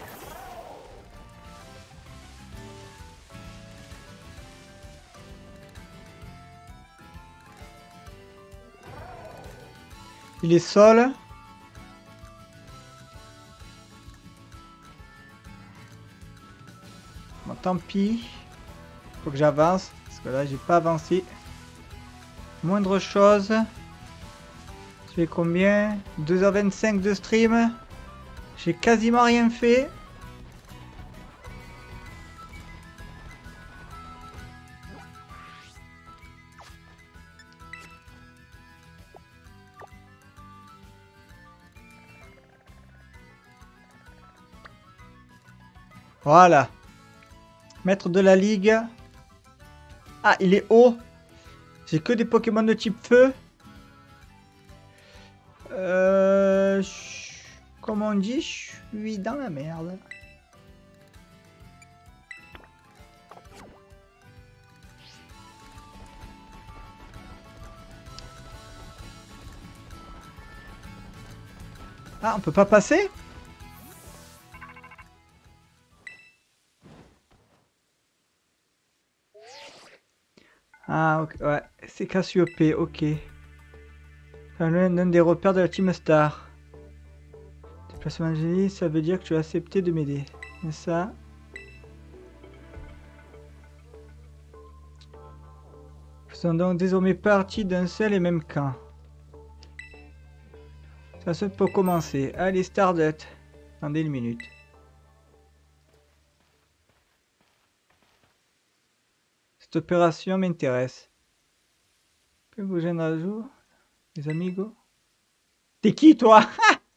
Il est sol. Bon, tant pis. Faut que j'avance. Parce que là, j'ai pas avancé. Moindre chose. Je fais combien? 2h25 de stream. J'ai quasiment rien fait. Voilà. Maître de la ligue. Ah, il est haut. J'ai que des Pokémon de type feu. Comme on dit, je suis dans la merde. Ah, on peut pas passer ? Ah, ok, ouais, c'est Cassiope, ok. L'un des repères de la Team Star. Déplacement de génie, ça veut dire que tu as accepté de m'aider. Et ça. Nous sommes donc désormais partis d'un seul et même camp. Ça se peut commencer. Allez, Stardust. Attendez une minute. Cette opération m'intéresse. Que vous gêne à jour, les amigos? T'es qui, toi?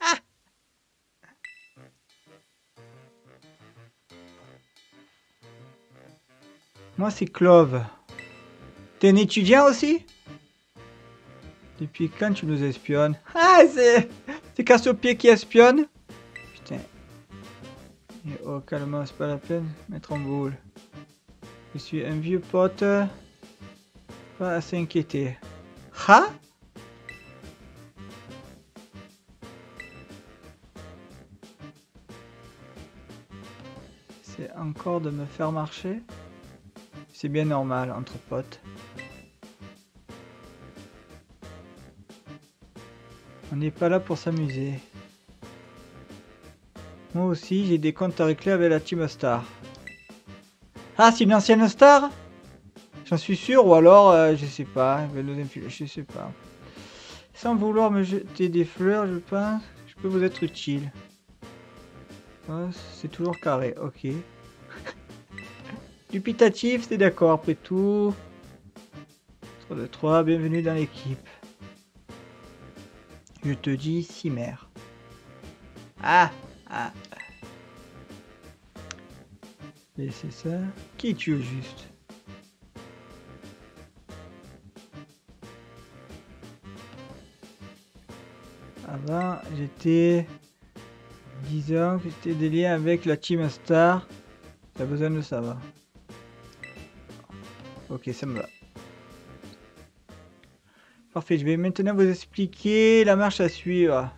Moi, c'est Clove. T'es un étudiant aussi? Depuis quand tu nous espionnes? Ah, c'est Cassiope qui espionne? Putain. Oh, calme, c'est pas la peine. Mettre en boule. Je suis un vieux pote. Pas à s'inquiéter. Ha? C'est encore de me faire marcher? C'est bien normal entre potes. On n'est pas là pour s'amuser. Moi aussi, j'ai des comptes à régler avec la Team Star. Ah, c'est une ancienne star? J'en suis sûr, ou alors, je sais pas, je sais pas. Sans vouloir me jeter des fleurs, je pense, je peux vous être utile. Oh, c'est toujours carré, ok. Dubitatif, c'est d'accord, après tout. 3 de 3, bienvenue dans l'équipe. Je te dis, Cimer. Ah, ah. Et c'est ça. Qui es-tu au juste? Avant, j'étais... Disons que j'étais des liens avec la Team Star. T'as besoin de ça, va. Ok, ça me va. Parfait, je vais maintenant vous expliquer la marche à suivre.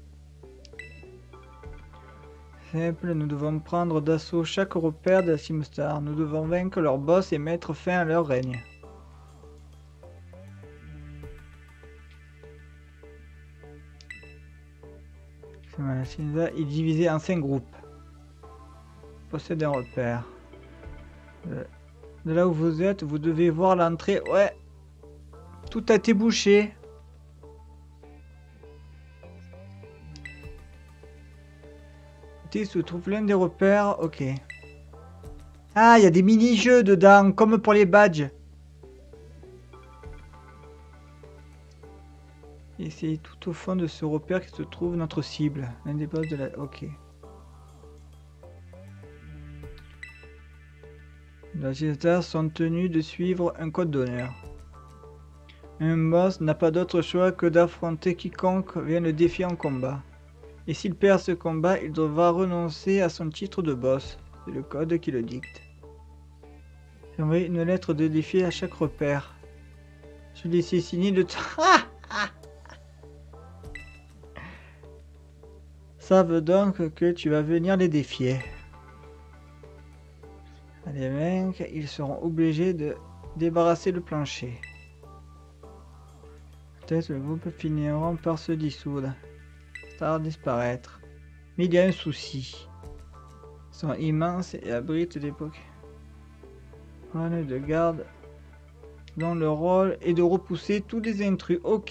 Simple, nous devons prendre d'assaut chaque repère de la Team Star. Nous devons vaincre leur boss et mettre fin à leur règne. La Shinza est divisée en 5 groupes. Possède un repère. De là où vous êtes, vous devez voir l'entrée. Ouais. Tout a été bouché. Côté se trouve l'un des repères. Ok. Ah, il y a des mini-jeux dedans, comme pour les badges. Et c'est tout au fond de ce repère qui se trouve notre cible. L'un des boss de la... Ok. Les Jetstar sont tenus de suivre un code d'honneur. Un boss n'a pas d'autre choix que d'affronter quiconque vient le défier en combat. Et s'il perd ce combat, il devra renoncer à son titre de boss. C'est le code qui le dicte. J'envoie une lettre de défi à chaque repère. Je l'ai signé de... Ça veut donc que tu vas venir les défier. Les mecs, ils seront obligés de débarrasser le plancher. Peut-être le groupe finiront par se dissoudre. Star disparaître. Mais il y a un souci. Ils sont immenses et abritent des Pokémon de garde dont le rôle est de repousser tous les intrus. Ok.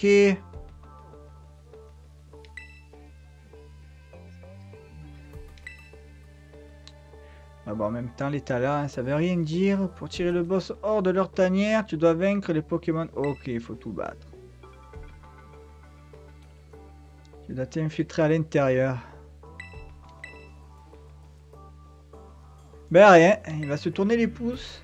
Ah bon, en même temps, les talents, hein, ça veut rien dire. Pour tirer le boss hors de leur tanière, tu dois vaincre les Pokémon. Ok, il faut tout battre. Tu dois t'infiltrer à l'intérieur. Ben rien, il va se tourner les pouces.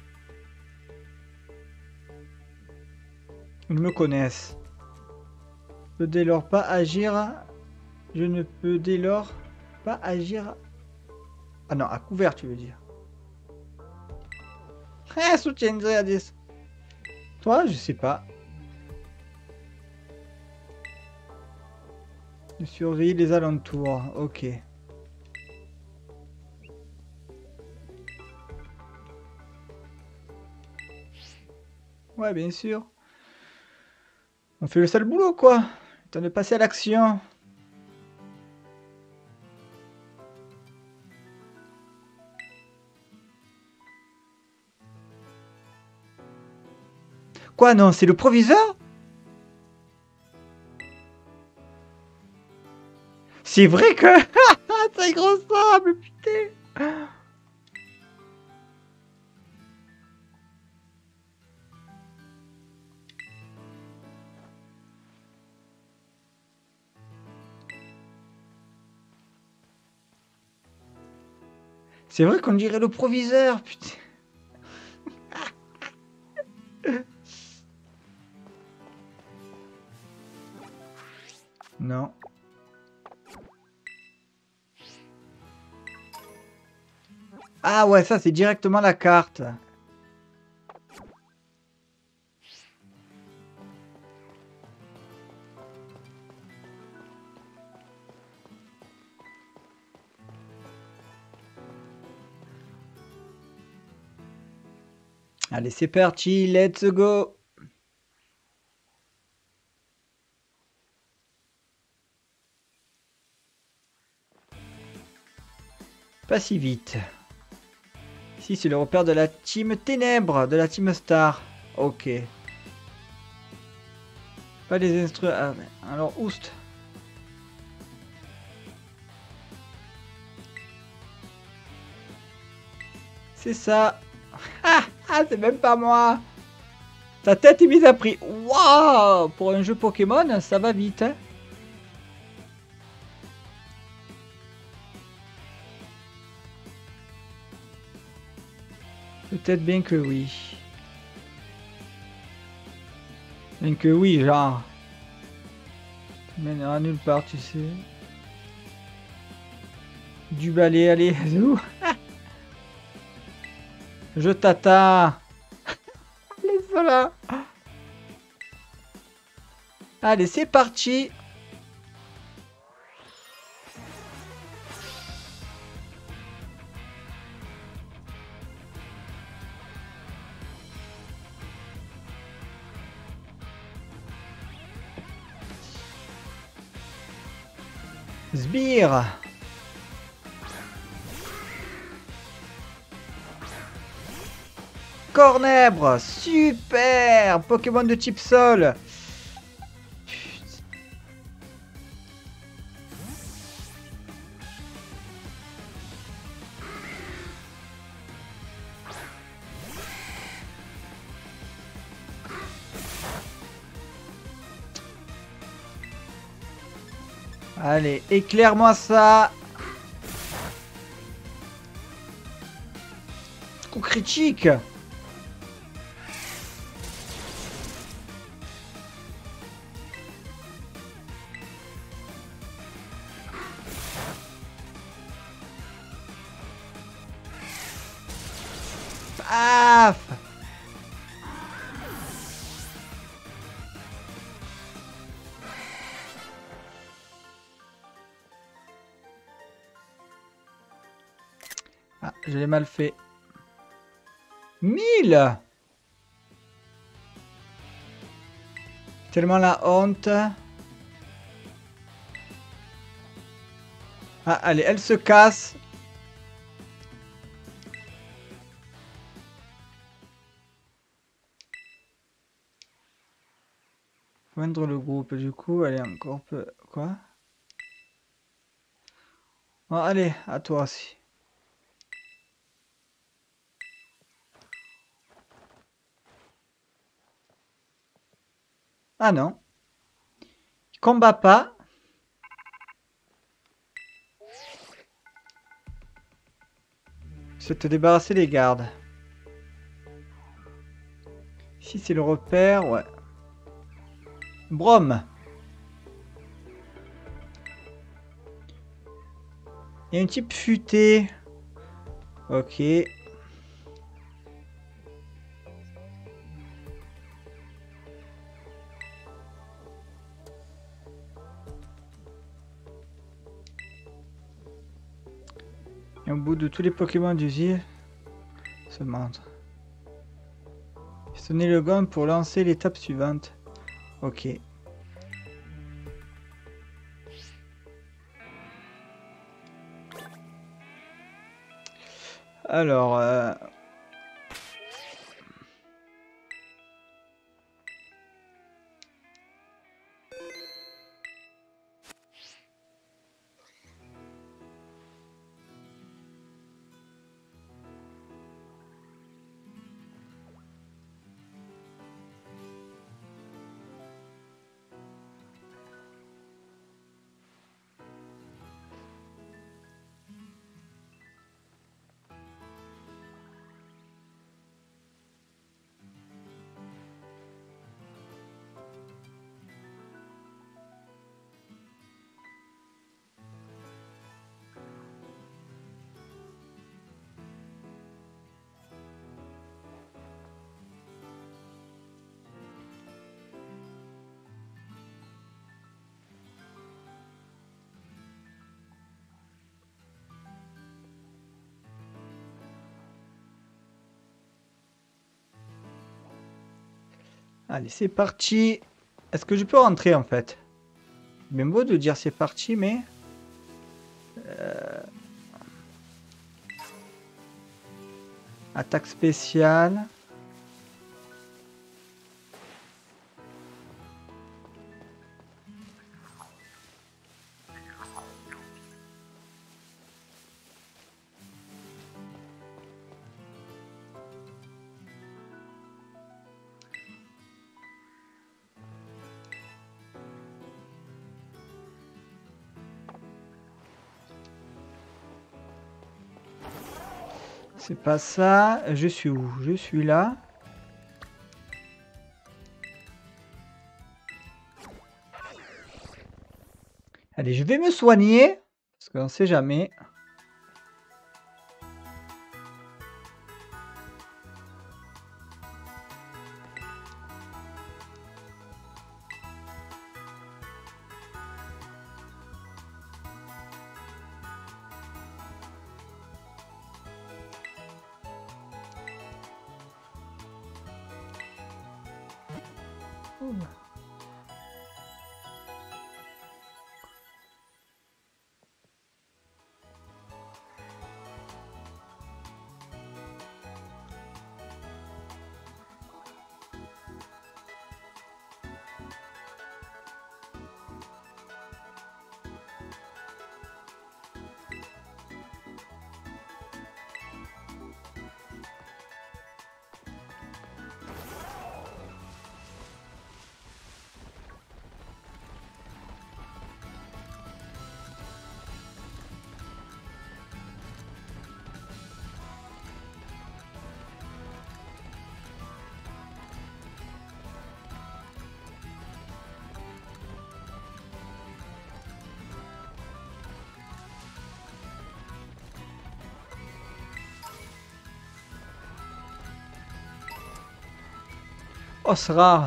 Ils me connaissent. Je peux dès lors pas agir. Je ne peux dès lors pas agir. Ah non, à couvert, tu veux dire. Ah, soutiendrai à 10. Toi, je sais pas. De surveiller les alentours. Ok. Ouais, bien sûr. On fait le sale boulot, quoi. Temps de passer à l'action. Quoi, non, c'est le proviseur? C'est vrai que... C'est gros sable, putain. C'est vrai qu'on dirait le proviseur, putain. Non. Ah ouais, ça c'est directement la carte. Allez, c'est parti, let's go. Pas si vite. Ici, c'est le repère de la team Ténèbres, de la team Star. Ok. Pas les instruments. Ah, alors, oust. C'est ça. Ah, c'est même pas moi. Ta tête est mise à prix. Waouh! Pour un jeu Pokémon, ça va vite. Hein. Peut-être bien que oui. Bien que oui, genre. Tu mèneras nulle part, tu sais. Du balai, allez, où? Je t'attends. Allez, voilà. Allez, c'est parti. Sbire. Cornèbre. Super. Pokémon de type sol. Allez, éclaire-moi ça. Coup critique. Paf. Ah, je l'ai mal fait. 1000. Tellement la honte. Ah, allez, elle se casse. Joindre le groupe, du coup, allez, encore peu... Quoi? Oh, allez, à toi aussi. Ah non. Il combat pas. C'est te débarrasser des gardes. Ici, c'est le repère, ouais. Brom. Il y a un type futé. Ok. Et au bout de tous les Pokémon du ville, se montre. Sonnez le gong pour lancer l'étape suivante. Ok. Alors, Allez, c'est parti. Est-ce que je peux rentrer en fait? C'est bien beau de dire c'est parti, mais... Attaque spéciale. C'est pas ça. Je suis où? Je suis là. Allez, je vais me soigner. Parce qu'on sait jamais. Oh, c'est rare.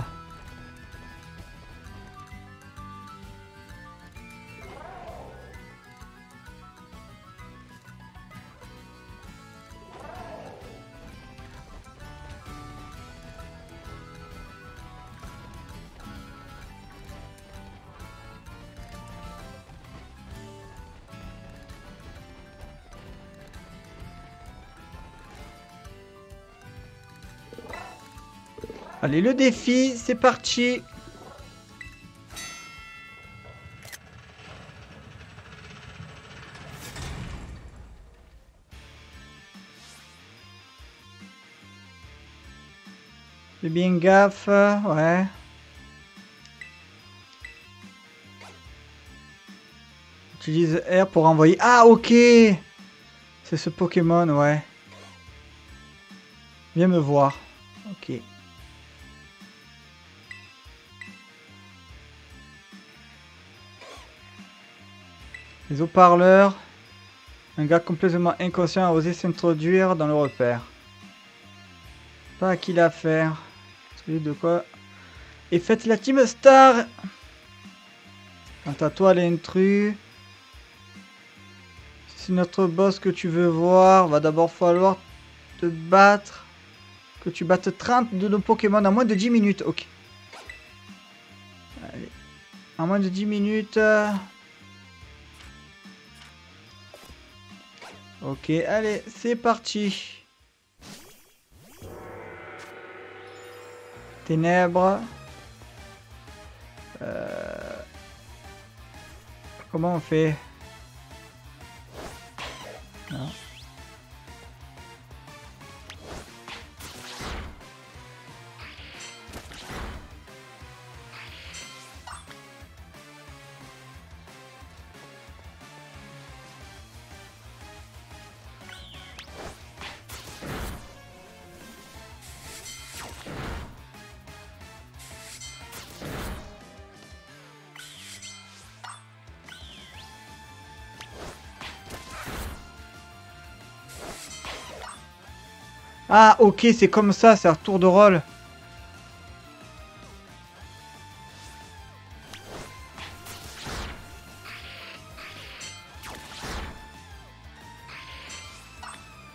Allez, le défi, c'est parti. Fais bien gaffe, ouais. Utilise R pour envoyer. Ah, ok. C'est ce Pokémon, ouais. Viens me voir. Ok. Les haut-parleurs. Un gars complètement inconscient a osé s'introduire dans le repère. Pas à qui l'affaire. Celui de quoi. Et faites la team star. Quant à toi, l'intrus. Si c'est notre boss que tu veux voir, va d'abord falloir te battre. Que tu battes 30 de nos Pokémon en moins de 10 minutes. Ok. Allez. En moins de 10 minutes. Ok, allez, c'est parti. Ténèbres. Comment on fait? Non. Ah, ok, c'est comme ça, c'est un tour de rôle.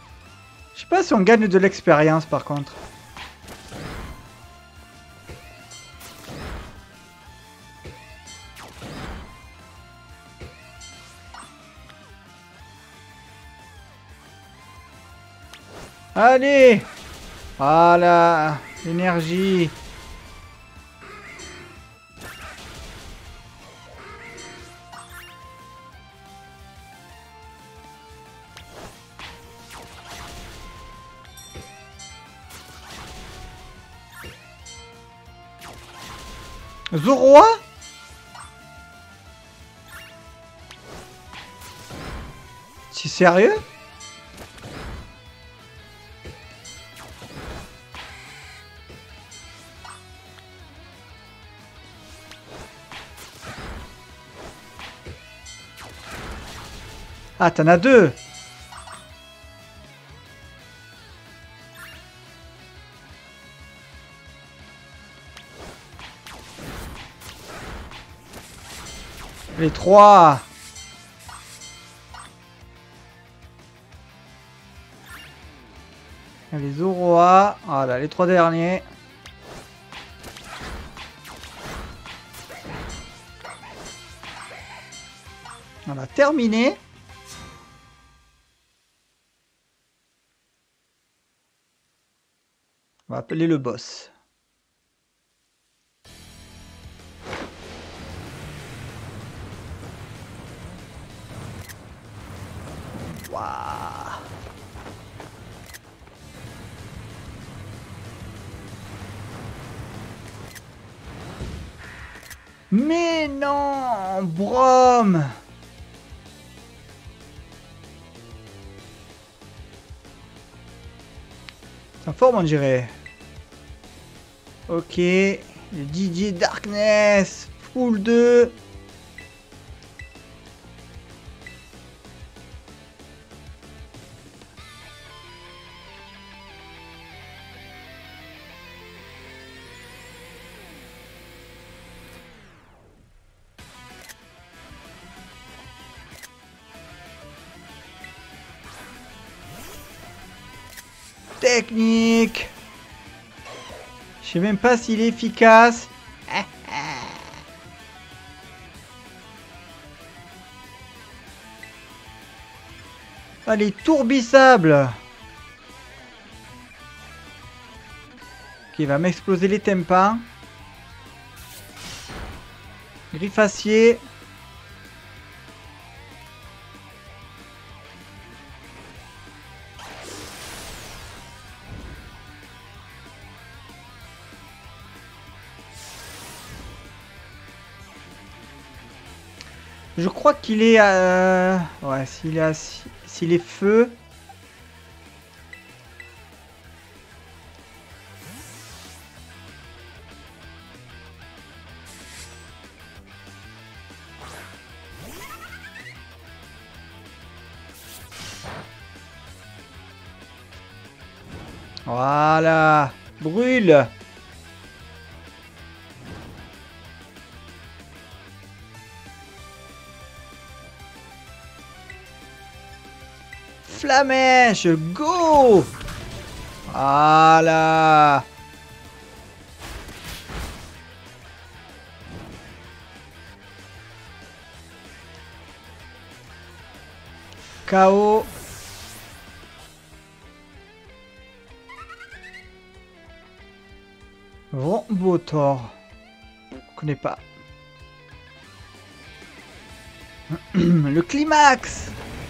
Je sais pas si on gagne de l'expérience par contre. Allez! Voilà! L'énergie! Zoroa? C'est sérieux? Ah, t'en as deux. Les trois. Les Zoroa. Voilà, les trois derniers. On a terminé. On va appeler le boss. Waouh. Mais non, Brom. C'est en forme, on dirait. Ok. Le Didier Darkness. Full 2. Technique. Je sais même pas s'il est efficace. Allez, tourbissable. Qui va m'exploser les tympans. Griffacier. Je crois qu'il est ouais, s'il est feu. Voilà. Brûle. Flamèche, go! Voilà. KO. Rombotor. Je connais pas. Le climax.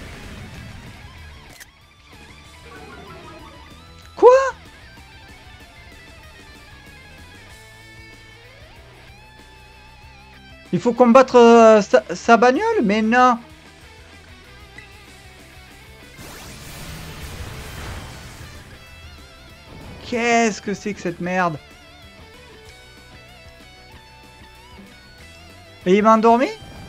Quoi? Il faut combattre sa bagnole? Mais non. Qu'est-ce que c'est que cette merde? Et il m'a endormi?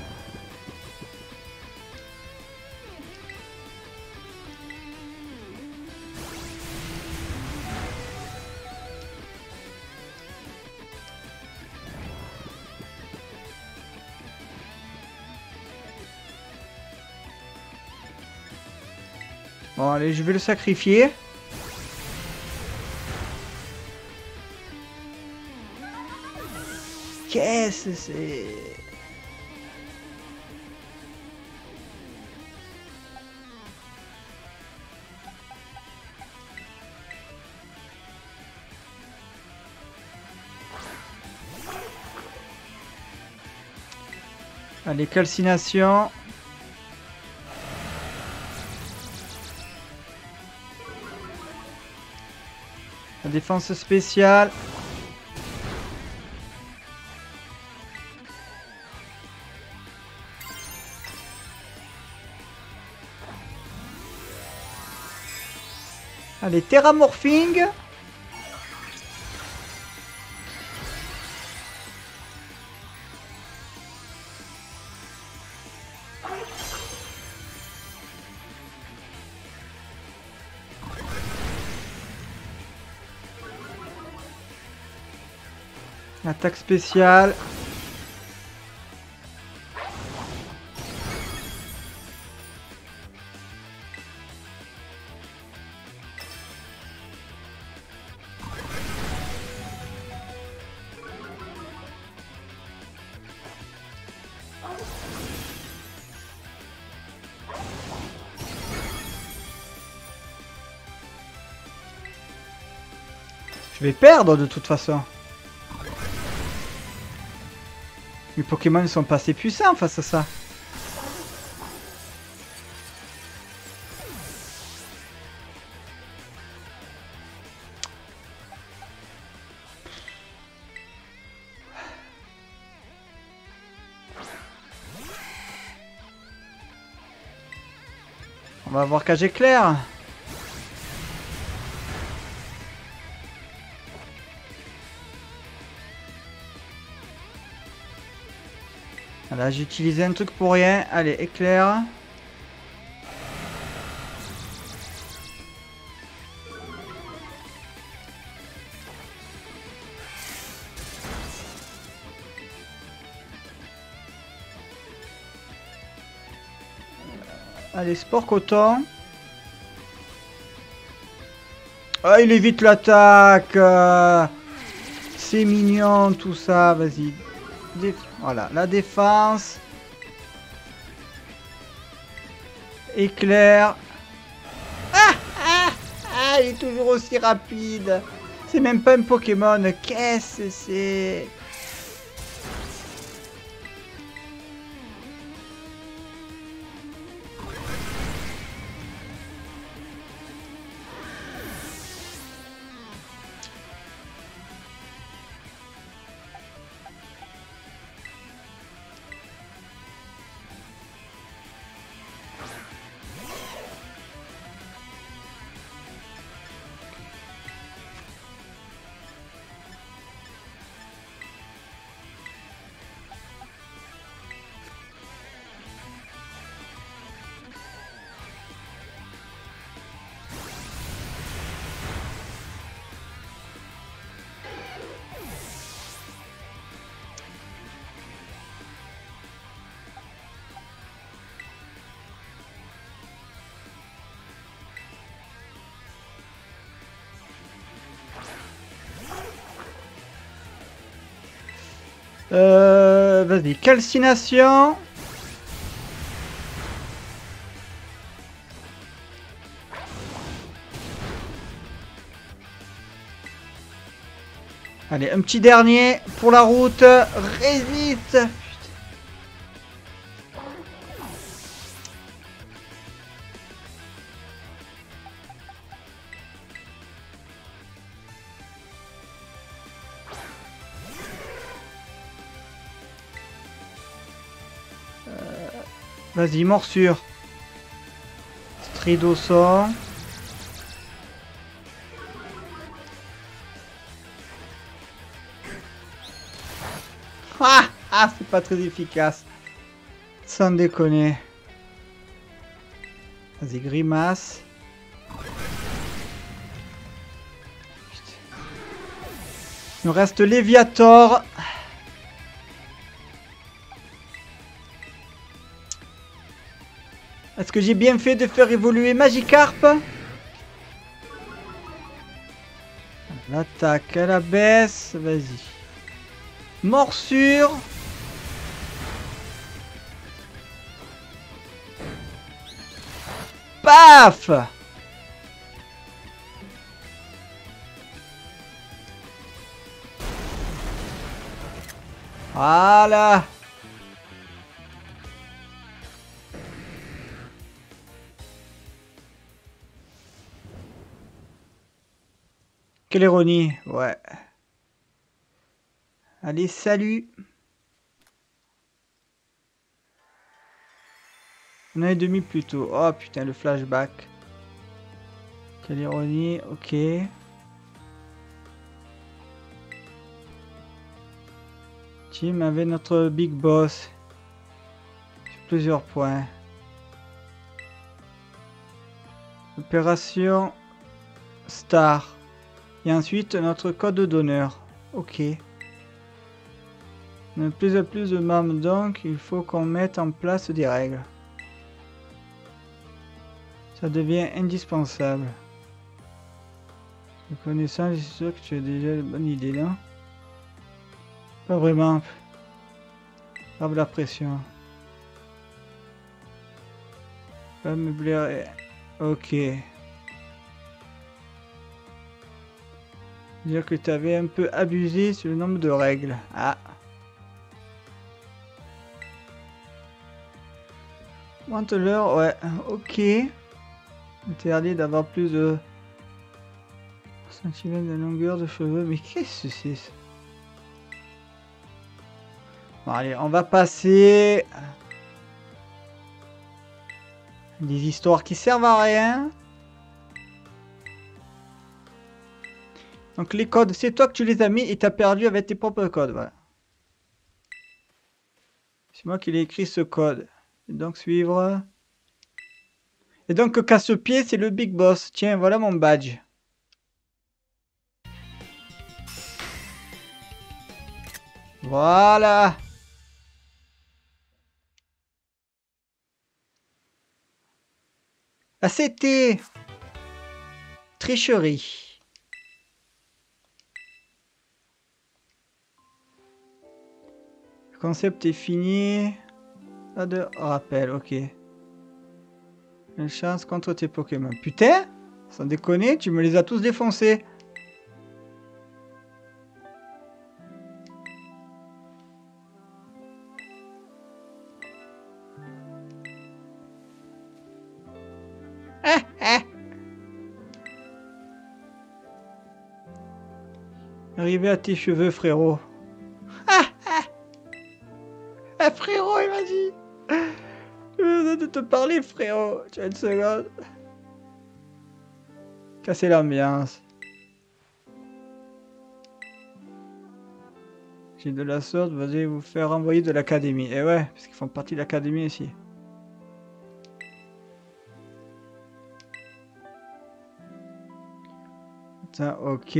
Bon allez, je vais le sacrifier. Qu'est-ce que c'est? Allez, calcination. La défense spéciale. Allez, terramorphing. Attaque spéciale. Je vais perdre de toute façon. Les Pokémon ne sont pas assez puissants face à ça. On va voir cage éclair. Là, j'ai utilisé un truc pour rien. Allez, éclair. Allez, sport coton. Ah, il évite l'attaque. C'est mignon tout ça. Vas-y. Voilà, la défense. Éclair. Ah, il est toujours aussi rapide. C'est même pas un Pokémon. Qu'est-ce que c'est? Vas-y, calcination. Allez, un petit dernier pour la route. Résiste. Vas-y, morsure. Stridosson. Ah, c'est pas très efficace. Sans déconner. Vas-y, grimace. Il nous reste Léviator. Est-ce que j'ai bien fait de faire évoluer Magikarp? L'attaque à la baisse. Vas-y. Morsure. Paf! Voilà. Quelle ironie, ouais. Allez, salut. On a et demi plus tôt. Oh putain, le flashback. Quelle ironie, ok. Team avait notre big boss. Sur plusieurs points. Opération Star. Et ensuite notre code d'honneur. Ok. On a de plus en plus de membres, donc il faut qu'on mette en place des règles. Ça devient indispensable. Le connaissant, je suis sûr que tu as déjà une bonne idée, non? Pas vraiment. Pas de la pression. Pas me blairer. Ok. Dire que tu avais un peu abusé sur le nombre de règles. Ah. Monte-leur, ouais. Ok. Interdit d'avoir plus de centimètres de longueur de cheveux. Mais qu'est-ce que c'est ça? Bon, allez, on va passer. Des histoires qui servent à rien. Donc les codes, c'est toi que tu les as mis et t'as perdu avec tes propres codes. Voilà. C'est moi qui l'ai écrit ce code. Et donc suivre. Et donc casse-pied, c'est le big boss. Tiens, voilà mon badge. Voilà. Ah, c'était tricherie. Le concept est fini. Pas de rappel, ok. Une chance contre tes Pokémon. Putain, sans déconner, tu me les as tous défoncés. Arrivé à tes cheveux, frérot. Ah, frérot, il m'a dit. Je besoin de te parler, frérot. Tu as une seconde. Casser l'ambiance. J'ai de la sorte, vas-y vous faire envoyer de l'académie. Et ouais, parce qu'ils font partie de l'académie ici. Attends, ok.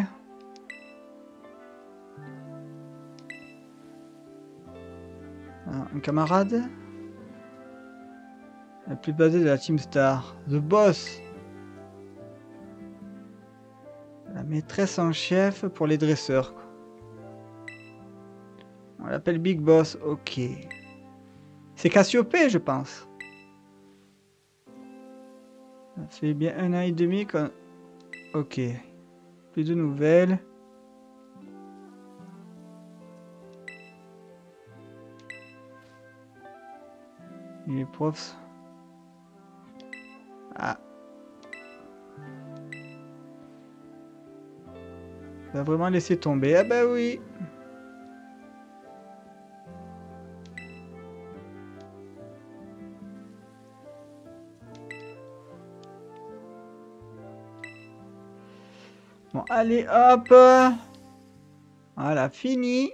Un camarade. La plus basée de la Team Star. The Boss. La maîtresse en chef pour les dresseurs. On l'appelle Big Boss, ok. C'est Cassiopée, je pense. Ça fait bien 1 an et demi qu'on... Ok. Plus de nouvelles. Et les profs... Ah. Ça a vraiment laissé tomber. Ah bah oui. Bon, allez, hop. Voilà, fini.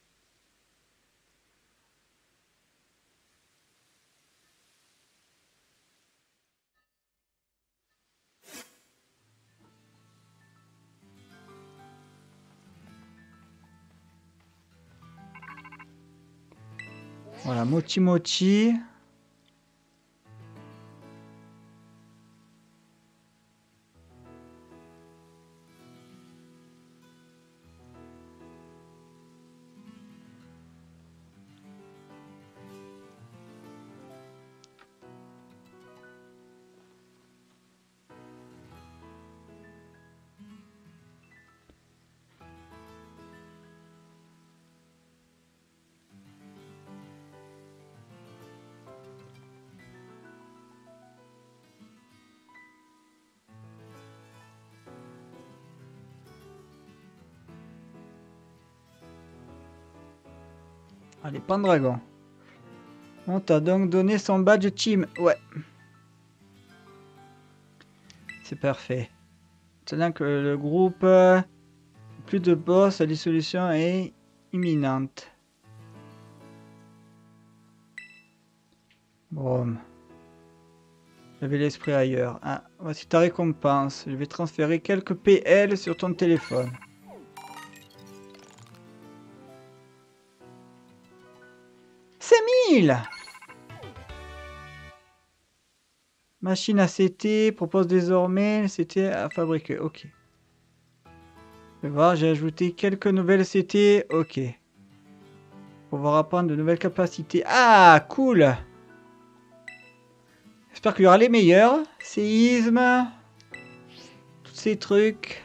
Voilà, Mochi Mochi. Allez, Pendragon. On t'a donc donné son badge team. Ouais. C'est parfait. Maintenant que le groupe... plus de boss, la dissolution est imminente. Bon. J'avais l'esprit ailleurs. Ah, voici ta récompense. Je vais transférer quelques PL sur ton téléphone. 5000! Machine ACT propose désormais CT à fabriquer. Ok. Je vais voir, j'ai ajouté quelques nouvelles CT. Ok. Pour pouvoir apprendre de nouvelles capacités. Ah, cool! J'espère qu'il y aura les meilleurs. Séisme. Tous ces trucs.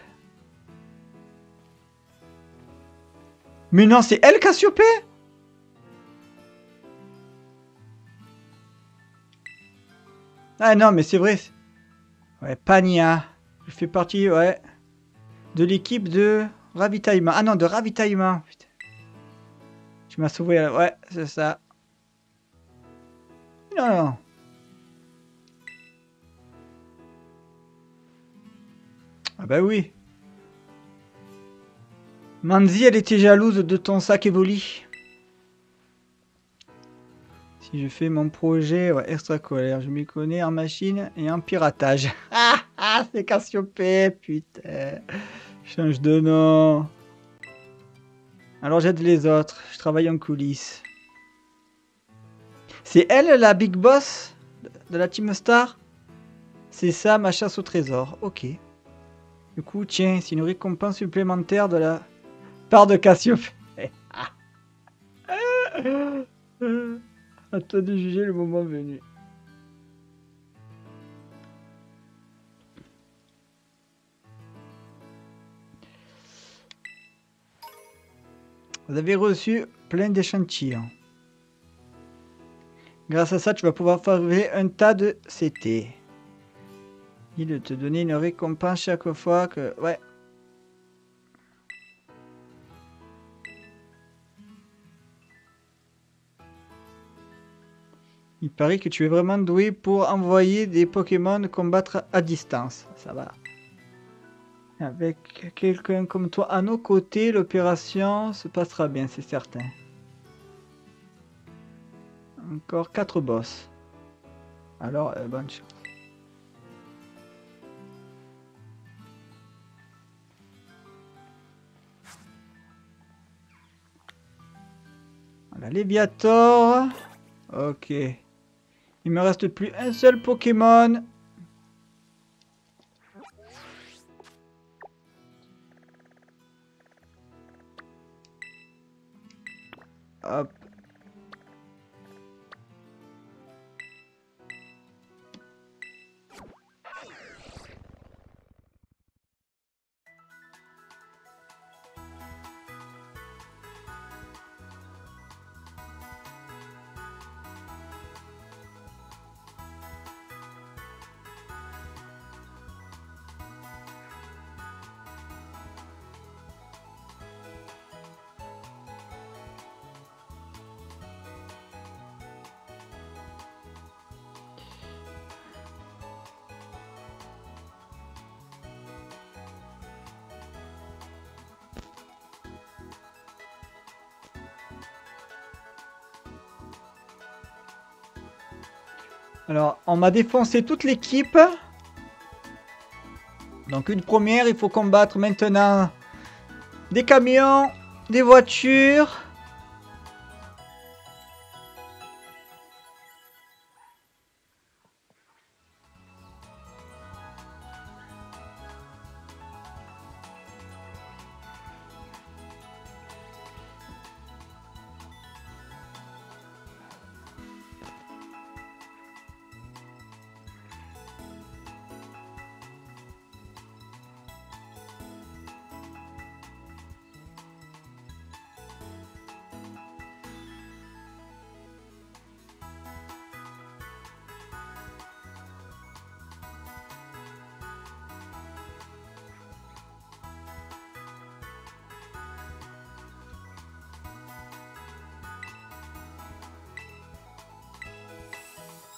Mais non, c'est elle Cassiopée? Ah non, mais c'est vrai. Ouais, Pania. Je fais partie, ouais, de l'équipe de ravitaillement. Ah non, de ravitaillement. Putain. Tu m'as sauvé, là. Ouais, c'est ça. Non, non. Ah bah oui. Manzi, elle était jalouse de ton sac Evoli. Si je fais mon projet extracolaire, je m'y connais en machine et en piratage. Ah, c'est Cassiopée, putain. Change de nom. Alors j'aide les autres, je travaille en coulisses. C'est elle la big boss de la Team Star? C'est ça ma chasse au trésor, ok. Du coup, tiens, c'est une récompense supplémentaire de la part de Cassiopée. À toi de juger le moment venu. Vous avez reçu plein d'échantillons. Grâce à ça, tu vas pouvoir fabriquer un tas de CT. Il de te donner une récompense chaque fois que... Ouais. Il paraît que tu es vraiment doué pour envoyer des Pokémon combattre à distance. Ça va. Avec quelqu'un comme toi à nos côtés, l'opération se passera bien, c'est certain. Encore 4 boss. Alors, bonne chance. Voilà, Léviator. Ok. Il me reste plus un seul Pokémon. Hop. Alors, on m'a défoncé toute l'équipe. Donc une première, il faut combattre maintenant des camions, des voitures.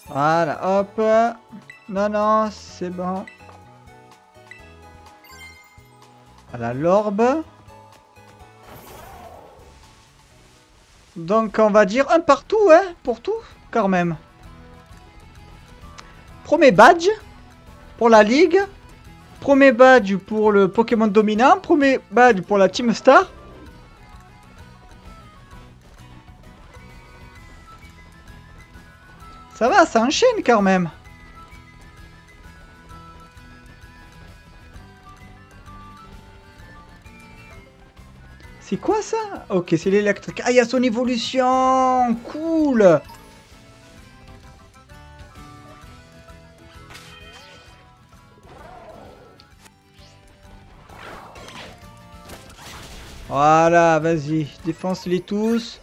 Voilà, hop. Non, non, c'est bon. Voilà, l'orbe. Donc, on va dire un partout, hein, pour tout, quand même. Premier badge pour la ligue. Premier badge pour le Pokémon dominant. Premier badge pour la Team Star. Ça va, ça enchaîne quand même. C'est quoi ça? Ok, c'est l'électrique. Ah, il y a son évolution. Cool. Voilà, vas-y, défonce-les tous.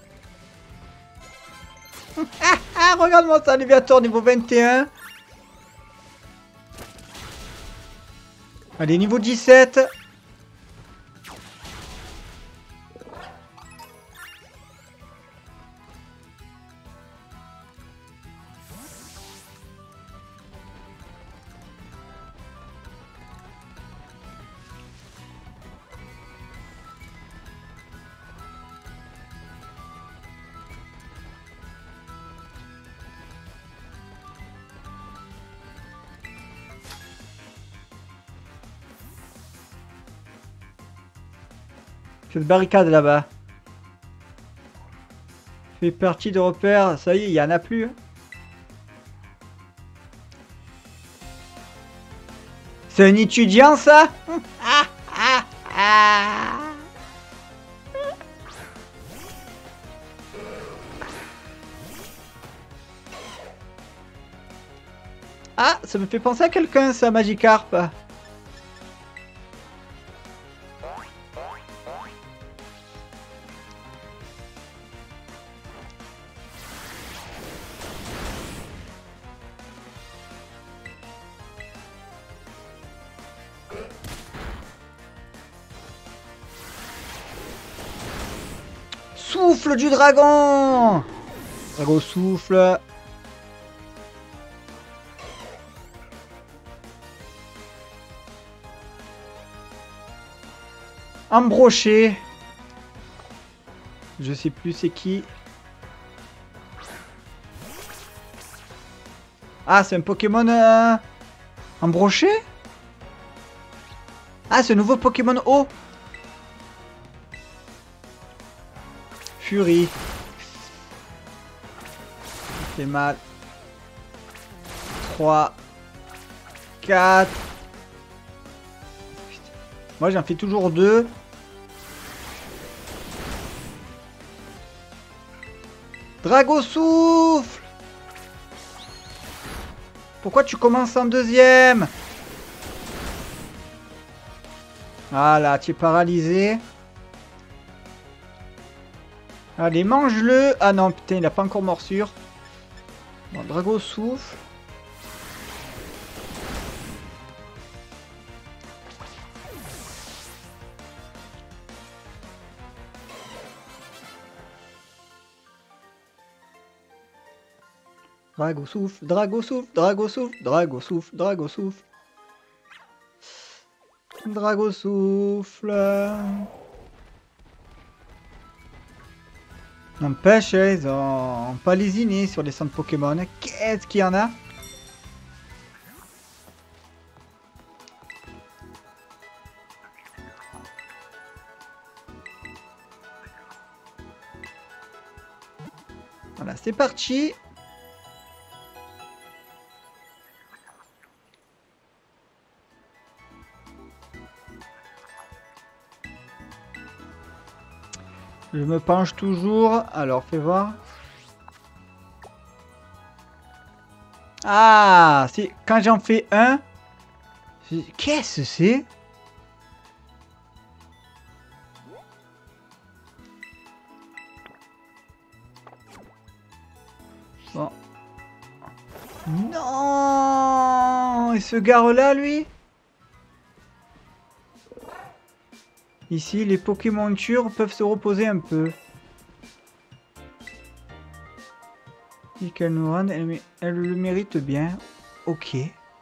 Ah, regarde-moi ça, Léviator niveau 21. Allez, niveau 17. Cette barricade là-bas fait partie de repères. Ça y est, il n'y en a plus. C'est un étudiant, ça? Ah, ça me fait penser à quelqu'un, ça, Magikarp. Souffle du dragon! Dragon souffle. Embroché. Je sais plus c'est qui. Ah, c'est un Pokémon embroché? Ah, c'est un nouveau Pokémon eau. Fury. C'est mal. 3. 4. Moi j'en fais toujours 2. Drago souffle. Pourquoi tu commences en deuxième? Voilà, tu es paralysé. Allez, mange-le. Ah non, putain, il a pas encore morsure. Bon, Drago souffle. Drago souffle, Drago souffle, Drago souffle, Drago souffle, Drago souffle. Drago souffle. N'empêche, ils ont pas lésiné sur les centres Pokémon. Qu'est-ce qu'il y en a? Voilà, c'est parti. Je me penche toujours. Alors, fais voir. Ah, c'est quand j'en fais un. Qu'est-ce que c'est? Bon. Non! Il se gare là, lui? Ici, les Pokémon peuvent se reposer un peu. Et qu'elle nous rende, elle le mérite bien. Ok.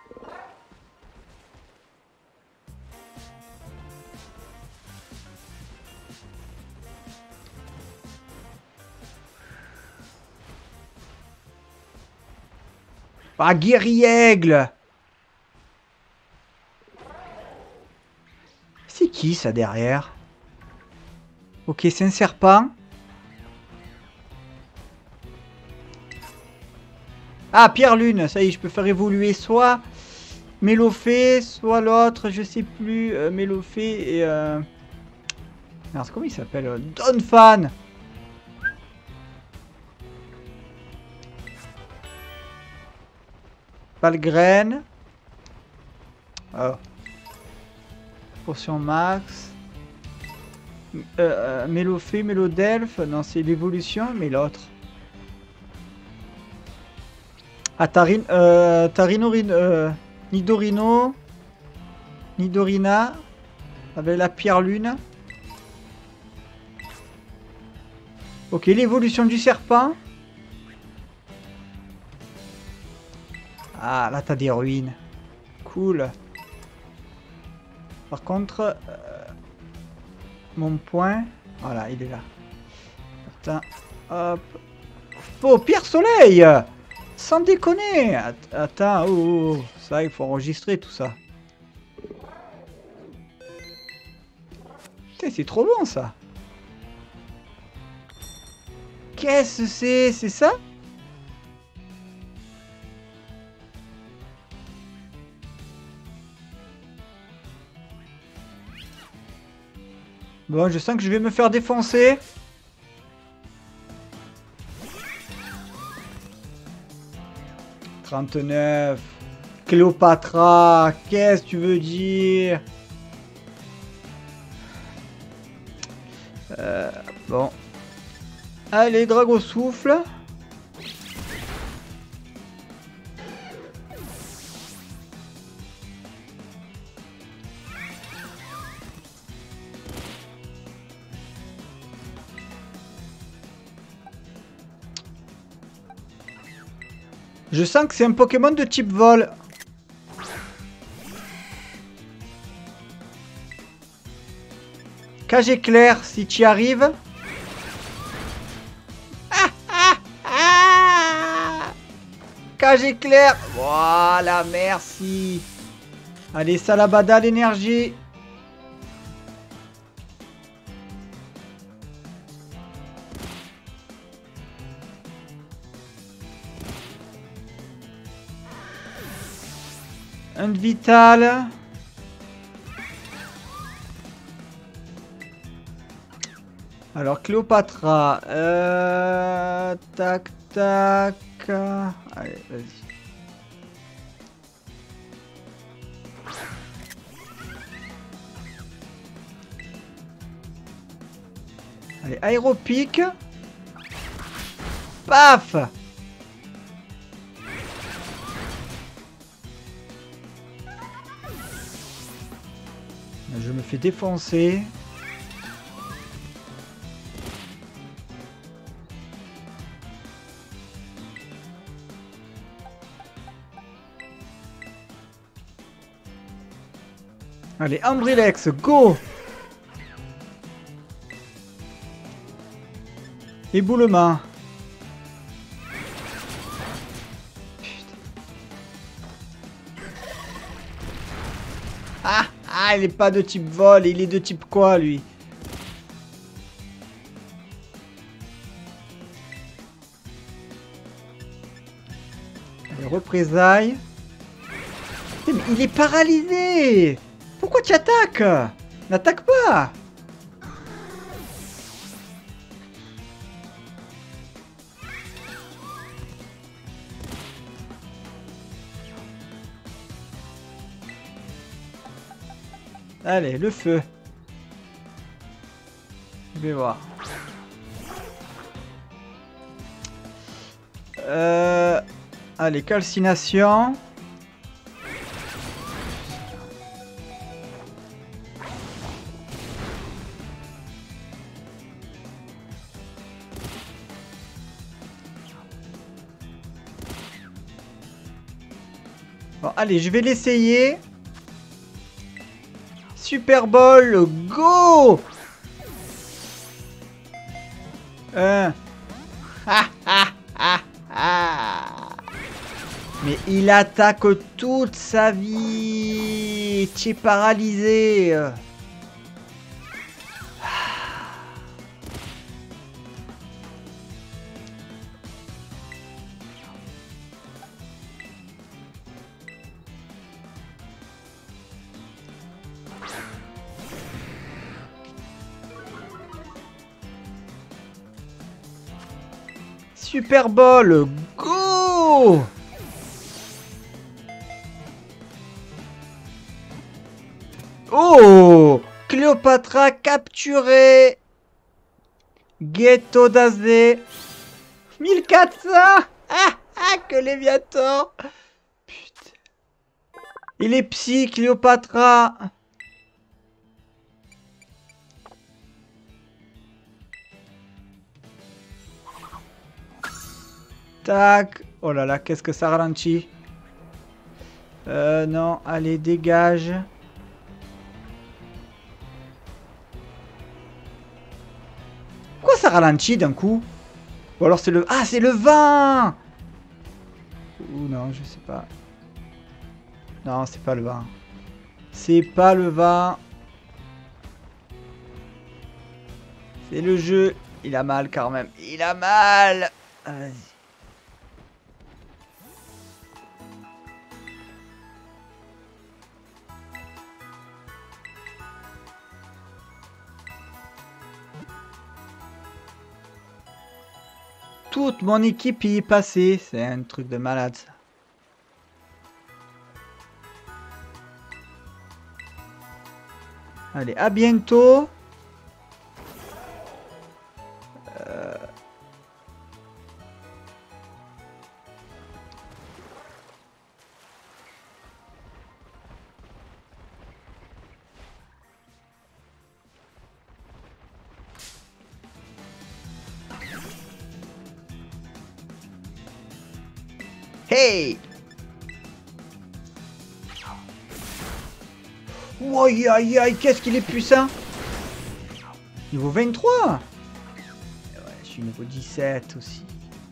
Ah, guerrier-aigle! C'est qui ça derrière? Ok, c'est un serpent. Ah, Pierre-Lune, ça y est, je peux faire évoluer soit Mélophée, soit l'autre, je sais plus, Mélophée et... Alors, comment il s'appelle? Donphan! Valgraine. Oh. Potion max. Mélophée, Mélodelphe. Non, c'est l'évolution, mais l'autre. Ah, Nidorino. Nidorina. Avec la pierre-lune. Ok, l'évolution du serpent. Ah, là, t'as des ruines. Cool. Par contre, mon point... Voilà, il est là. Attends, hop. Oh, Pierre Soleil! Sans déconner! Attends, oh, ça, il faut enregistrer tout ça. Putain, c'est trop bon, ça. Qu'est-ce que c'est? C'est ça? Bon, je sens que je vais me faire défoncer. « 39. Cléopatra, qu'est-ce que tu veux dire? Bon. Allez, Drago souffle. Je sens que c'est un Pokémon de type vol. Cage éclair, si tu y arrives. Cage éclair. Voilà, merci. Allez, Salabada, l'énergie. Un de vital. Alors, Cléopatra. Tac, tac. Allez, vas-y. Allez, aéropique. Paf! Je me fais défoncer. Allez, Ambrilex, go! Éboulement. Ah, il est pas de type vol, il est de type quoi, lui? Allez, représailles. Mais il est paralysé! Pourquoi tu attaques? N'attaque pas! Allez, le feu. Je vais voir. Allez, calcination. Bon, allez, je vais l'essayer. Super Ball, go! Ah, ah, ah, ah. Mais il attaque toute sa vie. Tu es paralysé. Super Ball, go! Oh! Cléopatra capturée! Ghetto d'Azé! 1400! Ah! Ah! Que Léviator! Putain! Il est psy, Cléopatra! Tac! Oh là là, qu'est-ce que ça ralentit? Non, allez, dégage. Pourquoi ça ralentit d'un coup? Ou alors c'est le... Ah, c'est le vin! Ou non, je sais pas. Non, c'est pas le vin. C'est pas le vin. C'est le jeu. Il a mal quand même. Il a mal! Vas-y. Toute mon équipe y est passée. C'est un truc de malade, ça. Allez, à bientôt. Hey! Oh, aïe aïe aïe, qu'est-ce qu'il est puissant! Niveau 23! Ouais, je suis niveau 17 aussi.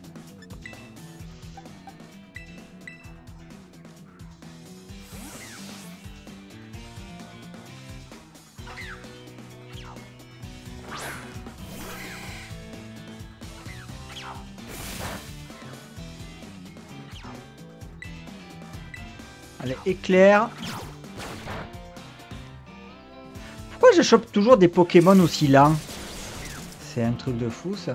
Allez, éclair. Pourquoi je chope toujours des Pokémon aussi lents? C'est un truc de fou, ça.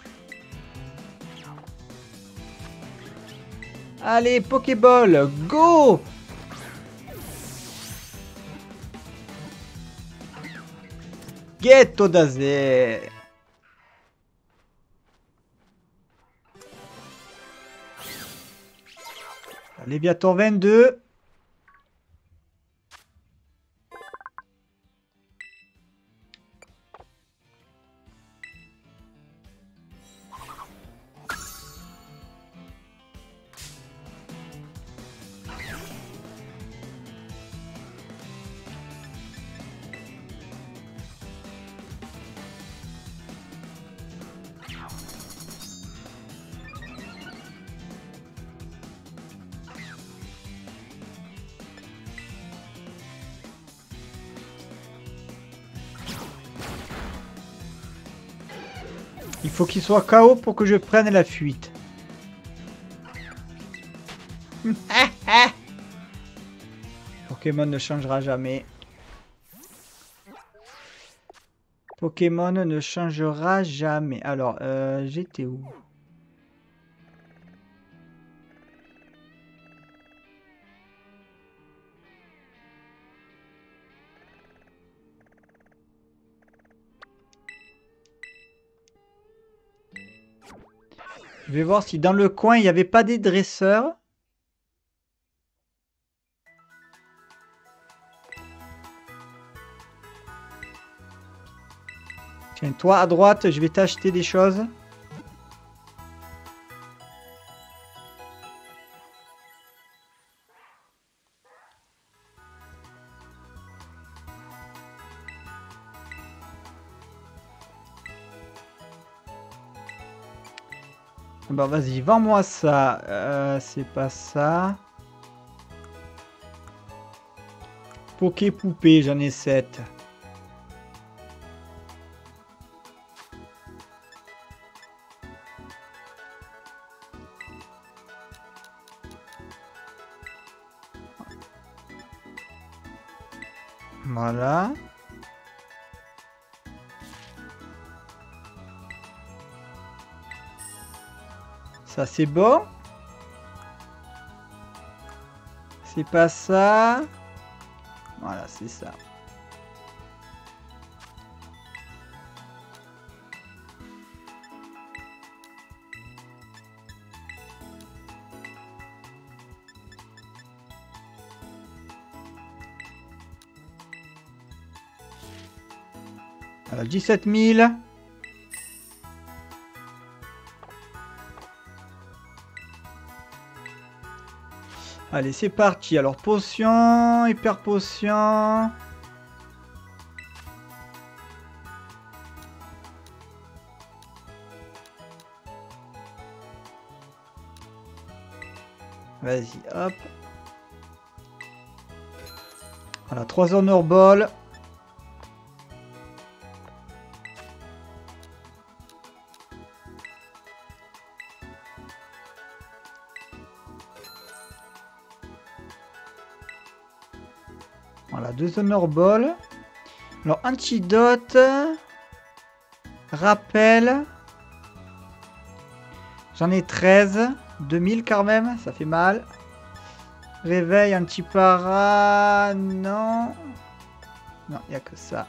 Allez, Pokéball, go! Ghetto d'Azé. Léviator 22. Il faut qu'il soit KO pour que je prenne la fuite. Pokémon ne changera jamais. Pokémon ne changera jamais. Alors, j'étais où? Je vais voir si dans le coin, il n'y avait pas des dresseurs. Tiens, toi à droite, je vais t'acheter des choses. Bah vas-y, vends-moi ça. C'est pas ça. Poké poupée, j'en ai 7. Voilà. Ça c'est bon. C'est pas ça. Voilà, c'est ça. Voilà, 17 000. Allez, c'est parti. Alors, potion, hyper potion. Vas-y, hop. Voilà, 3 honor ball. Voilà, 2 honor ball. Alors, antidote. Rappel. J'en ai 13. 2000 quand même, ça fait mal. Réveil, anti-para. Non. Non, il n'y a que ça.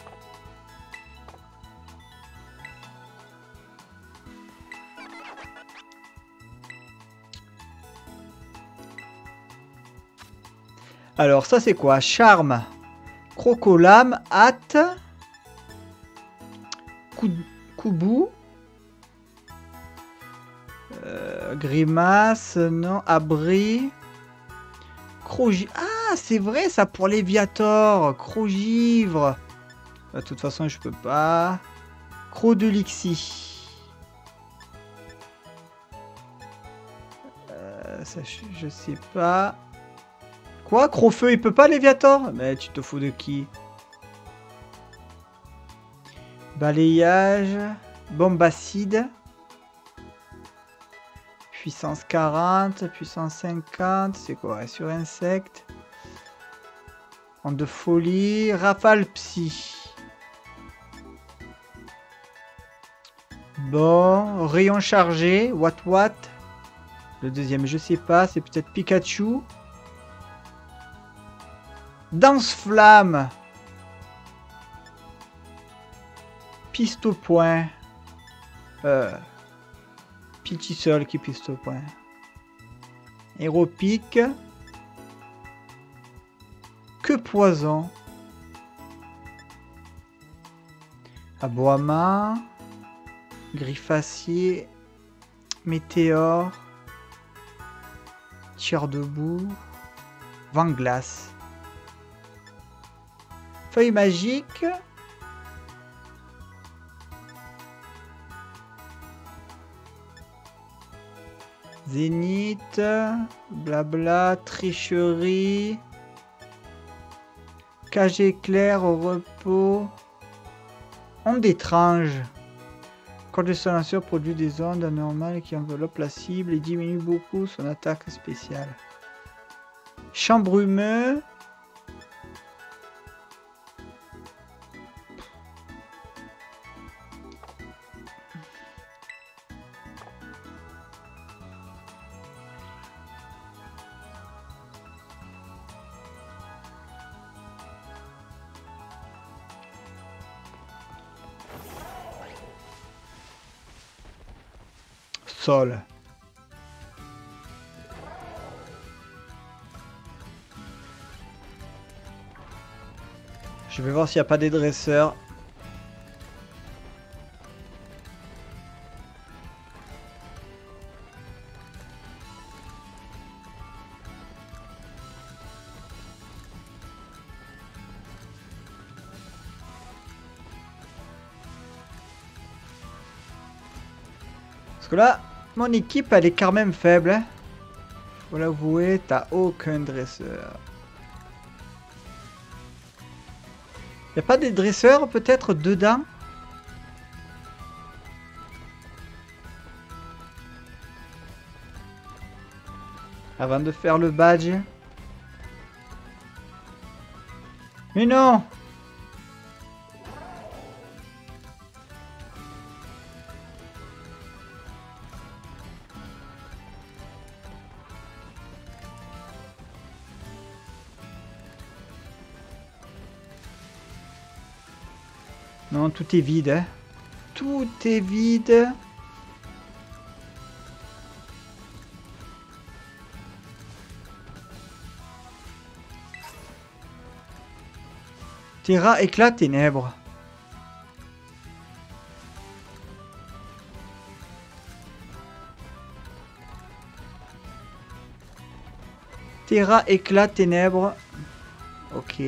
Alors, ça c'est quoi? Charme. Crocolame, hâte. Koubou. Grimace, non. Abri. Ah, c'est vrai ça pour Léviator. Crogivre. De toute façon, je peux pas. Croc de Lixie. Ça, je sais pas. Quoi? Crofeu, il peut pas, Léviator? Mais tu te fous de qui? Balayage. Bombacide. Puissance 40. Puissance 50. C'est quoi? Sur insecte. En de folie. Rafale psy. Bon. Rayon chargé. What? Le deuxième, je sais pas. C'est peut-être Pikachu. Danse-flamme. Piste au point. Pity seul qui piste au point. Héropique. Que poison. Aboiement. Griffacier. Météore. Tir debout. Vent glace. Feuille magique. Zénith. Blabla. Tricherie. Cage éclair au repos. Onde étrange. Quand le silencieux produit des ondes anormales qui enveloppent la cible et diminuent beaucoup son attaque spéciale. Champ brumeux. Sol. Je vais voir s'il n'y a pas des dresseurs. Parce que là, Mon équipe, elle est quand même faible. Hein. Faut l'avouer, t'as aucun dresseur. Y a pas des dresseurs peut-être dedans? Avant de faire le badge. Mais non! Non, tout est vide. Hein. Tout est vide. Terra éclat ténèbres. Terra éclat ténèbres. Ok.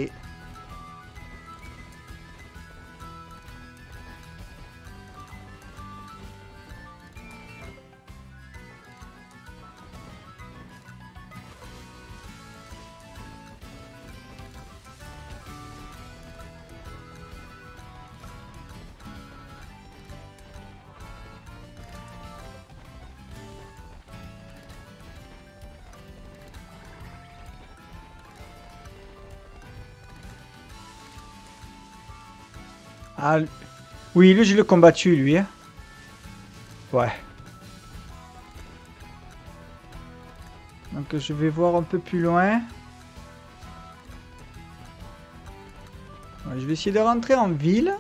Ah, oui, lui, je l'ai combattu, lui. Hein. Ouais. Donc, je vais voir un peu plus loin. Ouais, je vais essayer de rentrer en ville.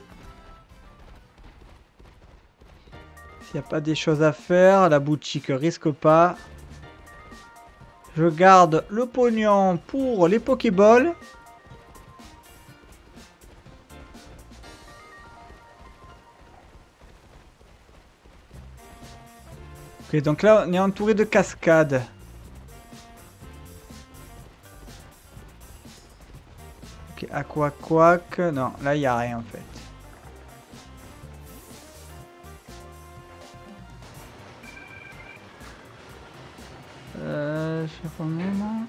S'il n'y a pas des choses à faire, la boutique risque pas. Je garde le pognon pour les Pokéballs. Ok, donc là, on est entouré de cascades. Ok, Aqua Quack. Non, là, il n'y a rien en fait. Je sais pas même.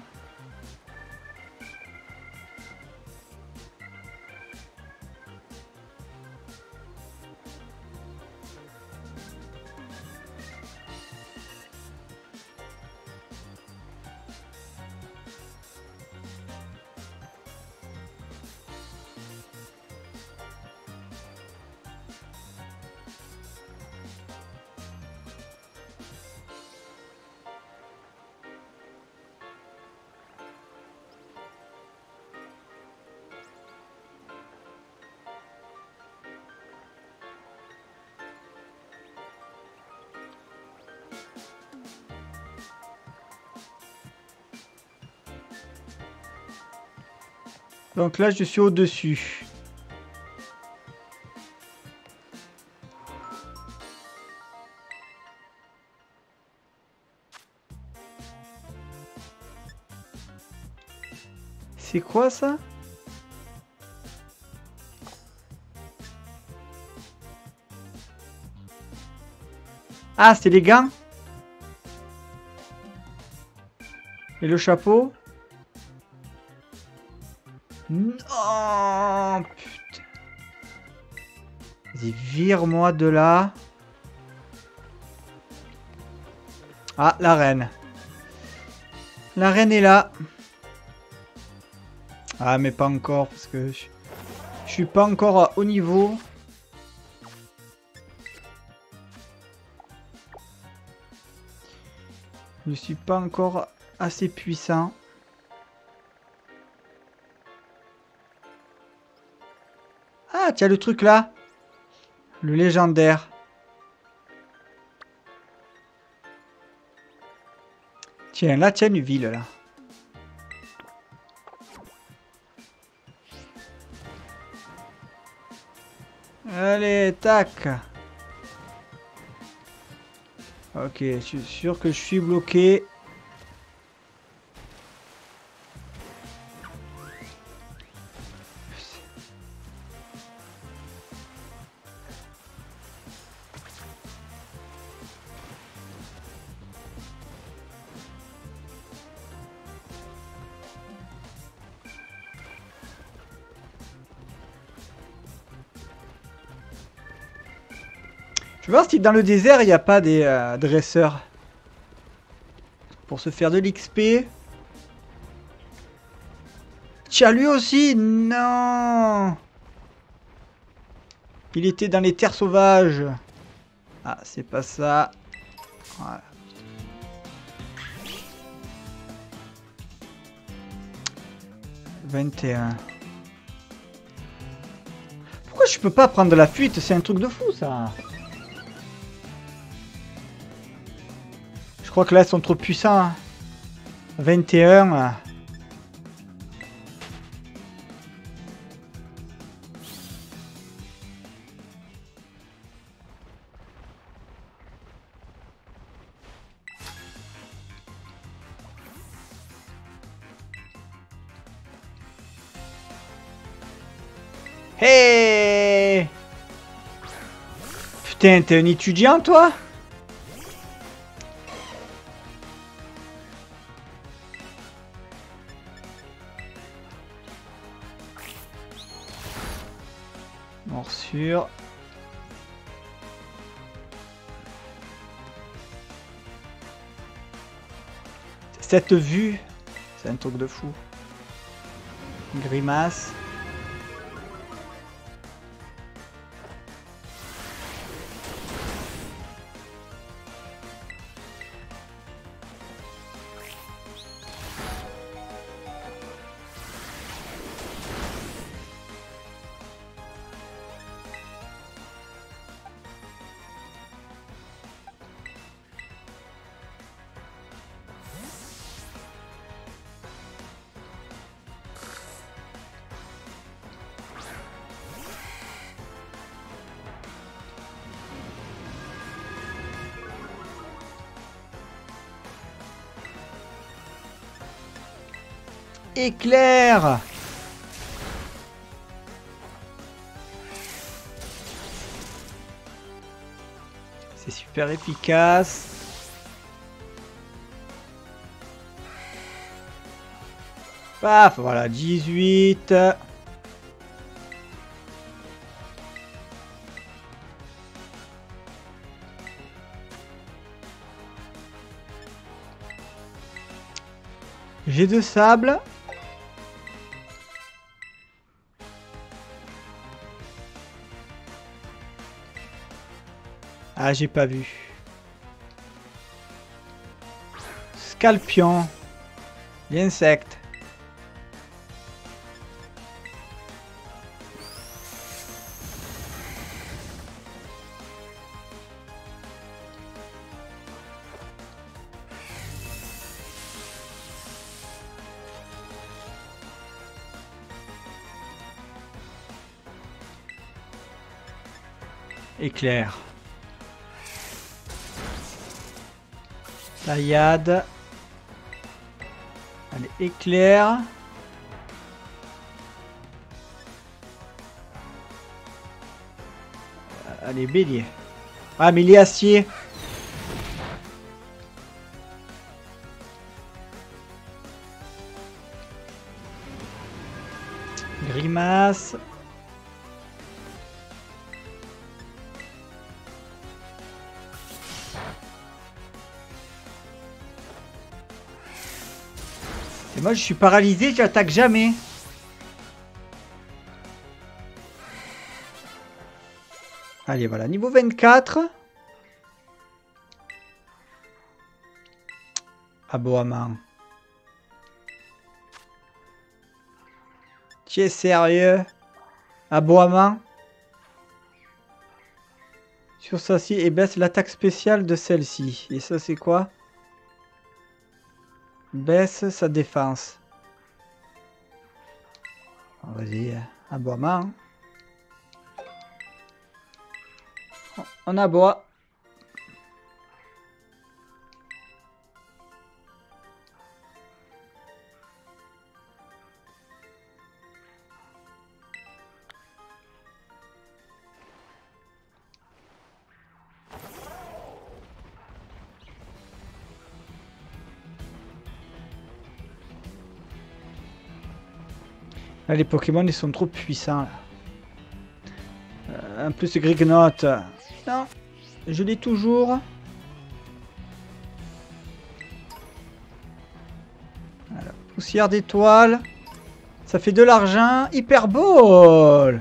Donc là, je suis au-dessus. C'est quoi ça? Ah, c'est les gants? Et le chapeau? Non, putain. Vas-y, vire-moi de là. Ah, la reine. La reine est là. Ah, mais pas encore, parce que je suis pas encore à haut niveau. Je suis pas encore assez puissant. Ah, tiens le truc là. Le légendaire. Tiens, là, tiens une ville là. Allez, tac. Ok, je suis sûr que je suis bloqué. Je vais voir si dans le désert il n'y a pas des dresseurs. Pour se faire de l'XP. Tiens, lui aussi, non. Il était dans les terres sauvages. Ah, c'est pas ça. Voilà. « 21. » Pourquoi je peux pas prendre de la fuite? C'est un truc de fou, ça. Je crois que là, ils sont trop puissants. 21. Hey! Putain, t'es un étudiant, toi? Morsure. Cette vue, c'est un truc de fou. Grimace. Éclair. C'est super efficace. Paf, voilà, 18. J'ai de sable. Ah, j'ai pas vu. Scalpion. L'insecte. Éclair. Taillade. Allez, éclair. Allez, bélier. Ah, mais il est acier. Grimace. Et moi je suis paralysé, j'attaque jamais. Allez, voilà, niveau 24. Aboiement. Tu es sérieux? Aboiement. Sur ça-ci, et baisse l'attaque spéciale de celle-ci. Et ça, c'est quoi? Baisse sa défense. Vas-y, aboiement. On aboie. Là, les Pokémon, ils sont trop puissants. Là. En plus, Grignotte. Non. Je l'ai toujours. Voilà. Poussière d'étoile. Ça fait de l'argent. Hyperbole.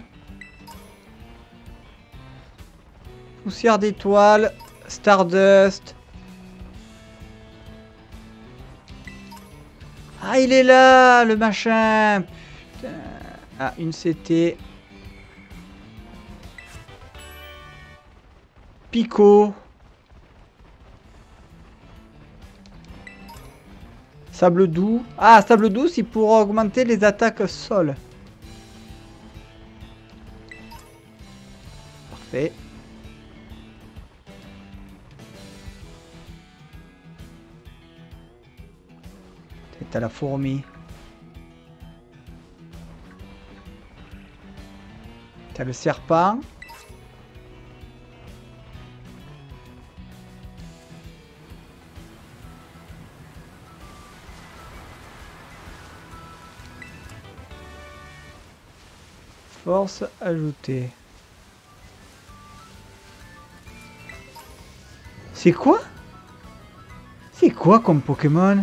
Poussière d'étoile. Stardust. Ah, il est là, le machin. Putain. Ah, une CT. Pico. Sable doux. Ah, sable doux, c'est pour augmenter les attaques sol. Parfait. T'as la fourmi. T'as le serpent. Force ajoutée. C'est quoi? C'est quoi comme Pokémon?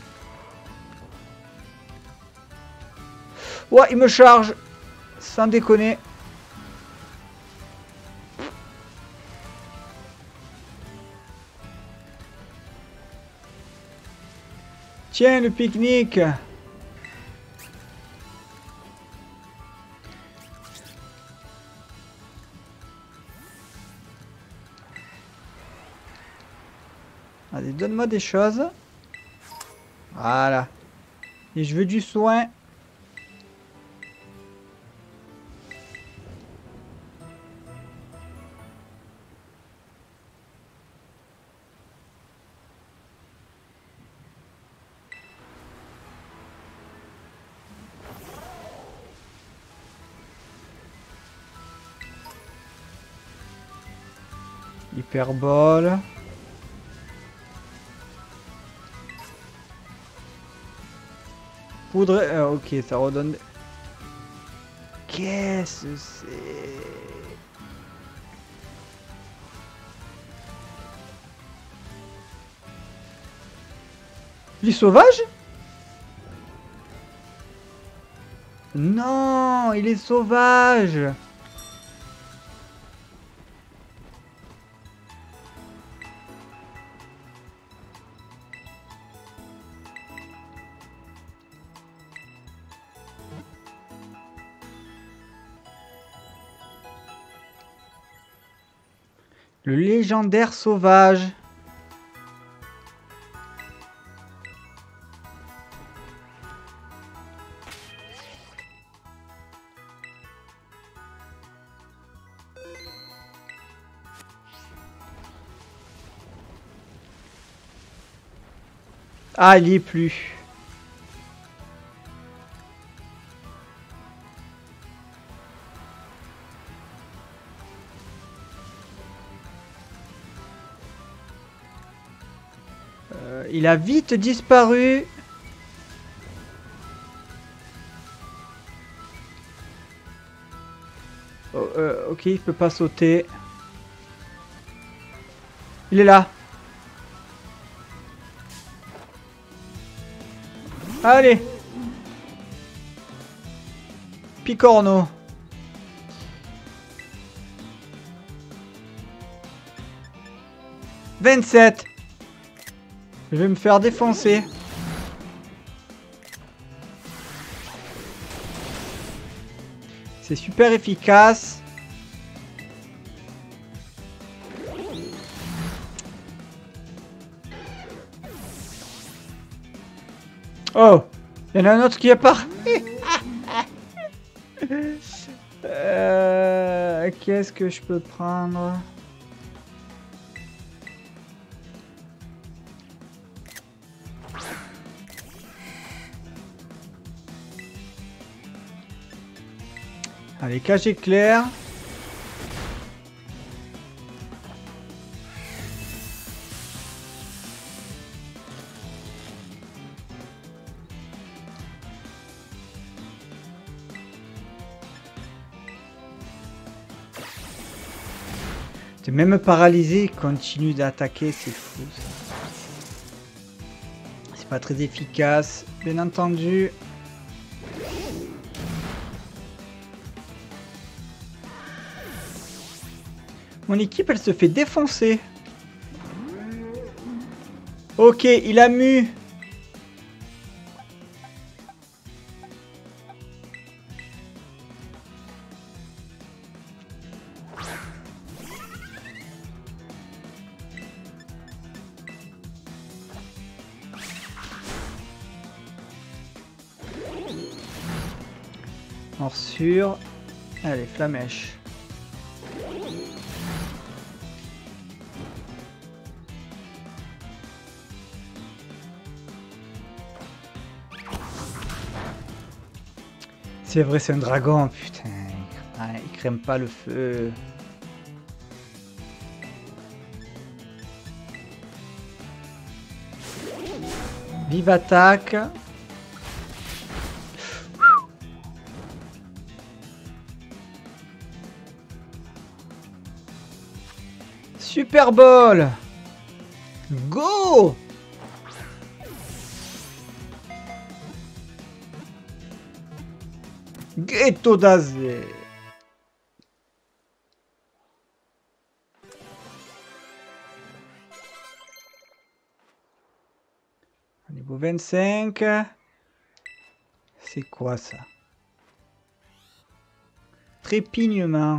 Ouais, il me charge. Sans déconner. Tiens, le pique-nique. Allez, donne-moi des choses. Voilà. Et je veux du soin. Hyperbole. Poudre. Ok, ça redonne. Qu'est-ce que c'est? Il est sauvage? Non, il est sauvage. Le légendaire sauvage. Ah, il y est plus. Il a vite disparu. Oh, ok, il peut pas sauter. Il est là. Allez. Picorno. « 27. Je vais me faire défoncer. C'est super efficace. Oh, il y en a un autre qui est parti. Qu'est-ce que je peux prendre? Allez, cage éclair. J'étais même paralysé, il continue d'attaquer, c'est fou ça. C'est pas très efficace, bien entendu. Mon équipe, elle se fait défoncer. Ok, il a mu. Morsure. Allez, flamèche. C'est vrai, c'est un dragon, putain. Il crème pas le feu. Vive attaque. Super Bowl. Go. Ghetto d'Azé. Niveau 25. C'est quoi ça? Trépignement.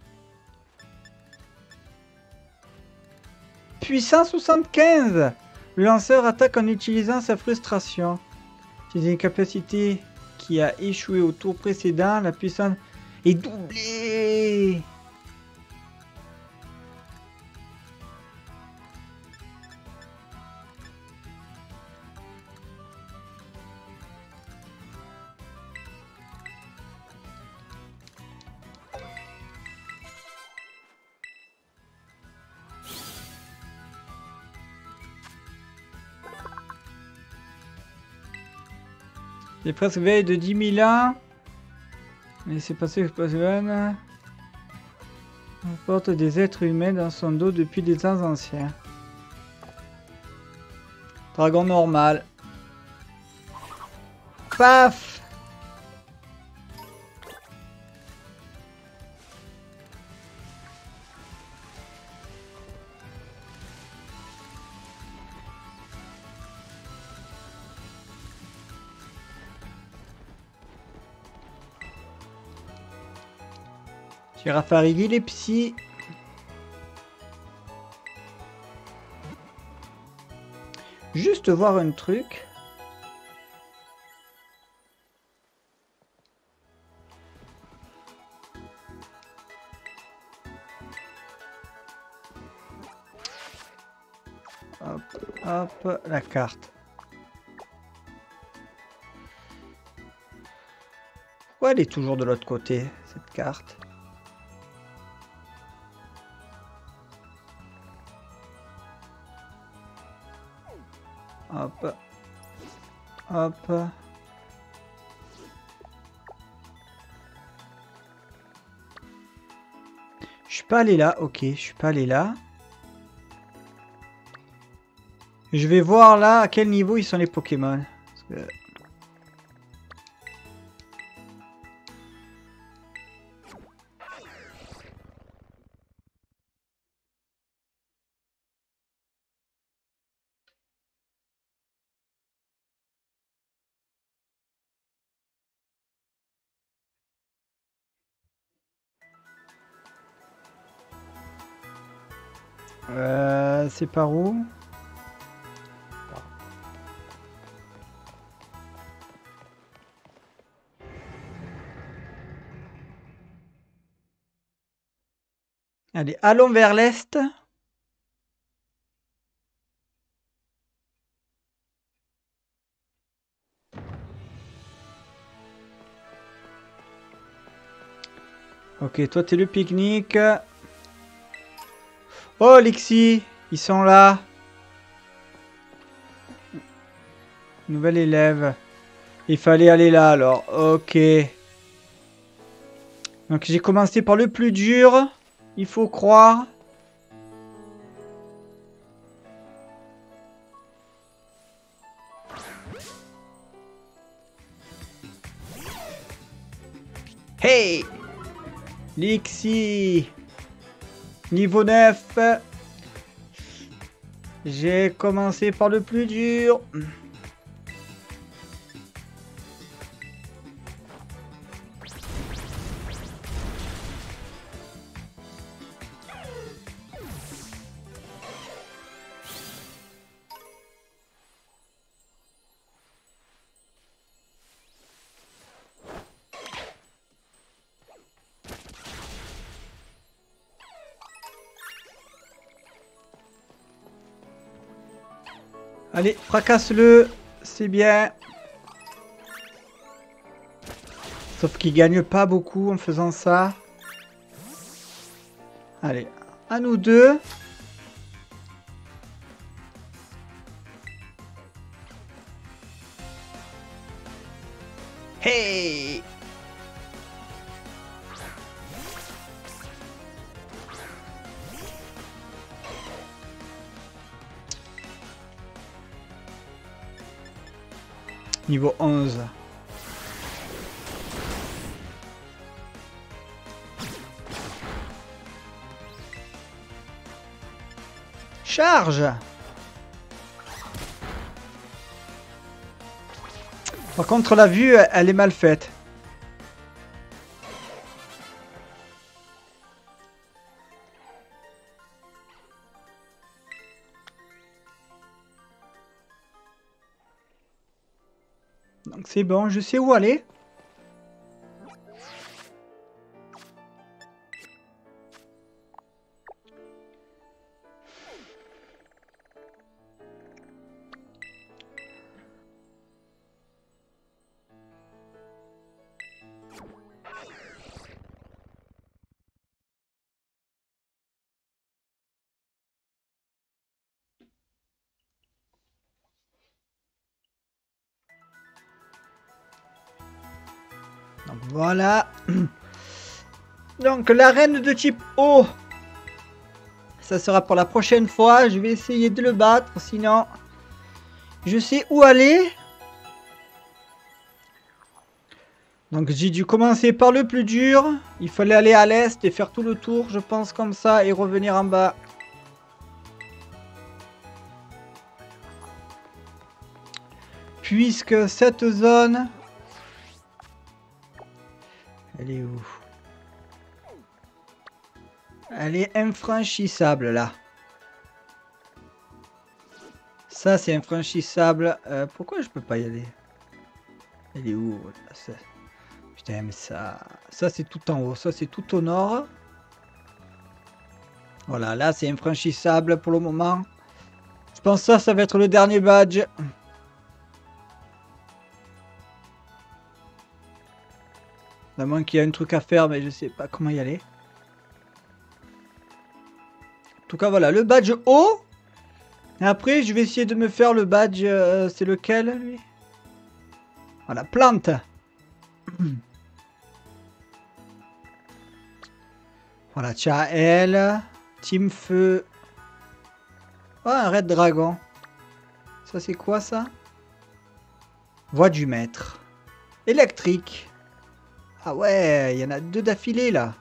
Puissance 75. Le lanceur attaque en utilisant sa frustration. C'est une capacité qui a échoué au tour précédent. La puissance est doublée. J'ai presque veille de 10 000 ans. Mais c'est passé que Pascal porte des êtres humains dans son dos depuis des temps anciens. Dragon normal. Paf! Rafarigui les psys. Juste voir un truc. Hop, hop, la carte. Pourquoi elle est toujours de l'autre côté, cette carte? Hop. Hop. Je suis pas allé là. Ok, je suis pas allé là. Je vais voir là à quel niveau ils sont les Pokémon. Parce que... c'est par où? Allez, allons vers l'est. Ok, toi t'es le pique-nique. Oh, Lexi, ils sont là. Nouvelle élève. Il fallait aller là alors. Ok. Donc j'ai commencé par le plus dur. Il faut croire. Hey! Lixi! Niveau 9. J'ai commencé par le plus dur. Allez, fracasse-le, c'est bien. Sauf qu'il gagne pas beaucoup en faisant ça. Allez, à nous deux. Hey! Niveau 11. Charge! Par contre, la vue, elle est mal faite. Donc c'est bon, je sais où aller. Donc voilà. Donc l'arène de type eau. Ça sera pour la prochaine fois. Je vais essayer de le battre. Sinon, je sais où aller. Donc j'ai dû commencer par le plus dur. Il fallait aller à l'est et faire tout le tour, je pense, comme ça. Et revenir en bas. Puisque cette zone... Elle est où? Elle est infranchissable là. Ça c'est infranchissable. Pourquoi je peux pas y aller? Elle est où? Putain mais ça c'est tout en haut. Ça c'est tout au nord. Voilà, là c'est infranchissable pour le moment. Je pense que ça va être le dernier badge. À moins qu'il y ait un truc à faire, mais je sais pas comment y aller. En tout cas, voilà, le badge haut. Et après, je vais essayer de me faire le badge... c'est lequel, lui? Voilà, plante. Voilà, tiens, elle. Team Feu. Oh, un Red Dragon. Ça, c'est quoi, ça? Voix du maître. Électrique. Ah ouais, il y en a 2 d'affilée là.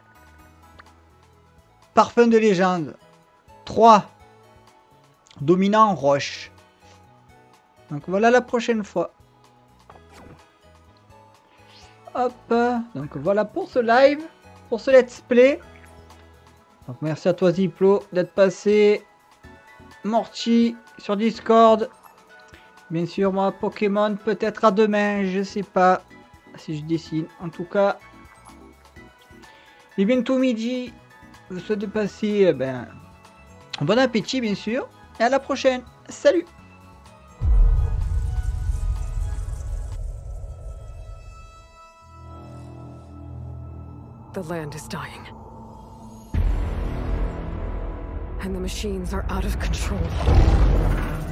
Parfum de légende. 3. Dominant roche. Donc voilà la prochaine fois. Hop. Donc voilà pour ce live. Pour ce let's play. Donc merci à toi Ziplo d'être passé. Morty sur Discord. Bien sûr moi Pokémon peut-être à demain. Je sais pas. Si je dessine, en tout cas, il est bientôt midi. Je vous souhaite de passer un bon appétit, bien sûr. Et à la prochaine. Salut! The land is dying. And the machines are out of control.